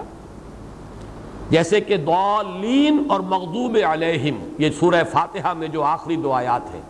جیسے کہ ضالین اور مغضوب علیہم، یہ سورہ فاتحہ میں جو آخری 2 آیات ہیں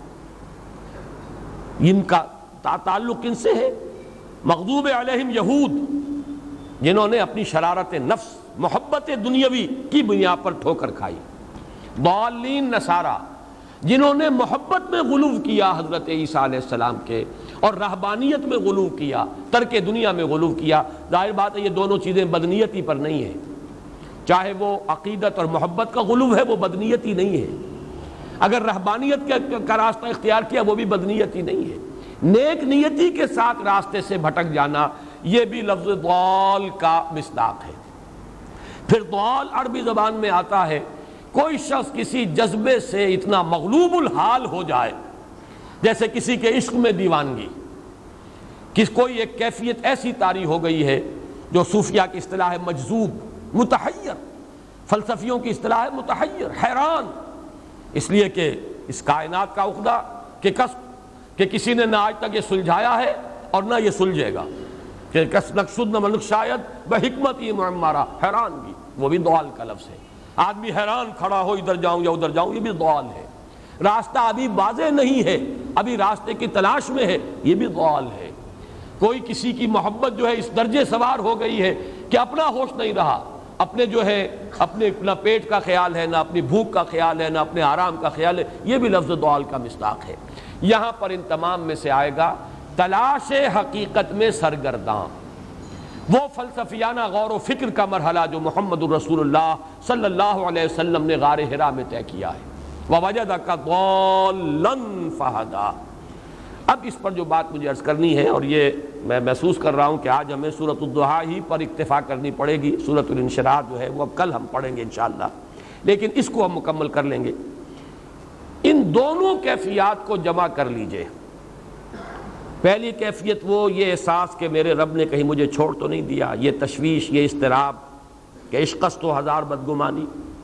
ان کا تعلق ان سے ہے. مغضوب علیہم یہود جنہوں نے اپنی شرارت نفس، محبت دنیاوی کی بنیاد پر ٹھوکر کھائی. ضالین نصارہ جنہوں نے محبت میں غلو کیا حضرت عیسیٰ علیہ السلام کے، اور رہبانیت میں غلو کیا، ترک دنیا میں غلو کیا. ظاہر بات ہے یہ دونوں چیزیں بدنیتی پر نہیں ہیں، چاہے وہ عقیدت اور محبت کا غلو ہے وہ بدنیتی نہیں ہے. اگر رہبانیت کا راستہ اختیار کیا وہ بھی بدنیتی نہیں ہے، نیک نیتی کے ساتھ راستے سے بھٹک جانا یہ بھی لفظ ضال کا مصداق ہے۔ پھر ضال عربی زبان میں آتا ہے کوئی شخص کسی جذبے سے اتنا مغلوب الحال ہو جائے، جیسے کسی کے عشق میں دیوانگی، کوئی ایک کیفیت ایسی طاری ہو گئی ہے جو صوفیہ کی اصطلاح ہے مجذوب، متحیر، فلسفیوں کی اصطلاح ہے متحیر، حیران، اس لیے کہ اس کائنات کا عقدہ کہ کہ کسی نے نہ آج تک یہ سلجھایا ہے اور نہ یہ سلجھے گا، کہ کس نقصد نہ ملک شاید بحکمت یہ معمارہ، حیرانگی، وہ بھی ضال کا لفظ ہے۔ آدمی حیران کھڑا ہو ادھر جاؤں یا ادھر جاؤں، یہ بھی ضال ہے۔ راستہ ابھی واضح نہیں ہے، ابھی راستے کی تلاش میں ہے، یہ بھی ضال ہے۔ کوئی کسی کی محبت جو ہے اس درجے سوار ہو گئی ہے کہ اپنا ہوش نہیں رہا، اپنے جو ہے اپنے نہ پیٹ کا خیال ہے، نہ اپنی بھوک کا خیال ہے، نہ اپنے آرام کا خیال ہے، یہ بھی لفظ ضال کا مصداق ہے۔ یہاں پر ان تمام میں سے آئے گا تلاش حقیقت میں سرگرداں، وہ فلسفیانہ غور و فکر کا مرحلہ جو محمد الرسول اللہ صلی اللہ علیہ وسلم نے غار حرا میں طے کیا ہے۔ وَوَجَدَكَ ضَالًّا فَهَدَىٰ۔ اب اس پر جو بات مجھے عرض کرنی ہے، اور یہ میں محسوس کر رہا ہوں کہ آج ہمیں سورۃ الضحیٰ ہی پر اکتفا کرنی پڑے گی، سورۃ الانشراح جو ہے وہ اب کل ہم پڑھیں گے انشاءاللہ، لیکن اس کو ہم مکمل کر لیں گے۔ ان دونوں کیفیات کو جمع کر لیجئے۔ پہلی کیفیت وہ یہ احساس کہ میرے رب نے کہیں مجھے چھوڑ تو نہیں دیا، یہ تشویش، یہ اضطراب کہ عشقست و ہزار بدگمانی۔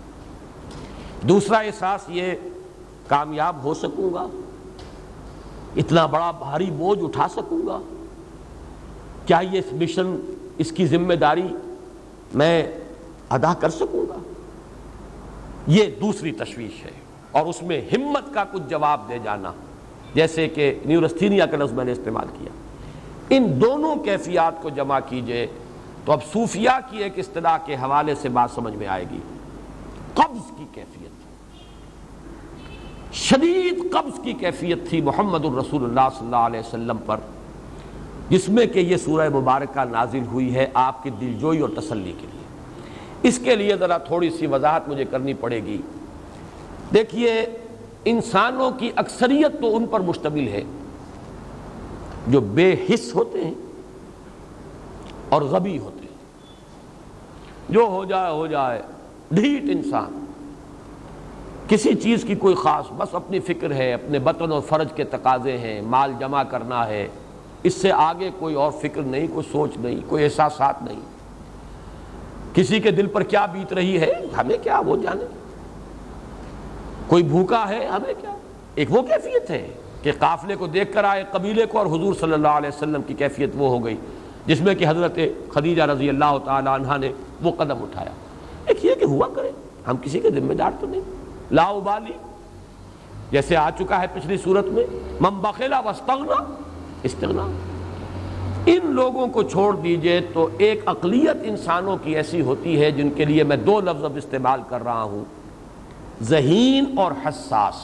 دوسرا احساس یہ کامیاب ہو سکوں گا، اتنا بڑا بھاری بوجھ اٹھا سکوں گا، کیا یہ مشن، اس کی ذمہ داری میں ادا کر سکوں گا، یہ دوسری تشویش ہے۔ اور اس میں ہمت کا کچھ جواب دے جانا، جیسے کہ نیورستھینیا کا لفظ میں نے استعمال کیا۔ ان دونوں کیفیات کو جمع کیجئے تو اب صوفیہ کی ایک اصطلاح کے حوالے سے بات سمجھ میں آئے گی۔ قبض کی کیفیت، شدید قبض کی کیفیت تھی محمد الرسول اللہ صلی اللہ علیہ وسلم پر، جس میں کہ یہ سورہ مبارکہ نازل ہوئی ہے آپ کی دلجوئی اور تسلی کے لیے۔ اس کے لیے ذرا تھوڑی سی وضاحت مجھے کرنی پڑے گی۔ دیکھیے، انسانوں کی اکثریت تو ان پر مشتمل ہے جو بے حس ہوتے ہیں اور غبی ہوتے ہیں، جو ہو جائے ڈھیٹ انسان، کسی چیز کی کوئی خاص، بس اپنی فکر ہے، اپنے بطن اور فرج کے تقاضے ہیں، مال جمع کرنا ہے، اس سے آگے کوئی اور فکر نہیں، کوئی سوچ نہیں، کوئی احساسات نہیں۔ کسی کے دل پر کیا بیت رہی ہے ہمیں کیا، وہ جانے۔ کوئی بھوکا ہے ہمیں کیا۔ ایک وہ کیفیت ہے کہ قافلے کو دیکھ کر آئے قبیلے کو، اور حضور صلی اللہ علیہ وسلم کی کیفیت وہ ہو گئی جس میں کہ حضرت خدیجہ رضی اللہ تعالی عنہا نے وہ قدم اٹھایا۔ ایک یہ کہ ہوا کرے، ہم کسی کے ذمہ دار تو نہیں، لا ابالی، جیسے آ چکا ہے پچھلی صورت میں، من بخل واستغنی، استغنا۔ ان لوگوں کو چھوڑ دیجئے تو ایک اقلیت انسانوں کی ایسی ہوتی ہے جن کے لیے میں دو لفظ اب استعمال کر رہا ہوں، ذہین اور حساس۔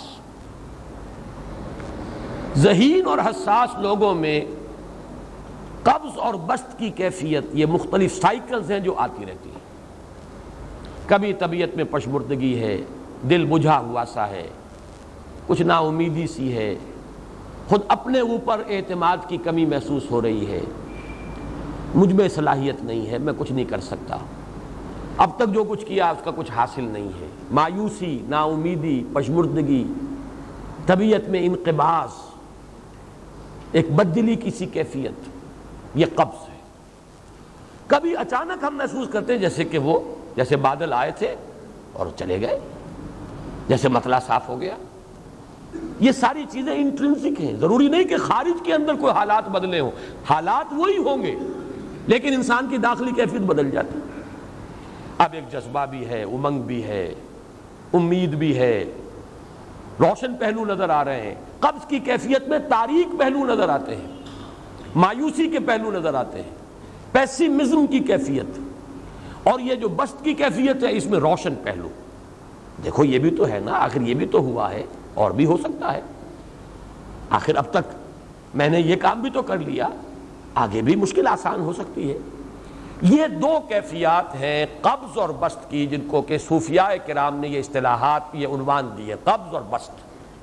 ذہین اور حساس لوگوں میں قبض اور بسط کی کیفیت، یہ مختلف سائیکلز ہیں جو آتی رہتی ہیں۔ کبھی طبیعت میں پشمردگی ہے، دل بجھا ہوا سا ہے، کچھ نا امیدی سی ہے، خود اپنے اوپر اعتماد کی کمی محسوس ہو رہی ہے، مجھ میں صلاحیت نہیں ہے، میں کچھ نہیں کر سکتا، اب تک جو کچھ کیا اس کا کچھ حاصل نہیں ہے، مایوسی، نا امیدی، پشمردگی، طبیعت میں انقباض، ایک بددلی کی سی کیفیت، یہ قبض ہے۔ کبھی اچانک ہم محسوس کرتے ہیں جیسے بادل آئے تھے اور چلے گئے، جیسے مطلع صاف ہو گیا۔ یہ ساری چیزیں انٹرنسک ہیں، ضروری نہیں کہ خارج کے اندر کوئی حالات بدلے ہوں، حالات وہی ہوں گے لیکن انسان کی داخلی کیفیت بدل جاتی ہے۔ اب ایک جذبہ بھی ہے، امنگ بھی ہے، امید بھی ہے، روشن پہلو نظر آ رہے ہیں۔ قبض کی کیفیت میں تاریک پہلو نظر آتے ہیں، مایوسی کے پہلو نظر آتے ہیں، پیسیمزم کی کیفیت۔ اور یہ جو بسط کی کیفیت ہے اس میں روشن پہلو، دیکھو یہ بھی تو ہے نا، آخر یہ بھی تو ہوا ہے، اور بھی ہو سکتا ہے، آخر اب تک میں نے یہ کام بھی تو کر لیا، آگے بھی مشکل آسان ہو سکتی ہے۔ یہ دو کیفیات ہیں قبض اور بسط کی، جن کو کہ صوفیاء کرام نے یہ اصطلاحات، یہ عنوان دیے، قبض اور بسط۔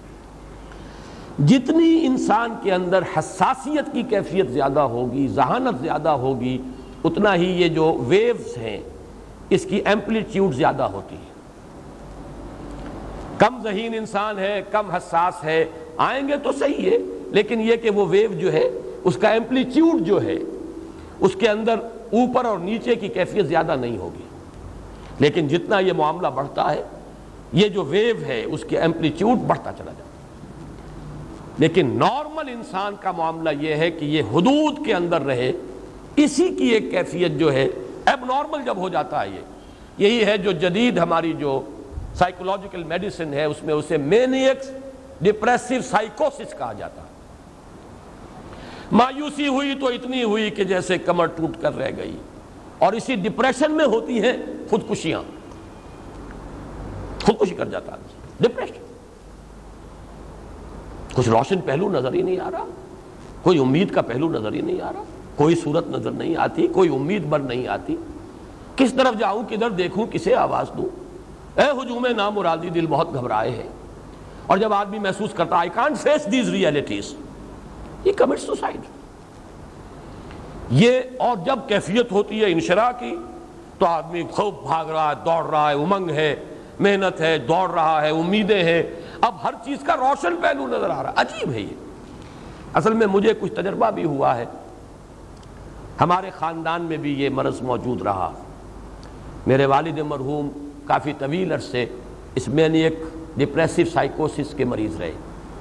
جتنی انسان کے اندر حساسیت کی کیفیت زیادہ ہوگی، ذہانت زیادہ ہوگی، اتنا ہی یہ جو ویوز ہیں اس کی ایمپلیٹیوڈ زیادہ ہوتی ہے۔ کم ذہین انسان ہے، کم حساس ہے، آئیں گے تو صحیح ہے، لیکن یہ کہ وہ ویو جو ہے اس کا ایمپلیٹیوڈ جو ہے اس کے اندر اوپر اور نیچے کی کیفیت زیادہ نہیں ہوگی۔ لیکن جتنا یہ معاملہ بڑھتا ہے یہ جو ویو ہے اس کی ایمپلیٹیوڈ بڑھتا چلا جاتا ہے۔ لیکن نارمل انسان کا معاملہ یہ ہے کہ یہ حدود کے اندر رہے، اسی کی ایک کیفیت جو ہے اب نارمل جب ہو جاتا ہے یہی ہے جو جدید ہماری جو سائیکولوجیکل میڈیسن ہے اس میں اسے مینیکس ڈپریسو سائیکوسس کہا جاتا ہے۔ مایوسی ہوئی تو اتنی ہوئی کہ جیسے کمر ٹوٹ کر رہ گئی، اور اسی ڈپریشن میں ہوتی ہیں خودکشیاں، خودکشی کر جاتا ہے ڈپریشن۔ کچھ روشن پہلو نظر ہی نہیں آ رہا، کوئی امید کا پہلو نظر ہی نہیں آ رہا، کوئی صورت نظر نہیں آتی، کوئی امید بر نہیں آتی، کس طرف جاؤں، کدھر دیکھوں، کسے آواز دوں، اے ہجوم نامرادی دل بہت گھبرائے ہیں۔ اور جب آدمی محسوس کرتا I can't face these realities، یہ commits suicide۔ یہ اور جب کیفیت ہوتی ہے انشراح کی تو آدمی خوب بھاگ رہا ہے، دوڑ رہا ہے، امنگ ہے، محنت ہے، دوڑ رہا ہے، امیدیں ہیں، اب ہر چیز کا روشن پہلو نظر آ رہا ہے۔ عجیب ہے یہ۔ اصل میں مجھے کچھ تجربہ بھی ہوا ہے، ہمارے خاندان میں بھی یہ مرض موجود رہا۔ میرے والد مرحوم کافی طویل عرصے اس مینیک ڈپریسو سائیکوسس کے مریض رہے۔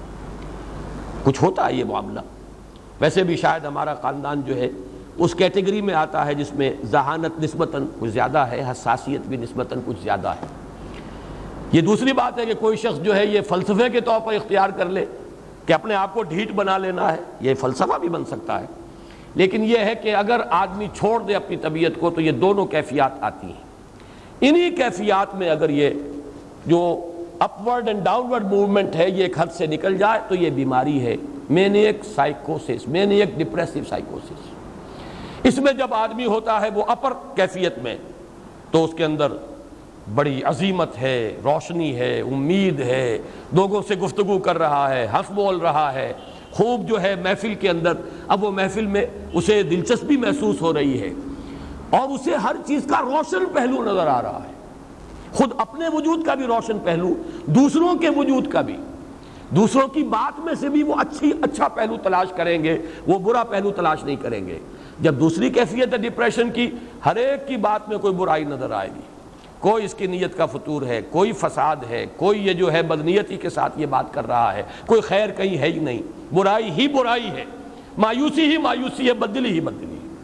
کچھ ہوتا ہے یہ معاملہ، ویسے بھی شاید ہمارا خاندان جو ہے اس کیٹیگری میں آتا ہے جس میں ذہانت نسبتاً کچھ زیادہ ہے، حساسیت بھی نسبتاً کچھ زیادہ ہے۔ یہ دوسری بات ہے کہ کوئی شخص جو ہے یہ فلسفے کے طور پر اختیار کر لے کہ اپنے آپ کو ڈھیٹ بنا لینا ہے، یہ فلسفہ بھی بن سکتا ہے، لیکن یہ ہے کہ اگر آدمی چھوڑ دے اپنی طبیعت کو تو یہ دونوں کیفیات آتی ہیں۔ انہی کیفیات میں اگر یہ جو اپورڈ اینڈ ڈاؤنورڈ موومنٹ ہے یہ ایک حد سے نکل جائے تو یہ بیماری ہے مینیک سائیکوسس، مینیک ڈپریسو سائیکوسس۔ اس میں جب آدمی ہوتا ہے وہ اپر کیفیت میں تو اس کے اندر بڑی عظیمت ہے، روشنی ہے، امید ہے، لوگوں سے گفتگو کر رہا ہے، ہنس بول رہا ہے، خوب جو ہے محفل کے اندر، اب وہ محفل میں اسے دلچسپی محسوس ہو رہی ہے اور اسے ہر چیز کا روشن پہلو نظر آ رہا ہے، خود اپنے وجود کا بھی روشن پہلو، دوسروں کے وجود کا بھی، دوسروں کی بات میں سے بھی وہ اچھا پہلو تلاش کریں گے، وہ برا پہلو تلاش نہیں کریں گے۔ جب دوسری کیفیت ہے ڈپریشن کی، ہر ایک کی بات میں کوئی برائی نظر آئے گی، کوئی اس کی نیت کا فطور ہے، کوئی فساد ہے، کوئی یہ جو ہے بدنیتی کے ساتھ یہ بات کر رہا ہے، کوئی خیر کہیں ہے ہی نہیں، برائی ہی برائی ہے، مایوسی ہی مایوسی ہے، بدلی ہی بدلی ہے۔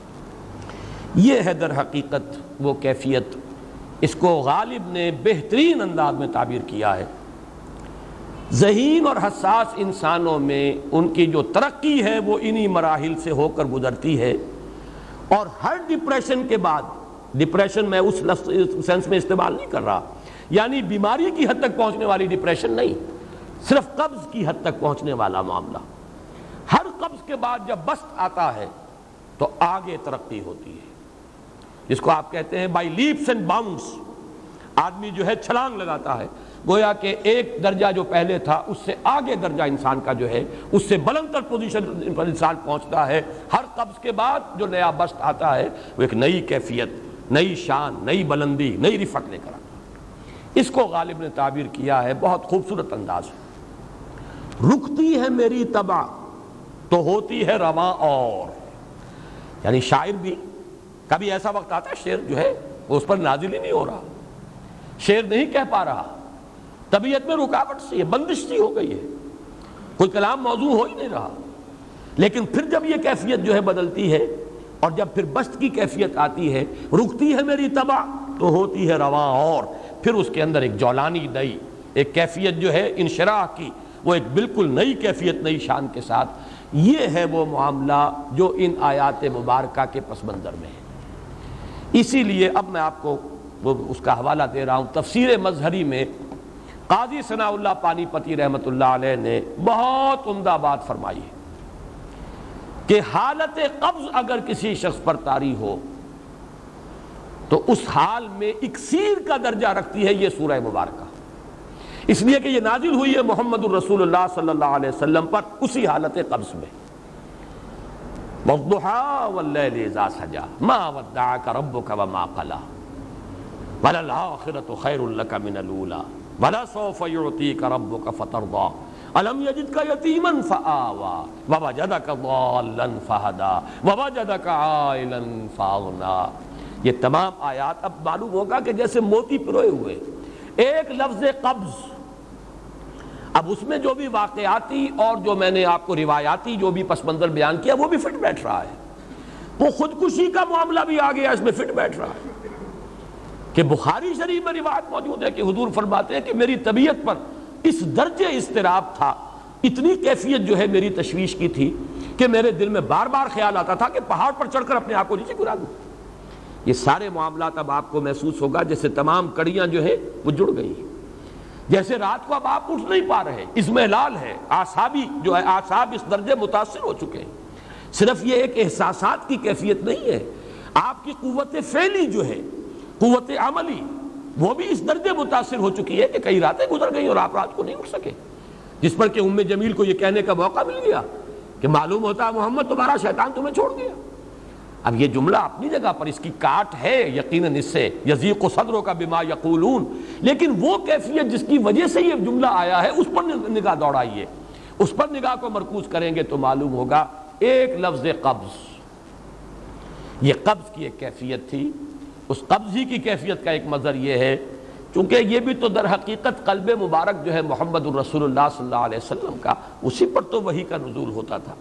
یہ ہے در حقیقت وہ کیفیت، اس کو غالب نے بہترین انداز میں تعبیر کیا ہے۔ ذہین اور حساس انسانوں میں ان کی جو ترقی ہے وہ انہی مراحل سے ہو کر گزرتی ہے، اور ہر ڈپریشن کے بعد، ڈپریشن میں اس لفظ سینس میں استعمال نہیں کر رہا، یعنی بیماری کی حد تک پہنچنے والی ڈپریشن نہیں، صرف قبض کی حد تک پہنچنے والا معاملہ۔ ہر قبض کے بعد جب بسط آتا ہے تو آگے ترقی ہوتی ہے، جس کو آپ کہتے ہیں بائی لیپس اینڈ باؤنڈس، آدمی جو ہے چھلانگ لگاتا ہے، گویا کہ ایک درجہ جو پہلے تھا اس سے آگے درجہ انسان کا جو ہے اس سے بلند تر پوزیشن پر انسان پہنچتا ہے۔ ہر قبض کے بعد جو نیا بسط آتا ہے وہ ایک نئی کیفیت، نئی شان، نئی بلندی، نئی رفعت لے کر آتا ہے۔ اس کو غالب نے تعبیر کیا ہے بہت خوبصورت انداز ہے، رکتی ہے میری طبع تو ہوتی ہے رواں اور، یعنی شاعر بھی کبھی ایسا وقت آتا ہے شعر جو ہے وہ اس پر نازل ہی نہیں ہو رہا، شعر نہیں کہہ پا رہا، طبیعت میں رکاوٹ سی ہے، بندش سی ہو گئی ہے، کوئی کلام موضوع ہو ہی نہیں رہا۔ لیکن پھر جب یہ کیفیت جو ہے بدلتی ہے اور جب پھر بسط کی کیفیت آتی ہے، رکتی ہے میری طبع تو ہوتی ہے رواں اور، پھر اس کے اندر ایک جولانی نئی ایک کیفیت جو ہے انشراح کی، وہ ایک بالکل نئی کیفیت، نئی شان کے ساتھ۔ یہ ہے وہ معاملہ جو ان آیات مبارکہ کے پس منظر میں ہے۔ اسی لیے اب میں آپ کو اس کا حوالہ دے رہا ہوں، تفسیر مظہری میں قاضی ثناء اللہ پانی پتی رحمۃ اللہ علیہ نے بہت عمدہ بات فرمائی ہے کہ حالت قبض اگر کسی شخص پر طاری ہو تو اس حال میں اکسیر کا درجہ رکھتی ہے یہ سورہ مبارکہ، اس لیے کہ یہ نازل ہوئی ہے محمد الرسول اللہ صلی اللہ علیہ وسلم پر اسی حالت قبض میں۔ وَالضُّحَىٰ وَاللَّيْلِ إِذَا سَجَىٰ مَا وَدَّعَكَ رَبُّكَ وَمَا قَلَىٰ وَلَلْآخِرَةُ خَيْرٌ لَكَ مِنَ الْأُولَىٰ وَلَسَوْفَ يُعْطِيكَ رَبُّكَ فَتَرْضَىٰ أَلَمْ يَجِدْكَ يَتِيمًا فَآوَىٰ وَوَجَدَكَ ضَالًّا فَهَدَىٰ وَوَجَدَكَ عَائِلًا فَأَغْنَىٰ۔ یہ تمام آیات اب معلوم ہوگا کہ جیسے موتی پروئے ہوئے، ایک لفظ قبض، اب اس میں جو بھی واقعاتی اور جو میں نے آپ کو روایاتی جو بھی پس منظر بیان کیا وہ بھی فٹ بیٹھ رہا ہے، وہ خودکشی کا معاملہ بھی آ گیا، اس میں فٹ بیٹھ رہا ہے کہ بخاری شریف میں روایت موجود ہے کہ حضور فرماتے ہیں کہ میری طبیعت پر اس درجے اضطراب تھا، اتنی کیفیت جو ہے میری تشویش کی تھی کہ میرے دل میں بار بار خیال آتا تھا کہ پہاڑ پر چڑھ کر اپنے آپ کو نیچے گرا دوں۔ یہ سارے معاملات اب آپ کو محسوس ہوگا جیسے تمام کڑیاں جو ہے وہ جڑ گئی، جیسے رات کو اب آپ اٹھ نہیں پا رہے، اضمحلال ہے، اعصابی جو ہے اعصاب اس درجے متاثر ہو چکے ہیں۔ صرف یہ ایک احساسات کی کیفیت نہیں ہے، آپ کی قوت فعلی جو ہے، قوت عملی، وہ بھی اس درجے متاثر ہو چکی ہے کہ کئی راتیں گزر گئی اور آپ رات کو نہیں اٹھ سکے، جس پر کہ ام جمیل کو یہ کہنے کا موقع مل گیا کہ معلوم ہوتا ہے محمد تمہارا شیطان تمہیں چھوڑ گیا۔ اب یہ جملہ اپنی جگہ پر اس کی کاٹ ہے یقیناً، اس سے یضیق صدرک بما یقولون، لیکن وہ کیفیت جس کی وجہ سے یہ جملہ آیا ہے اس پر نگاہ دوڑائیے، اس پر نگاہ کو مرکوز کریں گے تو معلوم ہوگا ایک لفظ قبض، یہ قبض کی ایک کیفیت تھی۔ اس قبض ہی کی کیفیت کا ایک مظہر یہ ہے چونکہ یہ بھی تو در حقیقت قلب مبارک جو ہے محمد الرسول اللہ صلی اللہ علیہ وسلم کا، اسی پر تو وحی کا نزول ہوتا تھا،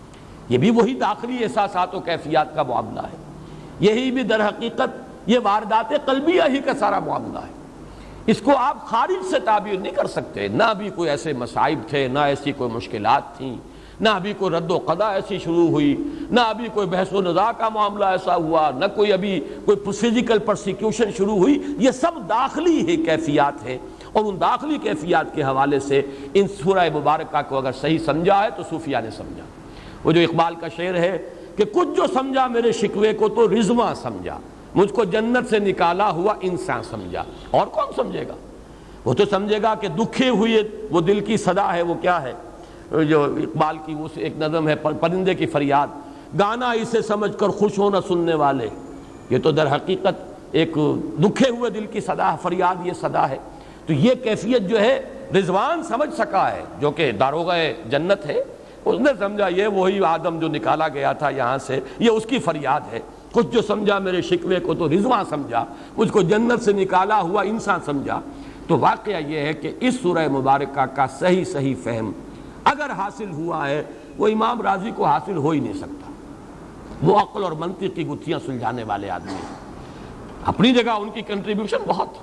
یہ بھی وہی داخلی احساسات و کیفیات کا معاملہ ہے، یہی بھی در حقیقت یہ واردات قلبیہ ہی کا سارا معاملہ ہے۔ اس کو آپ خارج سے تعبیر نہیں کر سکتے، نہ ابھی کوئی ایسے مصائب تھے، نہ ایسی کوئی مشکلات تھیں، نہ ابھی کوئی رد و قضا ایسی شروع ہوئی، نہ ابھی کوئی بحث و نزاع کا معاملہ ایسا ہوا، نہ کوئی ابھی کوئی فزیکل پرسیکیوشن شروع ہوئی، یہ سب داخلی ہی کیفیات ہیں، اور ان داخلی کیفیات کے حوالے سے ان سورہ مبارکہ کو اگر صحیح سمجھا ہے تو صوفیہ نے سمجھا۔ وہ جو اقبال کا شعر ہے کہ کچھ جو سمجھا میرے شکوے کو تو رضواں سمجھا، مجھ کو جنت سے نکالا ہوا انسان سمجھا، اور کون سمجھے گا؟ وہ تو سمجھے گا کہ دکھے ہوئے وہ دل کی صدا ہے، وہ کیا ہے جو اقبال کی وہ ایک نظم ہے پرندے کی فریاد، گانا اسے سمجھ کر خوش ہونا سننے والے، یہ تو در حقیقت ایک دکھے ہوئے دل کی صدا، فریاد یہ صدا ہے۔ تو یہ کیفیت جو ہے رضوان سمجھ سکا ہے جو کہ داروغہ جنت ہے، اس نے سمجھا یہ وہی آدم جو نکالا گیا تھا یہاں سے، یہ اس کی فریاد ہے۔ کچھ جو سمجھا میرے شکوے کو تو رضواں سمجھا، مجھ کو جنت سے نکالا ہوا انسان سمجھا۔ تو واقعہ یہ ہے کہ اس سورہ مبارکہ کا صحیح فہم اگر حاصل ہوا ہے، وہ امام راضی کو حاصل ہو ہی نہیں سکتا، وہ عقل اور منطق کی گتھیاں سلجھانے والے آدمی ہیں، اپنی جگہ ان کی کنٹریبیوشن بہت۔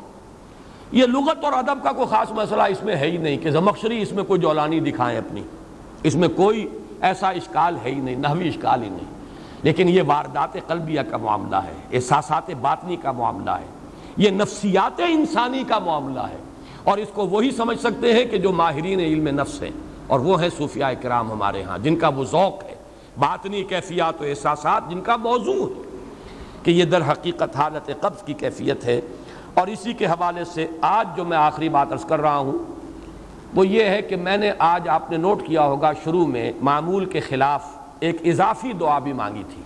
یہ لغت اور ادب کا کوئی خاص مسئلہ اس میں ہے ہی نہیں کہ زمخشری اس میں کوئی جولانی دکھائیں اپنی، اس میں کوئی ایسا اشکال ہے ہی نہیں، نحوی اشکال ہی نہیں، لیکن یہ واردات قلبیہ کا معاملہ ہے، احساسات باطنی کا معاملہ ہے، یہ نفسیات انسانی کا معاملہ ہے، اور اس کو وہی سمجھ سکتے ہیں کہ جو ماہرین علم نفس ہیں، اور وہ ہیں صوفیاء کرام ہمارے ہاں، جن کا وہ ذوق ہے، باطنی کیفیات و احساسات جن کا موضوع ہے کہ یہ در حقیقت حالت قبض کی کیفیت ہے۔ اور اسی کے حوالے سے آج جو میں آخری بات عرض کر رہا ہوں وہ یہ ہے کہ میں نے آج، آپ نے نوٹ کیا ہوگا، شروع میں معمول کے خلاف ایک اضافی دعا بھی مانگی تھی۔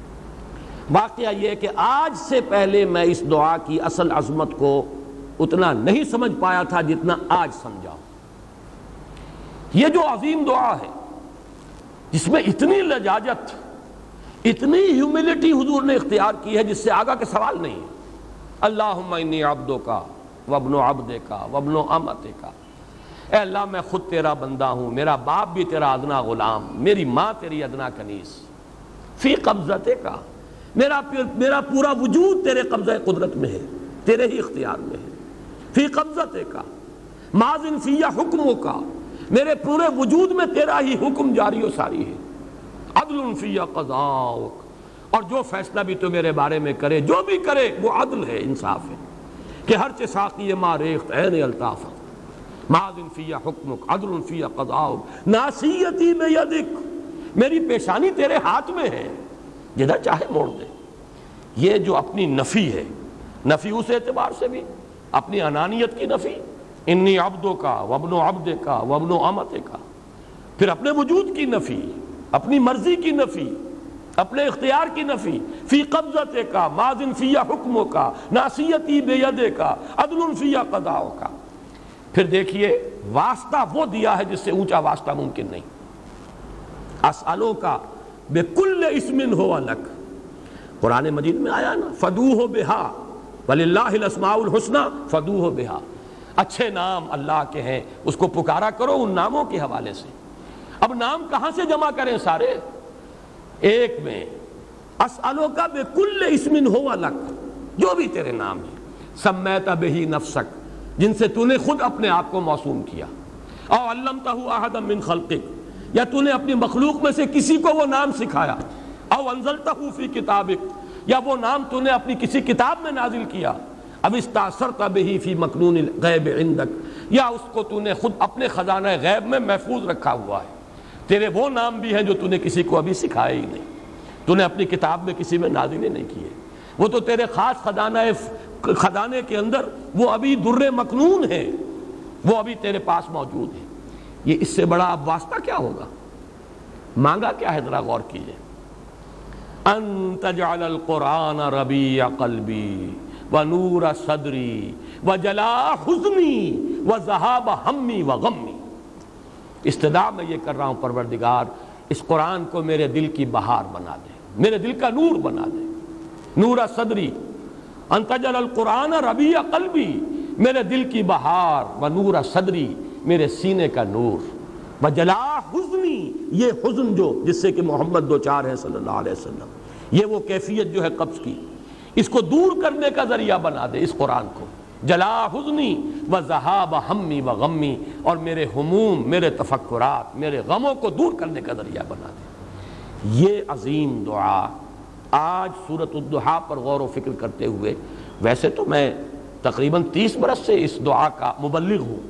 واقعہ یہ ہے کہ آج سے پہلے میں اس دعا کی اصل عظمت کو اتنا نہیں سمجھ پایا تھا جتنا آج سمجھا۔ یہ جو عظیم دعا ہے جس میں اتنی لجاجت، اتنی ہیوملٹی حضور نے اختیار کی ہے جس سے آگا کے سوال نہیں ہے۔ اللہم انی عبدک وابن عبدک وابن امتک، اے اللہ میں خود تیرا بندہ ہوں، میرا باپ بھی تیرا ادنا غلام، میری ماں تیری ادنا کنیز، فی قبضتک، میرا پورا وجود تیرے قبضہ قدرت میں ہے، تیرے ہی اختیار میں ہے، فی قبضتک ماضٍ فی حکمک، میرے پورے وجود میں تیرا ہی حکم جاری و ساری ہے، عدل فی قضاؤک، اور جو فیصلہ بھی تو میرے بارے میں کرے، جو بھی کرے وہ عدل ہے، انصاف ہے، کہ ہر چہ ساقی ما ریخت عین الطاف، ماضٍ فی حکمک عدل فی قضاؤک، ناصیتی بیدک، میری پیشانی تیرے ہاتھ میں ہے، جدھر چاہے موڑ دے۔ یہ جو اپنی نفی ہے نفی اس اعتبار سے بھی اپنی انانیت کی نفی، انی عبدک وابن عبدک وابن امتک، پھر اپنے وجود کی نفی، اپنی مرضی کی نفی، اپنے اختیار کی نفی، فی قبضتک ماضٍ فی حکمک ناصیتی بیدک عدل فی قضاؤک۔ پھر دیکھیے واسطہ وہ دیا ہے جس سے اونچا واسطہ ممکن نہیں، اسألوک بکل اسم ہو لک، قرآن مجید میں آیا نا فدوہ بہا وللہ الاسماء الحسنی فدوہ بہا، اچھے نام اللہ کے ہیں، اس کو پکارا کرو ان ناموں کے حوالے سے۔ اب نام کہاں سے جمع کریں سارے؟ ایک میں اسألوک بکل اسم ہو لک، جو بھی تیرے نام ہیں، سمیت بہ نفسک، جن سے تو نے خود اپنے آپ کو موسوم کیا، او علمتہ احدا من خلقک، یا تو نے اپنی مخلوق میں سے کسی کو وہ نام سکھایا، او انزلتہ فی کتابک، یا وہ نام تو نے اپنی کسی کتاب میں نازل کیا، اب استاثرت بہ فی مکنون الغیب عندک، یا اس کو تو نے خود اپنے خزانہ غیب میں محفوظ رکھا ہوا ہے۔ تیرے وہ نام بھی ہیں جو تو نے کسی کو ابھی سکھائے ہی نہیں، تو نے اپنی کتاب میں کسی میں نازل ہی نہیں کیے، وہ تو تیرے خاص خزانے کے اندر وہ ابھی در مکنون ہے، وہ ابھی تیرے پاس موجود ہے۔ یہ اس سے بڑا اب واسطہ کیا ہوگا؟ مانگا کیا ہے؟ ذرا غور کیجئے، ان تجعل القرآن ربیع قلبی ونور صدری وجلاء حزنی وذہاب ہمی وغمی۔ استدعا میں یہ کر رہا ہوں پروردگار، اس قرآن کو میرے دل کی بہار بنا دے، میرے دل کا نور بنا دے، نور صدری، ان تجعل القرآن ربیع قلبی، میرے دل کی بہار، ونور صدری، میرے سینے کا نور، وجلاء حزنی، یہ حزن جو جس سے کہ محمد دوچار ہے صلی اللہ علیہ وسلم، یہ وہ کیفیت جو ہے قبض کی، اس کو دور کرنے کا ذریعہ بنا دے اس قرآن کو، جلاء حزنی وذہاب ہمی وغمی، اور میرے ہموم، میرے تفکرات، میرے غموں کو دور کرنے کا ذریعہ بنا دے۔ یہ عظیم دعا آج سورۃ الضحیٰ پر غور و فکر کرتے ہوئے، ویسے تو میں تقریباً 30 برس سے اس دعا کا مبلغ ہوں،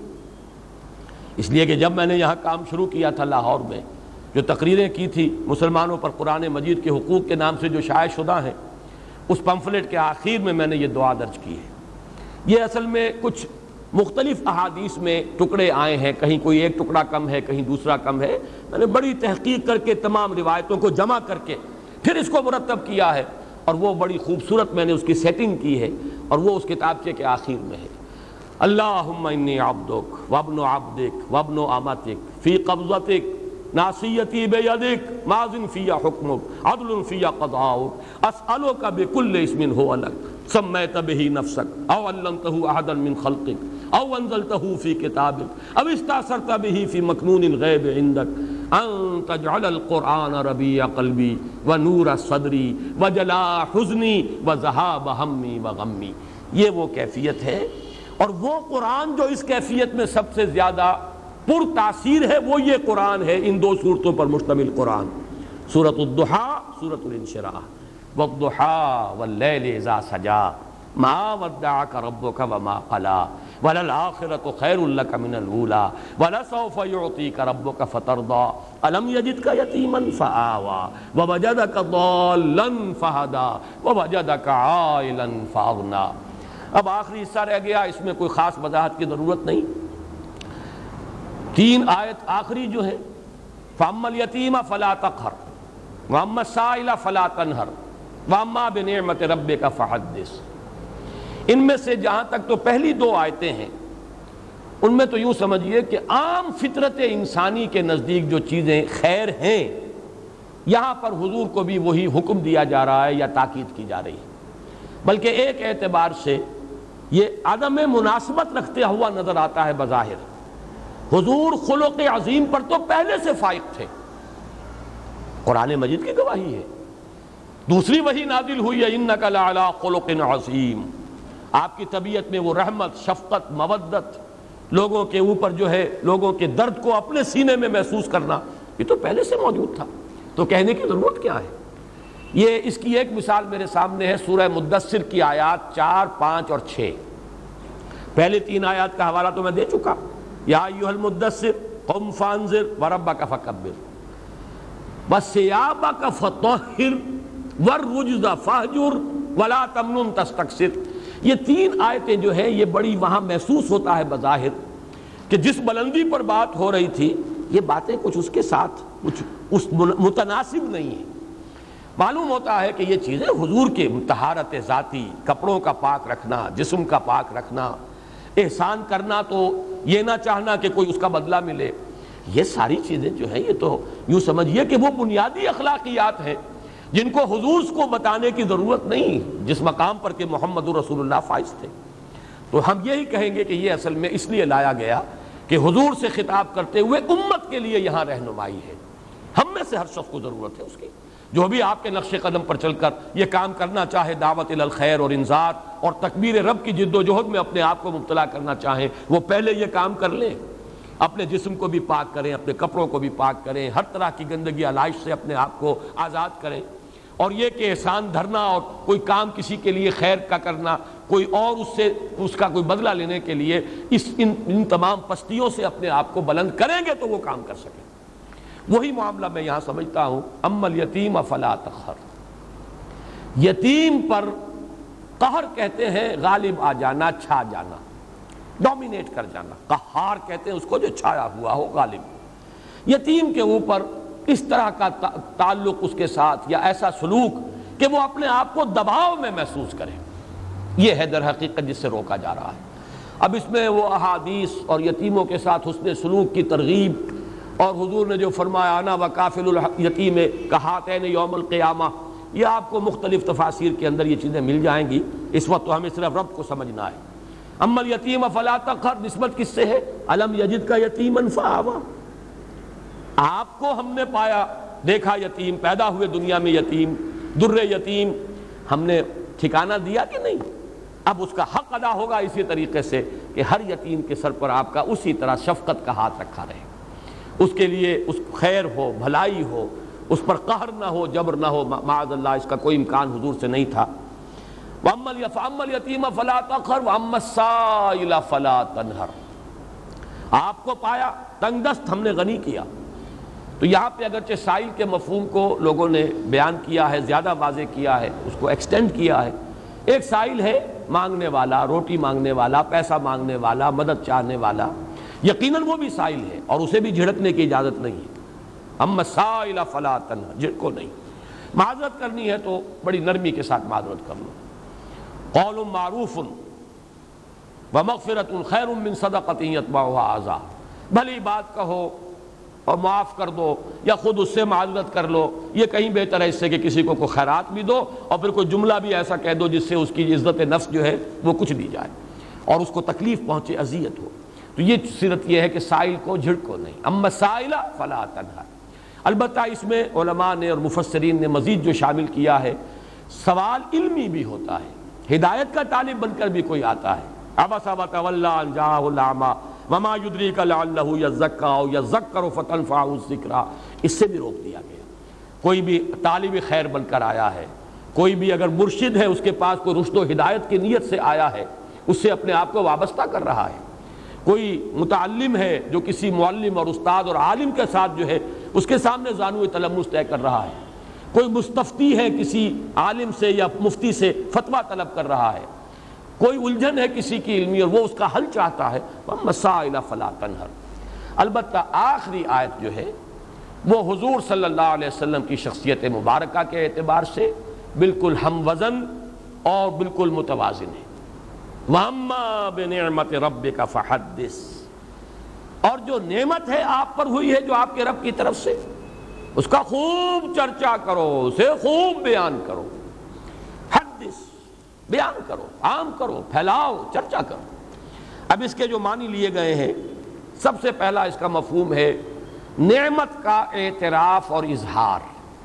اس لیے کہ جب میں نے یہاں کام شروع کیا تھا لاہور میں، جو تقریریں کی تھی مسلمانوں پر قرآن مجید کے حقوق کے نام سے جو شائع شدہ ہیں، اس پمفلٹ کے آخر میں نے یہ دعا درج کی ہے۔ یہ اصل میں کچھ مختلف احادیث میں ٹکڑے آئے ہیں، کہیں کوئی ایک ٹکڑا کم ہے، کہیں دوسرا کم ہے، میں نے بڑی تحقیق کر کے تمام روایتوں کو جمع کر کے پھر اس کو مرتب کیا ہے، اور وہ بڑی خوبصورت میں نے اس کی سیٹنگ کی ہے، اور وہ اس کتابچے کے آخر میں ہے۔ اللہم انی عبدک وابن عبدک وابن امتک فی قبضتک ناصیتی بیدک ماضٍ فی حکمک عدل فی قضاؤک اسألک بکل اسم ہو لک سمیت بہ نفسک او علمتہ احدا من خلقک او انزلتہ فی کتابک او استاثرت بہ فی مکنون الغیب عندک ان تجعل القرآن ربیع قلبی ونور صدری وجلاء حزنی وذہاب ہمی وغمی۔ یہ وہ کیفیت ہے، اور وہ قرآن جو اس کیفیت میں سب سے زیادہ پر تاثیر ہے وہ یہ قرآن ہے، ان دو صورتوں پر مشتمل قرآن، سورۃ الضحیٰ، سورۃ الانشراح۔ والضحیٰ واللیل اذا سجا ما ودعک ربک وما قلی وللآخرۃ خیر لک من الاولی ولسوف یعطیک ربک فترضی الم یجدک یتیما فآوی ووجدک ضالا فہدی ووجدک عائلا فاغنی۔ اب آخری حصہ رہ گیا، اس میں کوئی خاص وضاحت کی ضرورت نہیں۔ 3 آیت آخری جو ہے، فَأَمَّا الْيَتِيمَ فَلَا تَقْهَرْ وَأَمَّا السَّائِلَ فَلَا تَنْهَرْ وَأَمَّا بِنِعْمَةِ رَبِّكَ فَحَدِّثْ۔ ان میں سے جہاں تک تو پہلی 2 آیتیں ہیں، ان میں تو یوں سمجھیے کہ عام فطرت انسانی کے نزدیک جو چیزیں خیر ہیں، یہاں پر حضور کو بھی وہی حکم دیا جا رہا ہے یا تاکید کی جا رہی ہے، بلکہ ایک اعتبار سے یہ عدم مناسبت رکھتے ہوا نظر آتا ہے بظاہر۔ حضور خلق عظیم پر تو پہلے سے فائق تھے، قرآن مجید کی گواہی ہے، دوسری وحی نازل ہوئی ہے انک لعلی خلق عظیم، آپ کی طبیعت میں وہ رحمت، شفقت، مودت، لوگوں کے اوپر جو ہے لوگوں کے درد کو اپنے سینے میں محسوس کرنا، یہ تو پہلے سے موجود تھا، تو کہنے کی ضرورت کیا ہے؟ یہ اس کی ایک مثال میرے سامنے ہے، سورہ مدثر کی آیات 4، 5 اور 6۔ پہلے 3 آیات کا حوالہ تو میں دے چکا، یا ایھا المدثر قم فانذر وربک فکبر وثیابک فطہر والرجز فاہجر ولا تمنن تستکثر۔ یہ تین آیتیں جو ہیں یہ بڑی وہاں محسوس ہوتا ہے بظاہر کہ جس بلندی پر بات ہو رہی تھی یہ باتیں کچھ اس کے ساتھ کچھ اس متناسب نہیں ہیں. معلوم ہوتا ہے کہ یہ چیزیں حضور کے طہارت ذاتی، کپڑوں کا پاک رکھنا، جسم کا پاک رکھنا، احسان کرنا تو یہ نہ چاہنا کہ کوئی اس کا بدلہ ملے، یہ ساری چیزیں جو ہیں یہ تو یوں سمجھیے کہ وہ بنیادی اخلاقیات ہیں جن کو حضور کو بتانے کی ضرورت نہیں جس مقام پر کہ محمد رسول اللہ فائز تھے. تو ہم یہی کہیں گے کہ یہ اصل میں اس لیے لایا گیا کہ حضور سے خطاب کرتے ہوئے امت کے لیے یہاں رہنمائی ہے. ہم میں سے ہر شخص کو ضرورت ہے اس کی، جو بھی آپ کے نقش قدم پر چل کر یہ کام کرنا چاہے، دعوت الی الخیر اور انذار اور تکبیر رب کی جد و جہد میں اپنے آپ کو مبتلا کرنا چاہیں، وہ پہلے یہ کام کر لیں. اپنے جسم کو بھی پاک کریں، اپنے کپڑوں کو بھی پاک کریں، ہر طرح کی گندگی علائش سے اپنے آپ کو آزاد کریں. اور یہ کہ احسان دھرنا اور کوئی کام کسی کے لیے خیر کا کرنا، کوئی اور اس کا کوئی بدلہ لینے کے لیے ان تمام پستیوں سے اپنے آپ کو بلند کریں گے تو وہ کام کر سکیں. وہی معاملہ میں یہاں سمجھتا ہوں. اما الیتیم فلا تقہر، یتیم پر قہر کہتے ہیں غالب آ جانا، چھا جانا، ڈومینیٹ کر جانا. قہار کہتے ہیں اس کو جو چھایا ہوا ہو، غالب. یتیم کے اوپر اس طرح کا تعلق اس کے ساتھ یا ایسا سلوک کہ وہ اپنے آپ کو دباؤ میں محسوس کرے، یہ ہے در حقیقت جس سے روکا جا رہا ہے. اب اس میں وہ احادیث اور یتیموں کے ساتھ حسن سلوک کی ترغیب اور حضور نے جو فرمایا انا وکافل الیتیم کہاتین یوم القیامہ، یہ آپ کو مختلف تفاسیر کے اندر یہ چیزیں مل جائیں گی. اس وقت تو ہمیں صرف رب کو سمجھنا ہے. اما الیتیم فلا تقہر نسبت کس سے ہے؟ الم یجد کا یتیما فآویٰ، آپ کو ہم نے پایا، دیکھا یتیم، پیدا ہوئے دنیا میں یتیم، در یتیم، ہم نے ٹھکانہ دیا کہ نہیں؟ اب اس کا حق ادا ہوگا اسی طریقے سے کہ ہر یتیم کے سر پر آپ کا اسی طرح شفقت کا ہاتھ رکھا رہے، اس کے لیے اس خیر ہو، بھلائی ہو، اس پر قہر نہ ہو، جبر نہ ہو. معاذ اللہ اس کا کوئی امکان حضور سے نہیں تھا. وَأَمَّا الْيَتِيمَ فَلَا تَقْهَرْ وَأَمَّا السَّائِلَ فَلَا تَنْهَرْ، آپ کو پایا تنگ دست ہم نے غنی کیا. تو یہاں پہ اگرچہ سائل کے مفہوم کو لوگوں نے بیان کیا ہے، زیادہ واضح کیا ہے، اس کو ایکسٹینڈ کیا ہے. ایک سائل ہے مانگنے والا، روٹی مانگنے والا، پیسہ مانگنے والا، مدد چاہنے والا، یقیناً وہ بھی سائل ہے اور اسے بھی جھڑکنے کی اجازت نہیں ہے. اما السائل فلا تنہر، جھڑکو نہیں. معذرت کرنی ہے تو بڑی نرمی کے ساتھ معذرت کر لو. قول معروف ومغفرۃ خیر من صدقۃ یتبعها اذی، بھلی بات کہو اور معاف کر دو یا خود اس سے معذرت کر لو، یہ کہیں بہتر ہے اس سے کہ کسی کو کوئی خیرات بھی دو اور پھر کوئی جملہ بھی ایسا کہہ دو جس سے اس کی عزت نفس جو ہے وہ کچھ دی جائے اور اس کو تکلیف پہنچے، اذیت ہو. تو یہ سیرت یہ ہے کہ سائل کو جھڑکو نہیں. اما السائل فلا تنہر. البتہ اس میں علماء نے اور مفسرین نے مزید جو شامل کیا ہے، سوال علمی بھی ہوتا ہے. ہدایت کا طالب بن کر بھی کوئی آتا ہے، عبس وتولی ان جاءہ الاعمی وما یدریک لعلہ یزکی او یذکر فتنفعہ الذکریٰ، اس سے بھی روک دیا گیا. کوئی بھی طالب خیر بن کر آیا ہے، کوئی بھی اگر مرشد ہے اس کے پاس کوئی رشد و ہدایت کی نیت سے آیا ہے، اس سے اپنے آپ کو وابستہ کر رہا ہے. کوئی متعلم ہے جو کسی معلم اور استاد اور عالم کے ساتھ جو ہے اس کے سامنے زانو تلمس طے کر رہا ہے. کوئی مستفتی ہے کسی عالم سے یا مفتی سے فتویٰ طلب کر رہا ہے. کوئی الجھن ہے کسی کی علمی اور وہ اس کا حل چاہتا ہے. وَمَسَائِلَ فَلَا تَنْهَرْ. البتہ آخری آیت جو ہے وہ حضور صلی اللہ علیہ وسلم کی شخصیت مبارکہ کے اعتبار سے بالکل ہم وزن اور بالکل متوازن ہے. وَأَمَّا بِنِعْمَةِ رَبِّكَ فَحَدِّثْ، اور جو نعمت ہے آپ پر ہوئی ہے جو آپ کے رب کی طرف سے، اس کا خوب چرچا کرو، اسے خوب بیان کرو. حدث، بیان کرو، عام کرو، پھیلاؤ، چرچا کرو. اب اس کے جو معنی لیے گئے ہیں، سب سے پہلا اس کا مفہوم ہے نعمت کا اعتراف اور اظہار.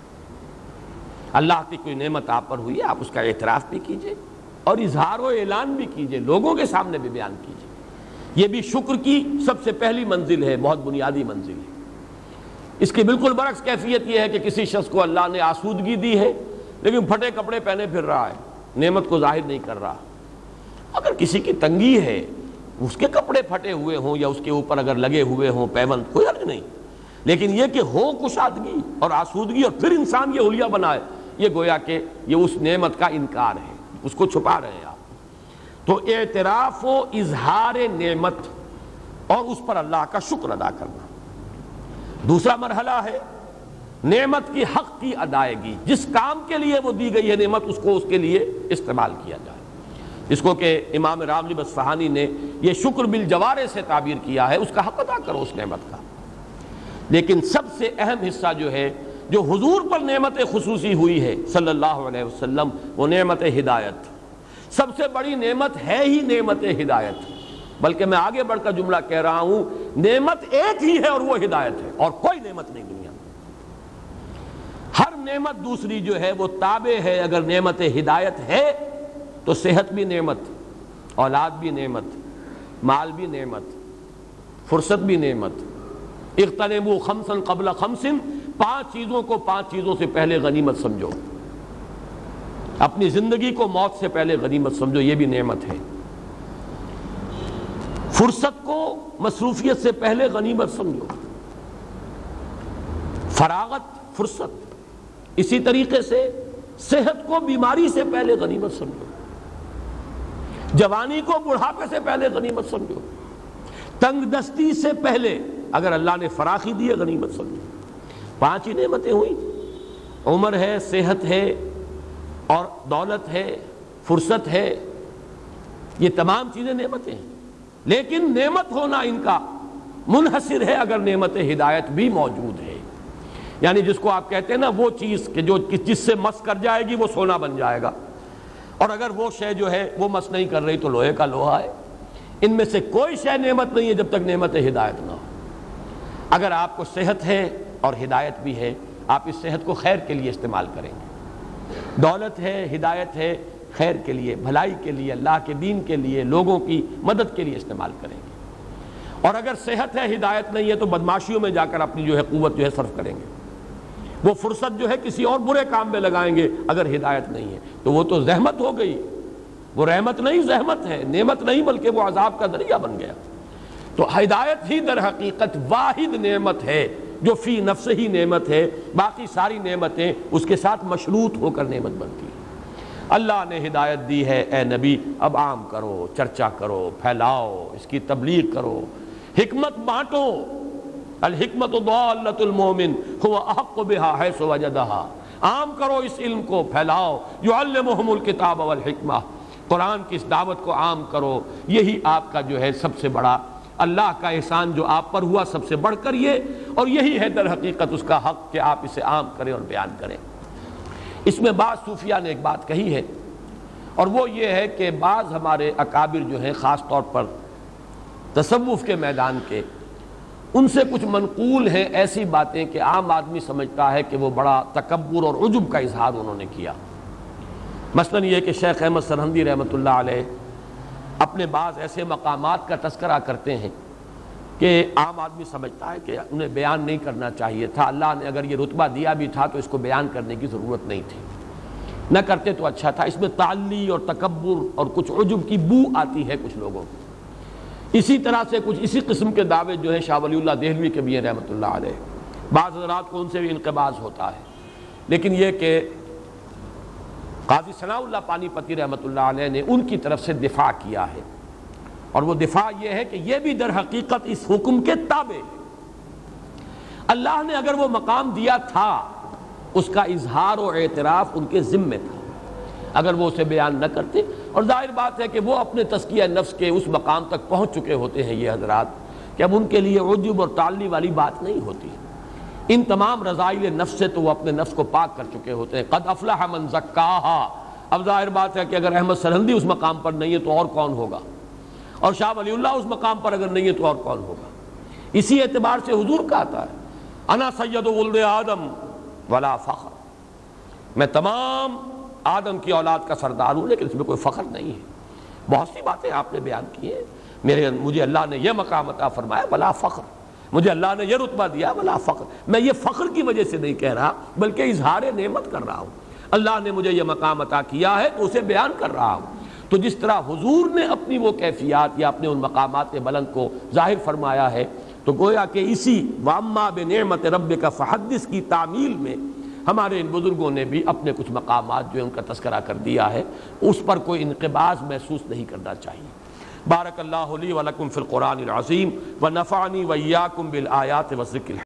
اللہ کی کوئی نعمت آپ پر ہوئی ہے، آپ اس کا اعتراف بھی کیجئے اور اظہار و اعلان بھی کیجئے، لوگوں کے سامنے بھی بیان کیجئے. یہ بھی شکر کی سب سے پہلی منزل ہے، بہت بنیادی منزل ہے. اس کی بالکل برعکس کیفیت یہ ہے کہ کسی شخص کو اللہ نے آسودگی دی ہے لیکن پھٹے کپڑے پہنے پھر رہا ہے، نعمت کو ظاہر نہیں کر رہا. اگر کسی کی تنگی ہے، اس کے کپڑے پھٹے ہوئے ہوں یا اس کے اوپر اگر لگے ہوئے ہوں پیوند، کوئی حرج نہیں. لیکن یہ کہ ہو کشادگی اور آسودگی اور پھر انسان یہ حلیہ بنائے، یہ گویا کہ یہ اس نعمت کا انکار ہے، اس کو چھپا رہے ہیں آپ. تو اعتراف و اظہار نعمت اور اس پر اللہ کا شکر ادا کرنا۔ دوسرا مرحلہ ہے نعمت کی حق کی ادائیگی، جس کام کے لیے وہ دی گئی ہے نعمت اس کو اس کے لیے استعمال کیا جائے، اس کو کہ امام راغب اصفہانی نے یہ شکر بالجوارح سے تعبیر کیا ہے، اس کا حق ادا کرو اس نعمت کا۔ لیکن سب سے اہم حصہ جو ہے جو حضور پر نعمت خصوصی ہوئی ہے صلی اللہ علیہ وسلم، وہ نعمت ہدایت۔ سب سے بڑی نعمت ہے ہی نعمت ہدایت، بلکہ میں آگے بڑھ کر جملہ کہہ رہا ہوں، نعمت ایک ہی ہے اور وہ ہدایت ہے، اور کوئی نعمت نہیں دنیا میں۔ ہر نعمت دوسری جو ہے وہ تابع ہے۔ اگر نعمت ہدایت ہے تو صحت بھی نعمت، اولاد بھی نعمت، مال بھی نعمت، فرصت بھی نعمت۔ اغتنموا خمسا قبل خمس، 5 چیزوں کو 5 چیزوں سے پہلے غنیمت سمجھو، اپنی زندگی کو موت سے پہلے غنیمت سمجھو، یہ بھی نعمت ہے۔ فرصت کو مصروفیت سے پہلے غنیمت سمجھو، فراغت فرصت۔ اسی طریقے سے صحت کو بیماری سے پہلے غنیمت سمجھو، جوانی کو بڑھاپے سے پہلے غنیمت سمجھو، تنگ دستی سے پہلے اگر اللہ نے فراخی دی ہے غنیمت سمجھو۔ 5 ہی نعمتیں ہوئیں، عمر ہے، صحت ہے، اور دولت ہے، فرصت ہے، یہ تمام چیزیں نعمتیں ہیں۔ لیکن نعمت ہونا ان کا منحصر ہے اگر نعمت ہدایت بھی موجود ہے، یعنی جس کو آپ کہتے ہیں نا وہ چیز کہ جو جس سے مس کر جائے گی وہ سونا بن جائے گا، اور اگر وہ شے جو ہے وہ مس نہیں کر رہی تو لوہے کا لوہا ہے۔ ان میں سے کوئی شے نعمت نہیں ہے جب تک نعمت ہدایت نہ ہو۔ اگر آپ کو صحت ہے اور ہدایت بھی ہے، آپ اس صحت کو خیر کے لیے استعمال کریں گے، دولت ہے، ہدایت ہے، خیر کے لیے، بھلائی کے لیے، اللہ کے دین کے لیے، لوگوں کی مدد کے لیے استعمال کریں گے۔ اور اگر صحت ہے، ہدایت نہیں ہے تو بدماشیوں میں جا کر اپنی جو ہے قوت جو ہے صرف کریں گے، وہ فرصت جو ہے کسی اور برے کام میں لگائیں گے۔ اگر ہدایت نہیں ہے تو وہ تو زحمت ہو گئی، وہ رحمت نہیں زحمت ہے، نعمت نہیں بلکہ وہ عذاب کا ذریعہ بن گیا۔ تو ہدایت ہی در حقیقت واحد نعمت ہے جو فی نفس ہی نعمت ہے، باقی ساری نعمتیں اس کے ساتھ مشروط ہو کر نعمت بنتی ہیں۔ اللہ نے ہدایت دی ہے، اے نبی اب عام کرو، چرچا کرو، پھیلاؤ، اس کی تبلیغ کرو، حکمت بانٹو۔ الحکمت ضالۃ المؤمن هو احق بها حیث وجدها، عام کرو اس علم کو، پھیلاؤ۔ یعلمہم الکتاب والحکمہ، قرآن کی اس دعوت کو عام کرو، یہی آپ کا جو ہے سب سے بڑا اللہ کا احسان جو آپ پر ہوا سب سے بڑھ کر یہ، اور یہی ہے در حقیقت اس کا حق کہ آپ اسے عام کریں اور بیان کریں۔ اس میں بعض صوفیہ نے ایک بات کہی ہے، اور وہ یہ ہے کہ بعض ہمارے اکابر جو ہیں خاص طور پر تصوف کے میدان کے، ان سے کچھ منقول ہیں ایسی باتیں کہ عام آدمی سمجھتا ہے کہ وہ بڑا تکبر اور عجب کا اظہار انہوں نے کیا۔ مثلا یہ کہ شیخ احمد سرہندی رحمۃ اللہ علیہ اپنے بعض ایسے مقامات کا تذکرہ کرتے ہیں کہ عام آدمی سمجھتا ہے کہ انہیں بیان نہیں کرنا چاہیے تھا، اللہ نے اگر یہ رتبہ دیا بھی تھا تو اس کو بیان کرنے کی ضرورت نہیں تھی، نہ کرتے تو اچھا تھا۔ اس میں تعلی اور تکبر اور کچھ عجب کی بو آتی ہے کچھ لوگوں کو۔ اسی طرح سے کچھ اسی قسم کے دعوے جو ہیں شاہ ولی اللہ دہلوی کے بھی ہیں رحمۃ اللہ علیہ، بعض حضرات کو ان سے بھی انقباض ہوتا ہے، لیکن یہ کہ قاضی ثناء اللہ پانی پتی رحمۃ اللہ علیہ نے ان کی طرف سے دفاع کیا ہے، اور وہ دفاع یہ ہے کہ یہ بھی در حقیقت اس حکم کے تابع ہے۔ اللہ نے اگر وہ مقام دیا تھا اس کا اظہار و اعتراف ان کے ذمے تھا، اگر وہ اسے بیان نہ کرتے، اور ظاہر بات ہے کہ وہ اپنے تزکیہ نفس کے اس مقام تک پہنچ چکے ہوتے ہیں یہ حضرات کہ اب ان کے لیے عجب اور تعلی والی بات نہیں ہوتی، ان تمام رذائل نفس سے تو وہ اپنے نفس کو پاک کر چکے ہوتے ہیں۔ قد افلح من زکاہا، اب ظاہر بات ہے کہ اگر احمد سرہندی اس مقام پر نہیں ہے تو اور کون ہوگا، اور شاہ ولی اللہ اس مقام پر اگر نہیں ہے تو اور کون ہوگا۔ اسی اعتبار سے حضور کہتا ہے انا سید ولد آدم ولا فخر، میں تمام آدم کی اولاد کا سردار ہوں لیکن اس میں کوئی فخر نہیں ہے۔ بہت سی باتیں آپ نے بیان کی ہیں، مجھے اللہ نے یہ مقام عطا فرمایا ولا فخر، مجھے اللہ نے یہ رتبہ دیا ولا فخر، میں یہ فخر کی وجہ سے نہیں کہہ رہا بلکہ اظہار نعمت کر رہا ہوں۔ اللہ نے مجھے یہ مقام عطا کیا ہے تو اسے بیان کر رہا ہوں۔ تو جس طرح حضور نے اپنی وہ کیفیات یا اپنے ان مقامات بلند کو ظاہر فرمایا ہے، تو گویا کہ اسی وَأَمَّا بِنِعْمَةِ رَبِّكَ فَحَدِّثْ کی تعمیل میں ہمارے ان بزرگوں نے بھی اپنے کچھ مقامات جو ہیں ان کا تذکرہ کر دیا ہے، اس پر کوئی انقباض محسوس نہیں کرنا چاہیے۔ بارک اللہ لی و لکم فی القرآن العظیم ونفعنی وإیاکم بالآیات والذکر